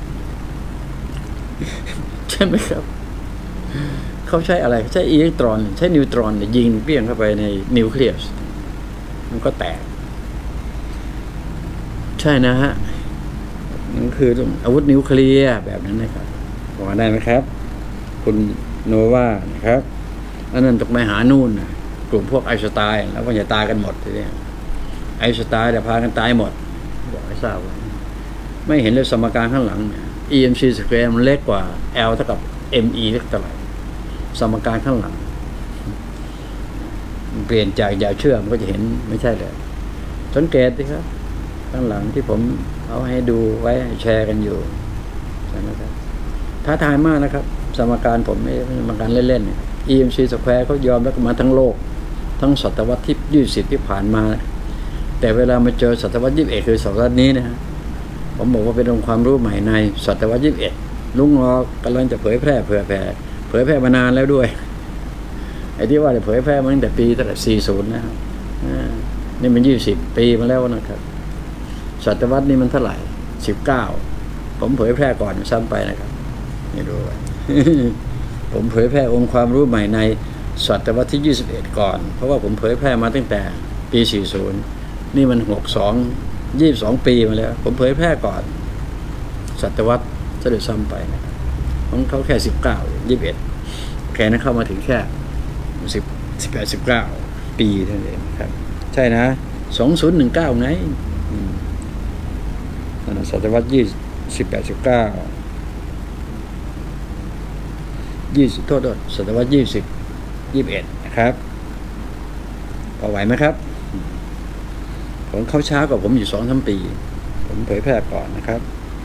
ใช่ไหมครับเขาใช้อะไรใช้อิเล็กตรอนใช้นิวตรอนยิงเปี้ยงเข้าไปในนิวเคลียสมันก็แตกใช่นะฮะนั่นคืออาวุธนิวเคลียร์แบบนั้นนะครับบอกได้ไหมครับคุณโนวานะครับอันนั้นตกไปหานู่นนะกลุ่มพวกไอน์สไตน์แล้วก็จะตายกันหมดทีนี้ไอน์สไตน์แต่พากันตายหมดบอกให้ทราบว่าไม่เห็นเลยสมการข้างหลังอี เอ็ม ซี square มันเล็กกว่า L เท่ากับ เอ็ม อี เล็กเท่าไหร่สมการข้างหลังเปลี่ยนจากยาวเชื่อมก็จะเห็นไม่ใช่เลยสังเกตสิครับข้างหลังที่ผมเอาให้ดูไว้แชร์กันอยู่ใช่ไหมครับท้าทายมากนะครับสมการผมไม่สมการเล่นๆ อี เอ็ม ซี square เขายอมรับมาทั้งโลกทั้งศตวรรษที่ยี่สิบที่ผ่านมาแต่เวลามาเจอศตวรรษยี่สิบเอ็ดคือศตวรรษนี้นะฮะผมบอกว่าเป็นองค์ความรู้ใหม่ในศตวรรษยี่สิบเอ็ดลุงงอกำลังจะเผยแพร่เผยแพร่เผยแพร่มานานแล้วด้วยไอ้ที่ว่าจะเผยแพร่มาตั้งแต่ปีตั้งแต่สี่สิบนะครับนี่มันยี่สิบปีมาแล้วนะครับศตวรรษนี้มันเท่าไหร่สิบเก้าผมเผยแพร่ก่อนซ้ำไปนะครับนี่ดูผมเผยแพร่องค์ความรู้ใหม่ในศตวรรษที่ยี่สิบเอ็ดก่อนเพราะว่าผมเผยแพร่มาตั้งแต่ปีสี่สิบนี่มันหกสอง ยี่สิบสองปีมาแล้วผมเผยแพร่ก่อนศตวรรษจะได้ซ้ำไปนะครับของเขาแค่สิบเก้า ยี่สิบเอ็ดแค่นั้นเข้ามาถึงแค่สิบ สิบแปด สิบเก้าปีเท่านั้นเองครับใช่นะสองพันสิบเก้าไงศตวรรษยี่สิบแปด สิบเก้ายี่สิบโทษด้วยศตวรรษยี่สิบ ยี่สิบเอ็ดนะครับพอไหวไหมครับผมเข้าช้ากว่าผมอยู่สองสามปีผมเผยแพร่ก่อนนะครับ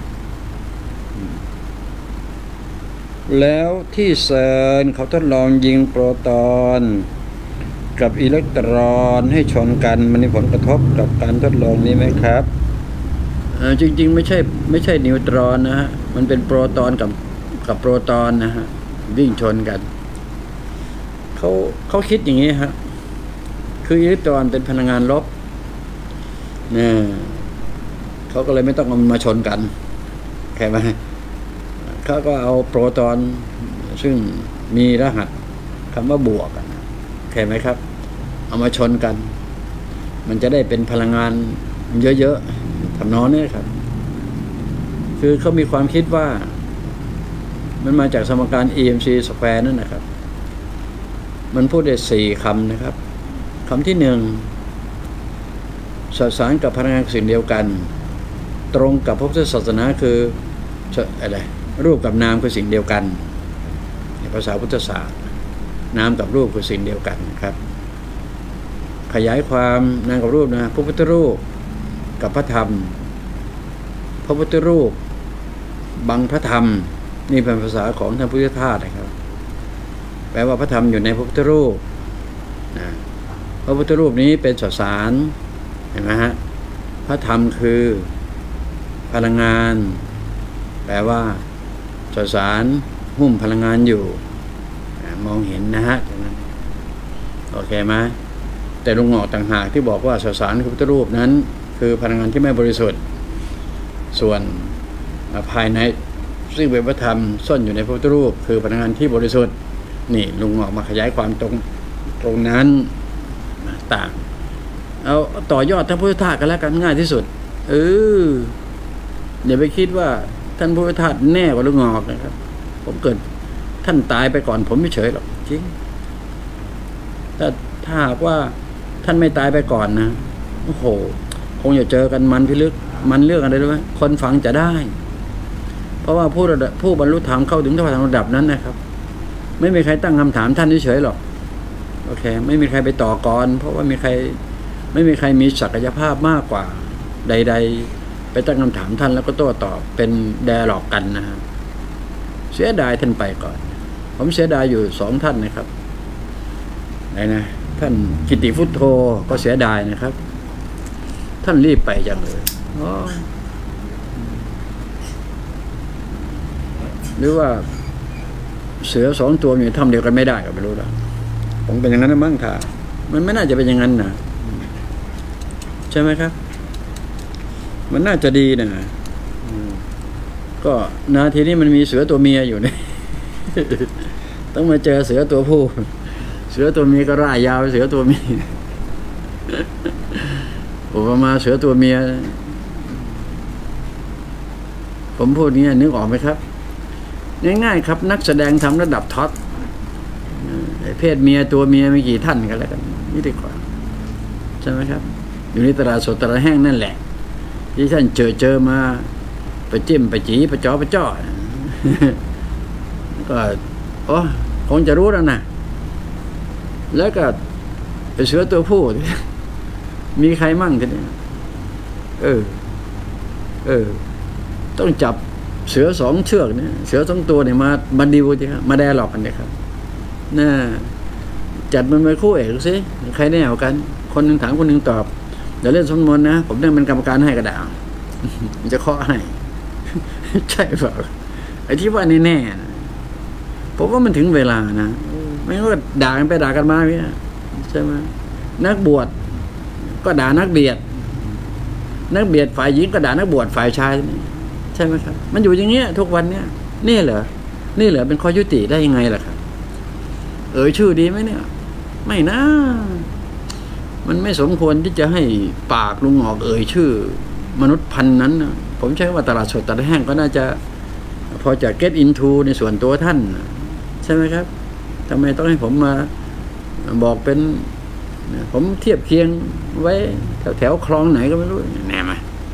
แล้วที่เซิร์นเขาทดลองยิงโปรตอนกับอิเล็กตรอนให้ชนกันมันมีผลกระทบกับการทดลองนี้ไหมครับจริงๆไม่ใช่ไม่ใช่นิวตรอนนะฮะมันเป็นโปรตอนกับกับโปรตอนนะฮะวิ่งชนกันเขาเขาคิดอย่างนี้ฮะคืออิเล็กตรอนเป็นพลังงานลบเนี่ยเขาก็เลยไม่ต้องเอามาชนกันแค่ไหมเขาก็เอาโปรตอนซึ่งมีรหัสคำว่าบวกแค่ไหมครับเอามาชนกันมันจะได้เป็นพลังงานเยอะๆทำนองนี้ครับคือเขามีความคิดว่ามันมาจากสมการ อี เอ็ม ซี square นั่นนะครับมันพูดได้สี่คำนะครับคำที่หนึ่งสสารกับพลังงานสิ่งเดียวกันตรงกับพระพุทธศาสนาคืออะไรรูปกับนามคือสิ่งเดียวกันในภาษาพุทธศาสตร์นามกับรูปคือสิ่งเดียวกันครับขยายความนามกับรูปนะพระพุทธรูปกับพระธรรมพระพุทธรูปบังพระธรรมนี่เป็นภาษาของท่านพุทธทาสนะครับแปลว่าพระธรรมอยู่ในพระพุทธรูปนะพระพุทธรูปนี้เป็นสสารเห็นไหมฮะพระธรรมคือพลังงานแปลว่าสสารหุ้มพลังงานอยู่มองเห็นนะฮะโอเคไหมแต่ลุงหงอกต่างหากที่บอกว่าสสารคือพุทธรูปนั้นคือพลังงานที่ไม่บริสุทธิ์ส่วนภายในซึ่งเป็นพระธรรมซ่อนอยู่ในพระพุทธรูปคือพลังงานที่บริสุทธิ์นี่ลุงหงอกมาขยายความตรงตรงนั้นต่างเอาต่อยอดท่านพุทธทาสกันแล้วกันง่ายที่สุดเอออย่าไปคิดว่าท่านพุทธทาสแน่กว่าลุงหงอกนะครับผมเกิดท่านตายไปก่อนผมไม่เฉยหรอกจริงแต่ถ้าหากว่าท่านไม่ตายไปก่อนนะโอ้โหคงจะเจอกันมันพิลึกมันเรื่องอะไรด้วยคนฟังจะได้เพราะว่าผู้ระดับผู้บรรลุธรรมเข้าถึงระดับนั้นนะครับไม่มีใครตั้งคำถามท่านเฉยหรอกโอเคไม่มีใครไปต่อกรเพราะว่ามีใครไม่มีใครมีศักยภาพมากกว่าใดๆไปตั้งคำถามท่านแล้วก็โต้ตอบเป็นแดร์ล็อกกันนะฮะเสียดายท่านไปก่อนผมเสียดายอยู่สองท่านนะครับไหนนะท่านกิติพุทโธก็เสียดายนะครับท่านรีบไปจังเลยหรือว่าเสือสองตัวมีทำเดียวกันไม่ได้ก็ไม่รู้ละผมเป็นอย่างนั้นนะมั้งค่ะมันไม่น่าจะเป็นอย่างนั้นนะใช่ไหมครับมันน่าจะดีนะก็นาทีนี้มันมีเสือตัวเมียอยู่เนี่ยต้องมาเจอเสือตัวผู้เสือตัวเมียก็ร่ายยาวเสือตัวเมียผมมาเสือตัวเมียผมพูดนี้นึกออกไหมครับง่ายๆครับนักแสดงทำระดับท็อปเพศเมียตัวเมียไม่กี่ท่านกันแล้วกันนี่ดีกว่าใช่ไหมครับอยู่ในตลาดสดตลาดแห้งนั่นแหละที่ท่านเจอเจอมาไปจิ้มไปจีไปจ่อไปจ่อก็โอ้คงจะรู้แล้วนะแล้วก็ไปเสือตัวผู้มีใครมั่งกันเนี่ยเออเออต้องจับเสือสองเชือกเนี่ยเสือสองตัวเนี่ยมาบันดิวสิครับมาแดร์หลอกกันเนี่ยครับน่าจัดมันเป็นคู่เอกสิใครแน่กว่ากันคนหนึ่งถามคนหนึ่งตอบเดี๋ยวเล่นสมมตินะผมนั่งเป็นกรรมการให้กระดาษจะเคาะให้ใช่เปล่าไอ้ที่ว่าแน่ๆผมว่ามันถึงเวลานะไม่ว่าด่ากันไปด่ากันมาเนี่ยใช่ไหมนักบวชก็ด่านักเบียดนักเบียดฝ่ายหญิงก็ด่านักบวชฝ่ายชายใช่ไหมครับมันอยู่อย่างเงี้ยทุกวันเนี้ยนี่เหรอนี่เหรอเป็นข้อยุติได้ยังไงล่ะครับเอ่ยชื่อดีไหมเนี่ยไม่นะมันไม่สมควรที่จะให้ปากลุงออกเอ่ยชื่อมนุษย์พันนั้นนะผมใช้ว่าตลาดสดตลาดแห้งก็น่าจะพอจะ get into ในส่วนตัวท่านใช่ไหมครับทำไมต้องให้ผมมาบอกเป็นผมเทียบเคียงไว้แถวแถวคลองไหนก็ไม่รู้แน่ไหม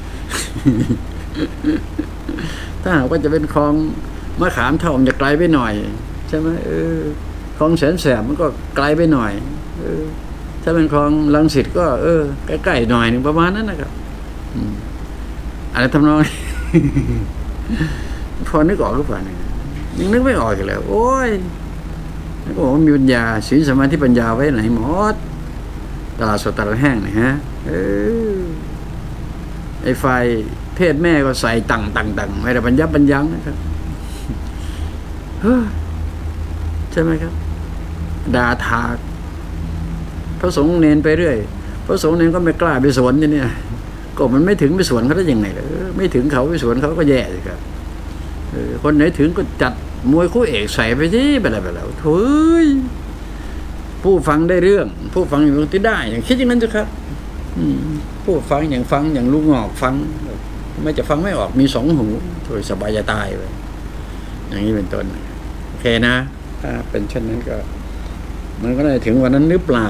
ถ้าหากว่าจะเป็นคลองมะขามเท่ามันจะไกลไปหน่อยใช่ไหมเออคลองแสนแสบมันก็ไกลไปหน่อยเออถ้าเป็นคลองรังสิตก็เออใกล้ๆหน่อยนึงประมาณนั้นนะครับอะไรทำนอง พอนึกออกหรือเปล่าเนี่ยยังนึกไม่ออกอีกแล้วโอ้ยแล้วก็บอกว่ามีปัญญาศีลสมาธิปัญญาไว้ไหนหมดตลาดสดตลาดแห้งเนี่ยฮะเออไอ้ไฟเพศแม่ก็ใส่ตังตังตังไม่ได้บรรยับบรรยังนะครับใช่ไหมครับด่าทาพระสงฆ์เนนไปเรื่อยพระสงฆ์เนนก็ไม่กล้าไปสวนเนี่ยก็มันไม่ถึงไปสวนเขาได้ยังไงเลยไม่ถึงเขาไปสวนเขาก็แย่เลยครับคนไหนถึงก็จัดมวยคู่เอกใส่ไปที่ไปแล้วไปแล้วเฮ้ยผู้ฟังได้เรื่องผู้ฟังอย่างที่ได้อย่างคิดอย่างนั้นจ้ะครับผู้ฟังอย่างฟังอย่างลูกงอกฟังไม่จะฟังไม่ออกมีสองหูโดยสบายจะตายไปอย่างนี้เป็นต้นโอเคนะถ้าเป็นเช่นนั้นก็มันก็ได้ถึงวันนั้นหรือเปล่า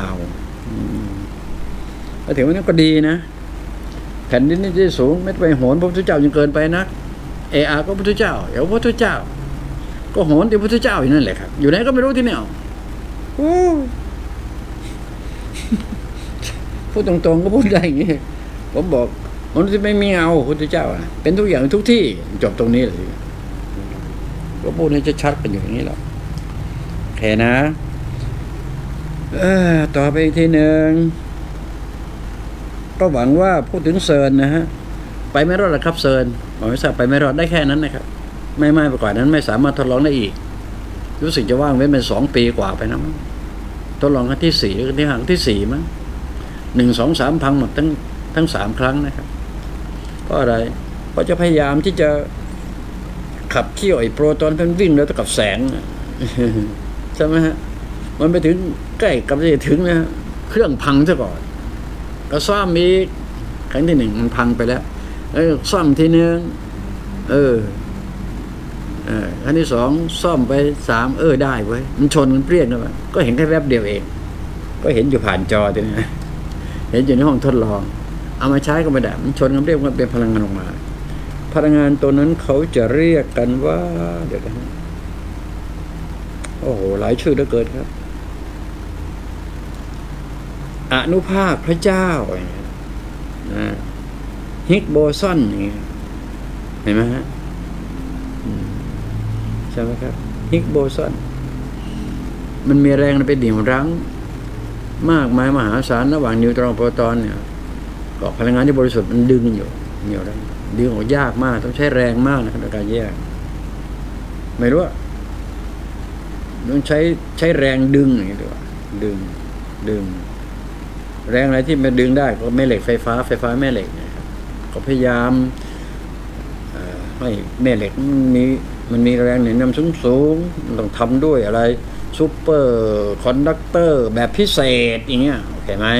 ถ้าถึงวันนั้นก็ดีนะแผ่นดินนี่ที่สูงไม่ไปโหนพระพุทธเจ้ายังเกินไปนะเออาก็พระพุทธเจ้าเดี๋ยวพระพุทธเจ้าก็โหนที่พระพุทธเจ้าอยู่นั่นแหละครับอยู่ไหนก็ไม่รู้ที่เนี่ยพูดตรงๆก็พูดได้อย่างนี้ผมบอกมนุษย์ที่ไม่มีเอาพระพุทธเจ้าเป็นทุกอย่างทุกที่จบตรงนี้เลยก็พูดให้ชัดๆกันอยู่อย่างนี้แหละโอเคนะเออต่อไปอีกทีหนึ่งก็หวังว่าพูดถึงเซิร์นนะฮะไปไม่รอดหรอกครับเซิร์นผมไม่ทราบไปไม่รอดได้แค่นั้นนะครับไม่ไม่ไปกว่านั้นไม่สามารถทดลองได้อีกรู้สึกจะว่างเว้นเป็นสองปีกว่าไปนะมั้งทดลองครั้งที่สี่ที่ครั้งที่สี่มั้งหนึ่งสองสามพังหมดทั้งทั้งสามครั้งนะครับเพราะอะไรเพราะจะพยายามที่จะขับเคี่ยวไอ้โปรตอนเป็นวิ่งแล้วกับแสงใช่ไหมฮะมันไปถึงใกล้กับจะถึงนะเครื่องพังซะก่อนก็ซ่อมอีกครั้งที่หนึ่งมันพังไปแล้วเออซ่อมทีนึงเออเออครั้งที่สองซ่อมไปสามเออได้เว้ยมันชนมันเปรี้ยงกันก็เห็นแค่แวบเดียวเองก็เห็นอยู่ผ่านจอตัวนี้เห็นอยู่ในห้องทดลองเอามาใช้ก็ไม่ได้มันชนกันเปรี้ยงมันเป็นพลังงานออกมาพลังงานตัวนั้นเขาจะเรียกกันว่าเดี๋ยวนะโอ้โหหลายชื่อเหลือเกินครับอนุภาคพระเจ้าอย่างเงี้ยนะฮิกโบซอนอย่างเงี้ยเห็นไหมฮะใช่ไหมครับฮิกโบซอนมันมีแรงไปดิ่งรั้งมากมายมหาศาลระหว่างนิวตรอนโปรตอนเนี่ยก็พลังงานที่บริสุทธิ์มันดึงอยู่เหนี่ยวรั้งดึงออกยากมากต้องใช้แรงมากนะครับในการแยกไม่รู้ต้องใช้ใช้แรงดึงอย่างนี้ดีกว่าดึงดึงแรงอะไรที่มันดึงได้ก็แม่เหล็กไฟฟ้าไฟฟ้าแม่เหล็กนะครับก็พยายามให้แม่เหล็กมีมันมีแรงเหนี่ยวนำสูงสูงต้องทำด้วยอะไรซูเปอร์คอนดักเตอร์แบบพิเศษอย่างเงี้ยโอเคไหม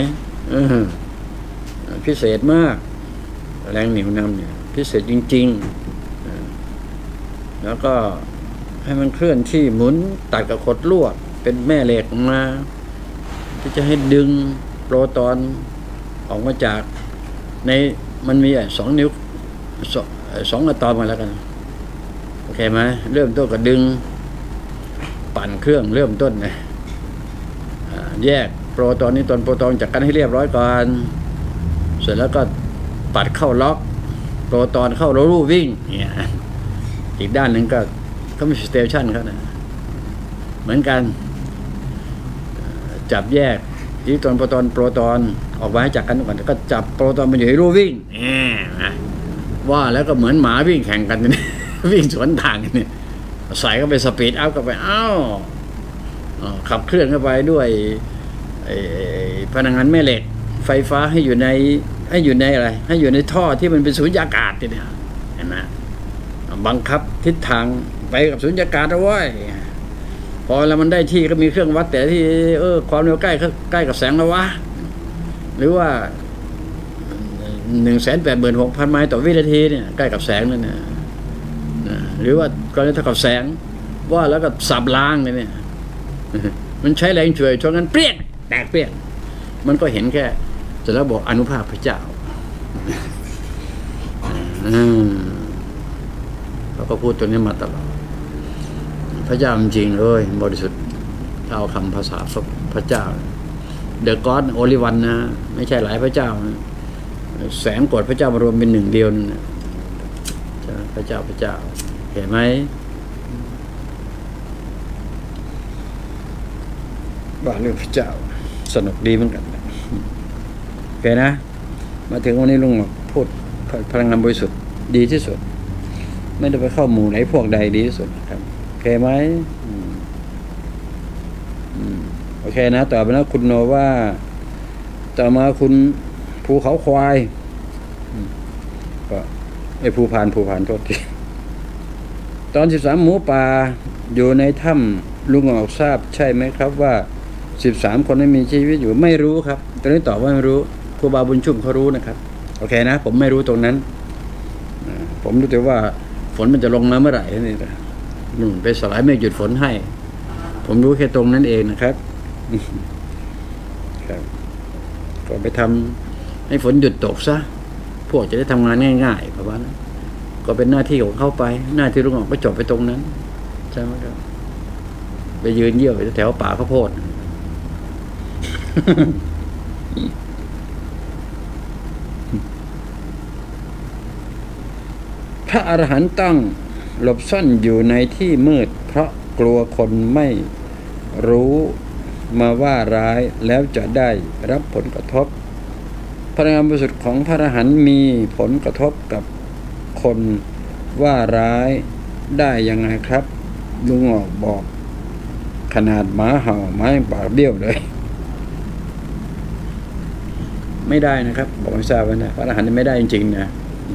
พิเศษมากแรงเหนี่ยวนำเนี่ยพิเศษจริงๆแล้วก็ให้มันเคลื่อนที่หมุนตัดกับขดลวดเป็นแม่เหล็กมาที่จะให้ดึงโปรตอนออกมาจากในมันมีสองนิ้วสองอะตอมกันแล้วกันโอเคไหมเริ่มต้นก็ดึงปั่นเครื่องเริ่มต้นนะแยกโปรตอนนี้ตอนโปรตอนจากกันให้เรียบร้อยก่อนเสร็จแล้วก็ปัดเข้าล็อกโปรตอนเข้าโรลูวิ่งเนี่ยอีกด้านหนึ่งก็ก็มีสเตชันเขานะเหมือนกันจับแยกอิเล็กตรอนโปรตอนโปรตอนออกมาให้จากกันก่อนก็จับโปรตอนมันอยู่ในรูวิ่งว่าแล้วก็เหมือนหมาวิ่งแข่งกันนี่วิ่งสวนทางกันนี่ใส่เข้าไปสปีดอัพเข้าไปอ้าวขับเคลื่อนเข้าไปด้วยพลังงานแม่เหล็กไฟฟ้าให้อยู่ในให้อยู่ในอะไรให้อยู่ในท่อที่มันเป็นสูญญากาศเนี่ยเห็นไหมบังคับทิศทางไปกับสูญญากาศเอาไว้พอแล้วมันได้ที่ก็มีเครื่องวัดแต่ที่เออความเร็วใกล้ใกล้กับแสงแล้ววะหรือว่าหนึ่งแสนแปดหมื่นหกพันไมล์ต่อวินาทีเนี่ยใกล้กับแสงนั่นนะหรือว่าก็เท่ากับแสงว่าแล้วก็สับล้างเลยเนี่ยมันใช้แรงช่วยชนกันเปรี้ยงแตกเปรี้ยงมันก็เห็นแค่จะแล้วบอกอนุภาพพระเจ้าเราก็พูดตัวนี้มาตลอดพระเจ้าจริงๆเลยบริสุทธิ์เอาคำภาษาพระเจ้าเดอะก็อดโอลิวันนะไม่ใช่หลายพระเจ้าแสนกดพระเจ้ามารวมเป็นหนึ่งเดียวนะพระเจ้าพระเจ้าเห็นไหมว่าเรื่องพระเจ้าสนุกดีเหมือนกันโอเคนะมาถึงวันนี้ลุงพูดพลังงานบริสุทธิ์ดีที่สุดไม่ได้ไปเข้าหมู่ไหนพวกใดดีที่สุดครับโอเคไหมโอเคนะต่อไปนะคุณโนว่าต่อมาคุณภูเขาควายก็ไอ้ภูพานภูพานโทษทีตอนสิบสามหมูป่าอยู่ในถ้ำลุงออกทราบใช่ไหมครับว่าสิบสามคนไม่มีชีวิตอยู่ไม่รู้ครับตอนนี้ตอบว่าไม่รู้ครูบาบุญชุ่มเขารู้นะครับโอเคนะผมไม่รู้ตรงนั้นผมรู้แต่ว่าฝนมันจะลงมาเมื่อไหร่นี่นะนุ่นไปสลายเมฆหยุดฝนให้ผมรู้แค่ตรงนั้นเองนะครับครับก็ไปทำให้ฝนหยุดตกซะพวกจะได้ทำงานง่ายๆประมาณนั้นก็เป็นหน้าที่ของเข้าไปหน้าที่ลุงออกก็จบไปตรงนั้นใช่ไหมครับไปยืนเยี่ยวแถวป่าข้าวโพดพระอรหันต์ต้องหลบซ่อนอยู่ในที่มืดเพราะกลัวคนไม่รู้มาว่าร้ายแล้วจะได้รับผลกระทบพลังงานบริสุทธิ์ของพระอรหันต์มีผลกระทบกับคนว่าร้ายได้ยังไงครับลุงออกบอกขนาดหมาเห่าไม้ปากเบี้ยวเลยไม่ได้นะครับบอกไม่ทราบนะพระอรหันต์ไม่ได้จริงๆนะ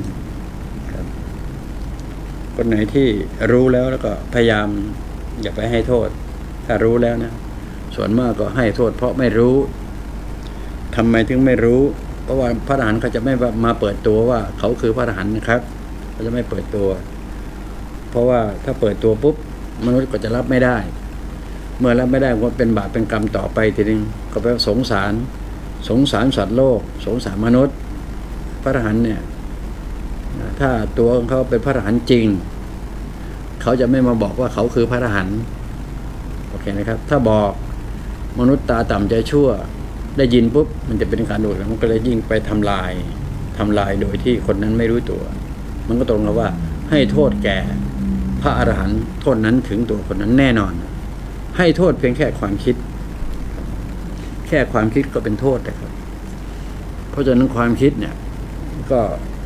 คนไหนที่รู้แล้วแล้วก็พยายามอย่าไปให้โทษถ้ารู้แล้วนะส่วนมากก็ให้โทษเพราะไม่รู้ทำไมถึงไม่รู้เพราะว่าพระอรหันต์เขาจะไม่มาเปิดตัวว่าเขาคือพระอรหันต์นะครับเขาจะไม่เปิดตัวเพราะว่าถ้าเปิดตัวปุ๊บมนุษย์ก็จะรับไม่ได้เมื่อรับไม่ได้ก็เป็นบาปเป็นกรรมต่อไปทีนึงก็แปลว่าสงสารสงสารสัตว์โลกสงสารมนุษย์พระอรหันต์เนี่ยถ้าตัวของเขาเป็นพระอรหันต์จริงเขาจะไม่มาบอกว่าเขาคือพระอรหันต์โอเคนะครับถ้าบอกมนุษย์ตาต่ำใจชั่วได้ยินปุ๊บมันจะเป็นการโดดมันก็เลยยิ่งไปทำลายทำลายโดยที่คนนั้นไม่รู้ตัวมันก็ตรงกับว่าให้โทษแก่พระอรหันต์โทษนั้นถึงตัวคนนั้นแน่นอนให้โทษเพียงแค่ความคิดแค่ความคิดก็เป็นโทษนะครับเพราะฉะนั้นความคิดเนี่ยก็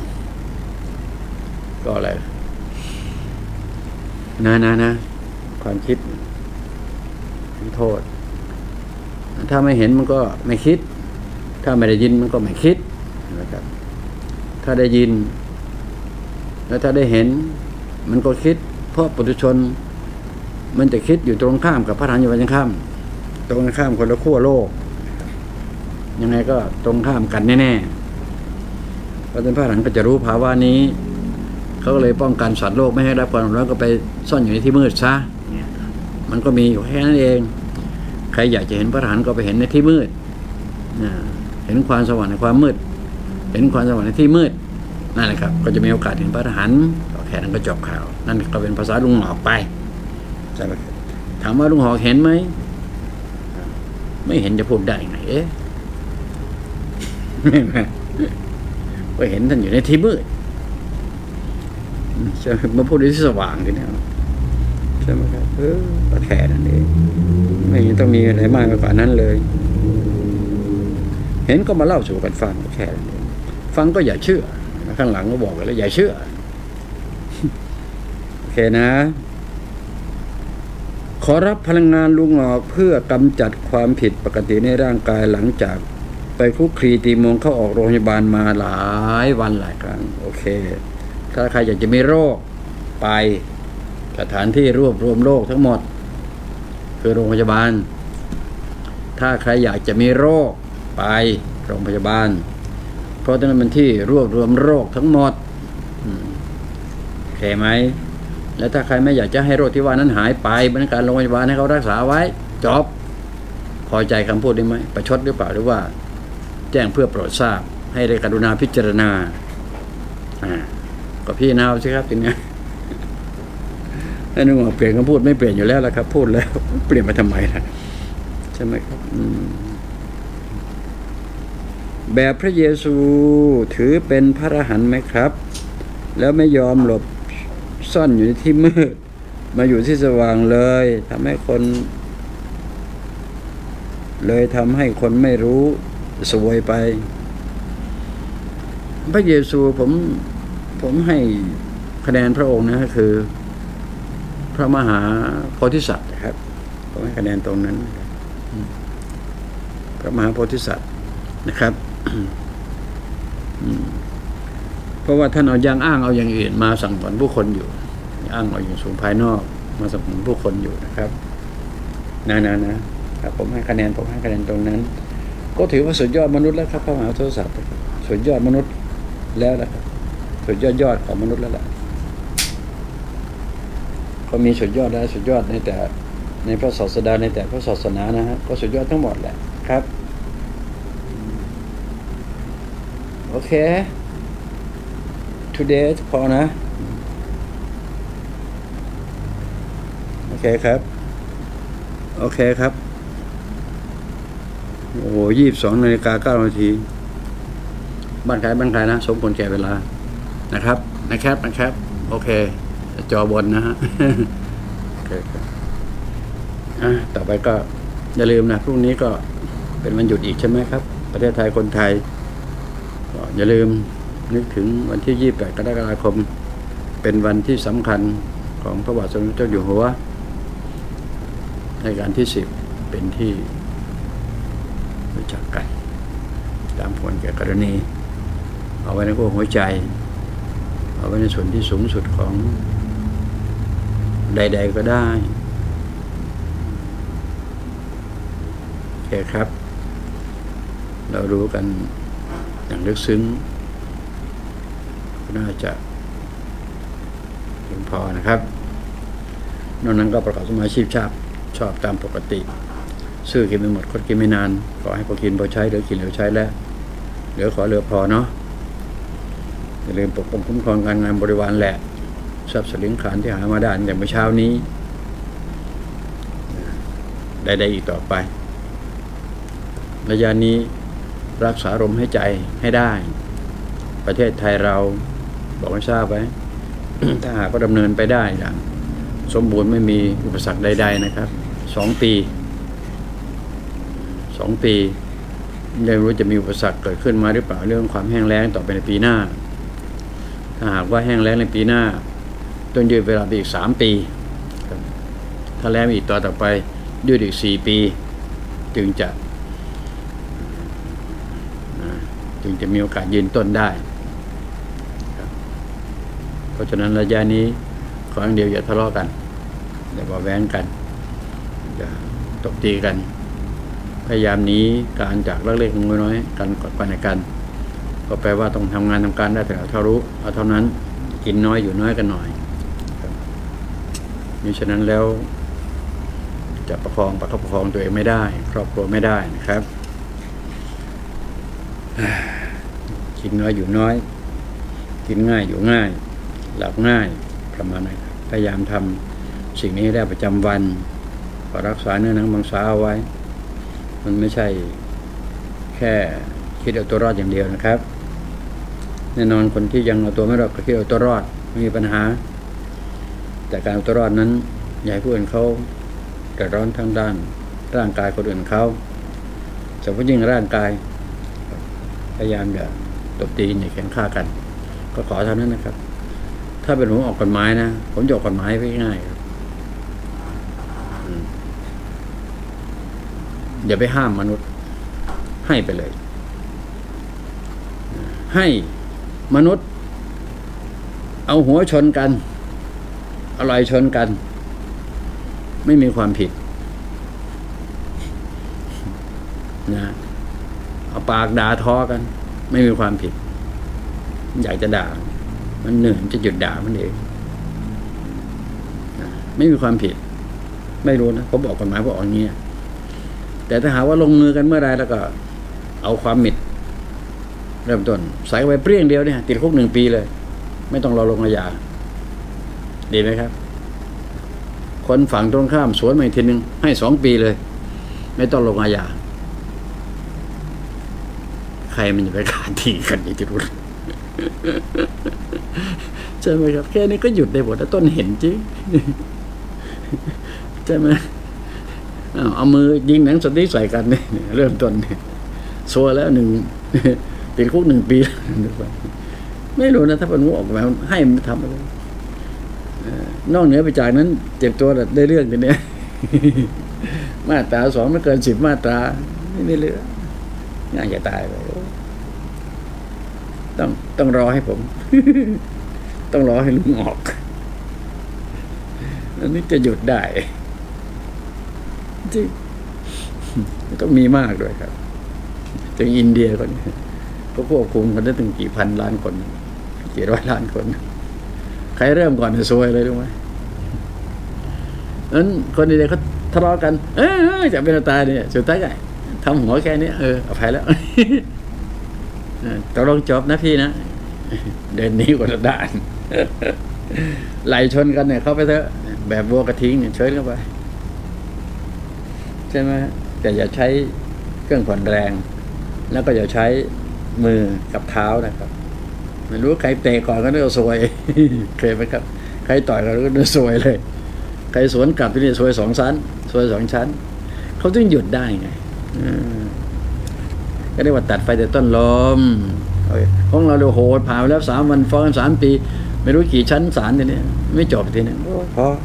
ก็อะไรนะนะนะความคิดเป็นโทษถ้าไม่เห็นมันก็ไม่คิดถ้าไม่ได้ยินมันก็ไม่คิดนะครับถ้าได้ยินแล้วถ้าได้เห็นมันก็คิดเพราะปุถุชนมันจะคิดอยู่ตรงข้ามกับพระอรหันต์อยู่ตรงข้ามตรงข้ามคนละขั้วโลกยังไงก็ตรงข้ามกันแน่ๆเพราะฉะนั้นพระอรหันต์ก็จะรู้ภาวะนี้เขาก็เลยป้องกันสัตว์โลกไม่ให้รับความร้อนก็ไปซ่อนอยู่ในที่มืดซะมันก็มีอยู่แค่นั้นเองใครอยากจะเห็นพระอรหันต์ก็ไปเห็นในที่มืดเห็นความสว่างในความมืดเห็นความสว่างในที่มืดนั่นแหละครับก็จะมีโอกาสเห็นพระอรหันต์ก็แค่นั้นก็จบข่าวนั่นก็เป็นภาษาลุงหอกไปใช่ไหมถามว่าลุงหอกเห็นไหมไม่เห็นจะพูดได้ไงเอ๊ะก็เห็นท่านอยู่ในที่มืดจะมาพูดในที่สว่างทีนี้ใช่ไหมครับเออก็แค่นั้นเองไม่ต้องมีอะไรมากกว่านั้นเลยเห็นก็มาเล่าสู่กันฟังแค่นั้นเองฟังก็อย่าเชื่อข้างหลังก็บอกกันแล้วอย่าเชื่อโอเคนะขอรับพลังงานลุงหอกเพื่อกำจัดความผิดปกติในร่างกายหลังจากไปคลุกคลีตีมงเข้าออกโรงพยาบาลมาหลายวันหลายครั้งโอเคถ้าใครอยากจะมีโรคไปสถานที่รวบรวมโรคทั้งหมดคือโรงพยาบาลถ้าใครอยากจะมีโรคไปโรงพยาบาลเพราะตรงนั้นเป็นที่รวบรวมโรคทั้งหมดโอเคไหมแล้วถ้าใครไม่อยากจะให้โรคที่ว่านั้นหายไปบริการโรงพยาบาลให้เขารักษาไว้จบพอใจคำพูดได้ไหมประชดหรือเปล่าหรือว่าแจ้งเพื่อโปรดทราบให้ได้กรุณาพิจารณาอ่าก็พี่นาวสิครับทีนี้ให้นึกว่าเปลี่ยนคำพูดไม่เปลี่ยนอยู่แล้วละครับพูดแล้วเปลี่ยนมาทำไมล่ะใช่ไหมครับแบบพระเยซูถือเป็นพระอรหันต์ไหมครับแล้วไม่ยอมหลบซ่อนอยู่ในที่มืดมาอยู่ที่สว่างเลยทำให้คนเลยทำให้คนไม่รู้สวยไปพระเยซูผมผมให้คะแนนพระองค์นะคือพระมหาโพธิสัตว์นะครับผมให้คะแนนตรงนั้นพระมหาโพธิสัตว์นะครับเพราะว่าท่านเอาอย่างอ้างเอาอย่างอื่นมาสั่งสอนผู้คนอยู่อ้างเอาอย่างสูงภายนอกมาสั่งสอนผู้คนอยู่นะครับนะนะนะครับผมให้คะแนนผมให้คะแนนตรงนั้นก็ถือว่าสุดยอดมนุษย์แล้วครับพระมหาโพธิสัตว์สุดยอดมนุษย์แล้วนะครับสุดยอดยอดของมนุษย์แล้วแหละเขามีสุดยอดแล้วสุดยอดในแต่ในพระศาสดาในแต่พระศาสนานะฮะก็สุดยอดทั้งหมดแหละครับโอเค today พอนะโอเคครับโอเคครับโอ้โหยี่สิบสองนาฬิกาเก้านาทีบ้านใครบ้านใครนะสมควรแก่เวลานะครับนะครับนะครับโอเคจอบนนะฮะโอเคครับอ่ะต่อไปก็อย่าลืมนะพรุ่งนี้ก็เป็นวันหยุดอีกใช่ไหมครับประเทศไทยคนไทยก็อย่าลืมนึกถึงวันที่ยี่สิบแปดกรกฎาคมเป็นวันที่สำคัญของพระบาทสมเด็จเจ้าอยู่หัวในการที่สิบเป็นที่รู้จักกันตามผลแก่กรณีเอาไว้ในหัวใจเอาไว้ในส่วนที่สูงสุดของใดๆก็ได้โอเคครับเรารู้กันอย่างลึกซึ้งน่าจะเพียงพอนะครับนอกนั้นก็ประกอบสมาชีพชาติชอบตามปกติซื้อกินไม่หมดคดกินไม่นานขอให้พอกินพอใช้เหลือกินเหลือใช้แล้วเหลือขอเหลือพอเนาะอย่าลืมปกป้องคุ้มครองการงานบริวารแหละทรัพย์สินขานที่หามาได้อย่างเมื่อเช้านี้ใดๆอีกต่อไประยะนี้รักษาลมให้ใจให้ได้ประเทศไทยเราบอกให้ทราบไว้ ถ้าหากก็ดำเนินไปได้อย่างสมบูรณ์ไม่มีอุปสรรคใดๆนะครับสองปีสองปียังรู้จะมีอุปสรรคเกิดขึ้นมาหรือเปล่าเรื่องความแห้งแล้งต่อไปในปีหน้าถ้าหากว่าแห้งแล้งในปีหน้าต้องยืดเวลาไปอีกสามปีถ้าแล้งอีกต่อต่อไปยืดอีกสี่ปีจึงจะจึงจะมีโอกาสยืนต้นได้เพราะฉะนั้นระยะนี้ขออย่างเดียวอย่าทะเลาะกันอย่าบ่แว้งกันอย่าตบตีกันพยายามหนีการจากเล็กๆน้อยๆกันกดไปในกันก็แปลว่าต้องทำงานทำการได้แต่เท่ารู้เอาเท่านั้นกินน้อยอยู่น้อยกันหน่อยมิฉะนั้นแล้วจะประคองประคับประคองตัวเองไม่ได้ครอบครัวไม่ได้นะครับกินน้อยอยู่น้อยกินง่ายอยู่ง่ายหลับง่ายประมาณนั้นพยายามทำสิ่งนี้ได้ประจำวันก็รักษาเนื้อหนังมังสาเอาไว้มันไม่ใช่แค่คิดเอาตัวรอดอย่างเดียวนะครับแน่นอนคนที่ยังเอาตัวไม่รอดก็คิดเอาตัวรอดไม่มีปัญหาแต่การเอาตัวรอดนั้นอย่าให้ผู้อื่นเขาเดือดร้อนทางด้านร่างกายคนอื่นเขาเฉพาะยิ่งร่างกายพยายามอย่าตบตีอย่าแข่งฆ่ากันก็ขอเท่านั้นนะครับถ้าเป็นผมออกกฎหมายนะผมจะออกกฎหมายไว้ง่ายอย่าไปห้ามมนุษย์ให้ไปเลยให้มนุษย์เอาหัวชนกันอร่อยชนกันไม่มีความผิดนะเอาปากด่าทอกันไม่มีความผิดอยากจะด่ามันเหนื่อยจะหยุดด่ามันเองนะไม่มีความผิดไม่รู้นะเขาบอกกฎหมายว่าอย่างนี้แต่ถ้าหาว่าลงมือกันเมื่อไรแล้วก็เอาความผิดเริ่มต้นใส่ไปเปรี้ยงเดียวเนี่ยติดคุกหนึ่งปีเลยไม่ต้องรอลงอาญาดีไหมครับคนฝั่งตรงข้ามสวนมาอีกทีนึงให้สองปีเลยไม่ต้องลงอาญาใครมันจะไปขาดทีกันอีกทีรู้ใช่ไหมครับแค่นี้ก็หยุดได้หมดแล้วต้นเห็นจริงใช่ไหมเอามือยิงหนังสติ๊กใส่กันเนี่ยเริ่มต้นเนี่ยซัวแล้วหนึ่งติดคุกหนึ่งปีไม่รู้นะถ้าเป็นว่าออกมาให้มันทำอะไรนอกเหนือไปจากนั้นเจ็บตัวได้เรื่องกันเนี่ยมาตราสองไม่เกินสิบมาตราไม่เหลือง่ายจะตายไปต้องต้องรอให้ผม ต้องรอให้ลุงออกอันนี้จะหยุดได้จริงต้องมีมากด้วยครับถึงอินเดียคนนี้ก็ควบคุมกันได้ถึงกี่พันล้านคนกี่ร้อยล้านคนใครเริ่มก่อนจะซวยเลยรู้ไหมนั้นคนอินเดียเขาทะเลาะกันเออจะเป็นตายเนี่ยสุดท้ายไงทำหัวแค่นี้เอออภัยแล้วตกลงจบนะพี่นะเดินหนีกว่าด่านไหลชนกันเนี่ยเข้าไปเถอะแบบวัวกระทิงเนี่ยเชิญเข้าไปใช่ไหมแต่อย่าใช้เครื่องผ่อนแรงแล้วก็อย่าใช้มือกับเท้านะครับไม่รู้ใครเตะก่อนก็ต้องซวยเคยไหมครับใครต่อยก่อนก็ต้องซวยเลยใครสวนกลับที่นี่ซวยสองชั้นซวยสองชั้นเขาต้องหยุดได้ไงก็เรียกว่าตัดไฟแต่ต้นลมของเราเราโหดผ่านไปแล้วสามวันฟ้องสามปีไม่รู้กี่ชั้นศาลทีนี้ไม่จบทีนี้พอ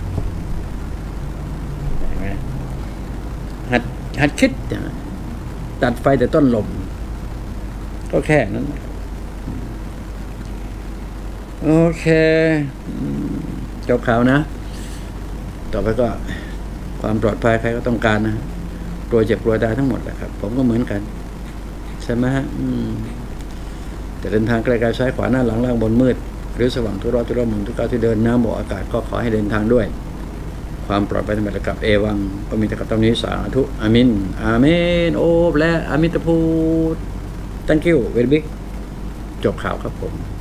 หัดหัดคิดตัดไฟแต่ต้นลมก็แค่นั้นโอเคจบข่าวนะต่อไปก็ความปลอดภัยใครก็ต้องการนะกลัวเจ็บกลัวตายทั้งหมดแหละครับผมก็เหมือนกันใช่ไหมฮะแต่เดินทางไกลๆซ้ายขวาหน้าหลังล่างบนมืดหรือสว่างทุกรอบทุกรอบมุมทุกก้าวที่เดินน้ำบ่ออากาศก็ขอให้เดินทางด้วยความปลอดภัยทั้งหมดกับเอวังก็มีแต่กับตรงนี้สาธุอามินอาเมนโอและอามิตรพูด thank you very big จบข่าวครับผม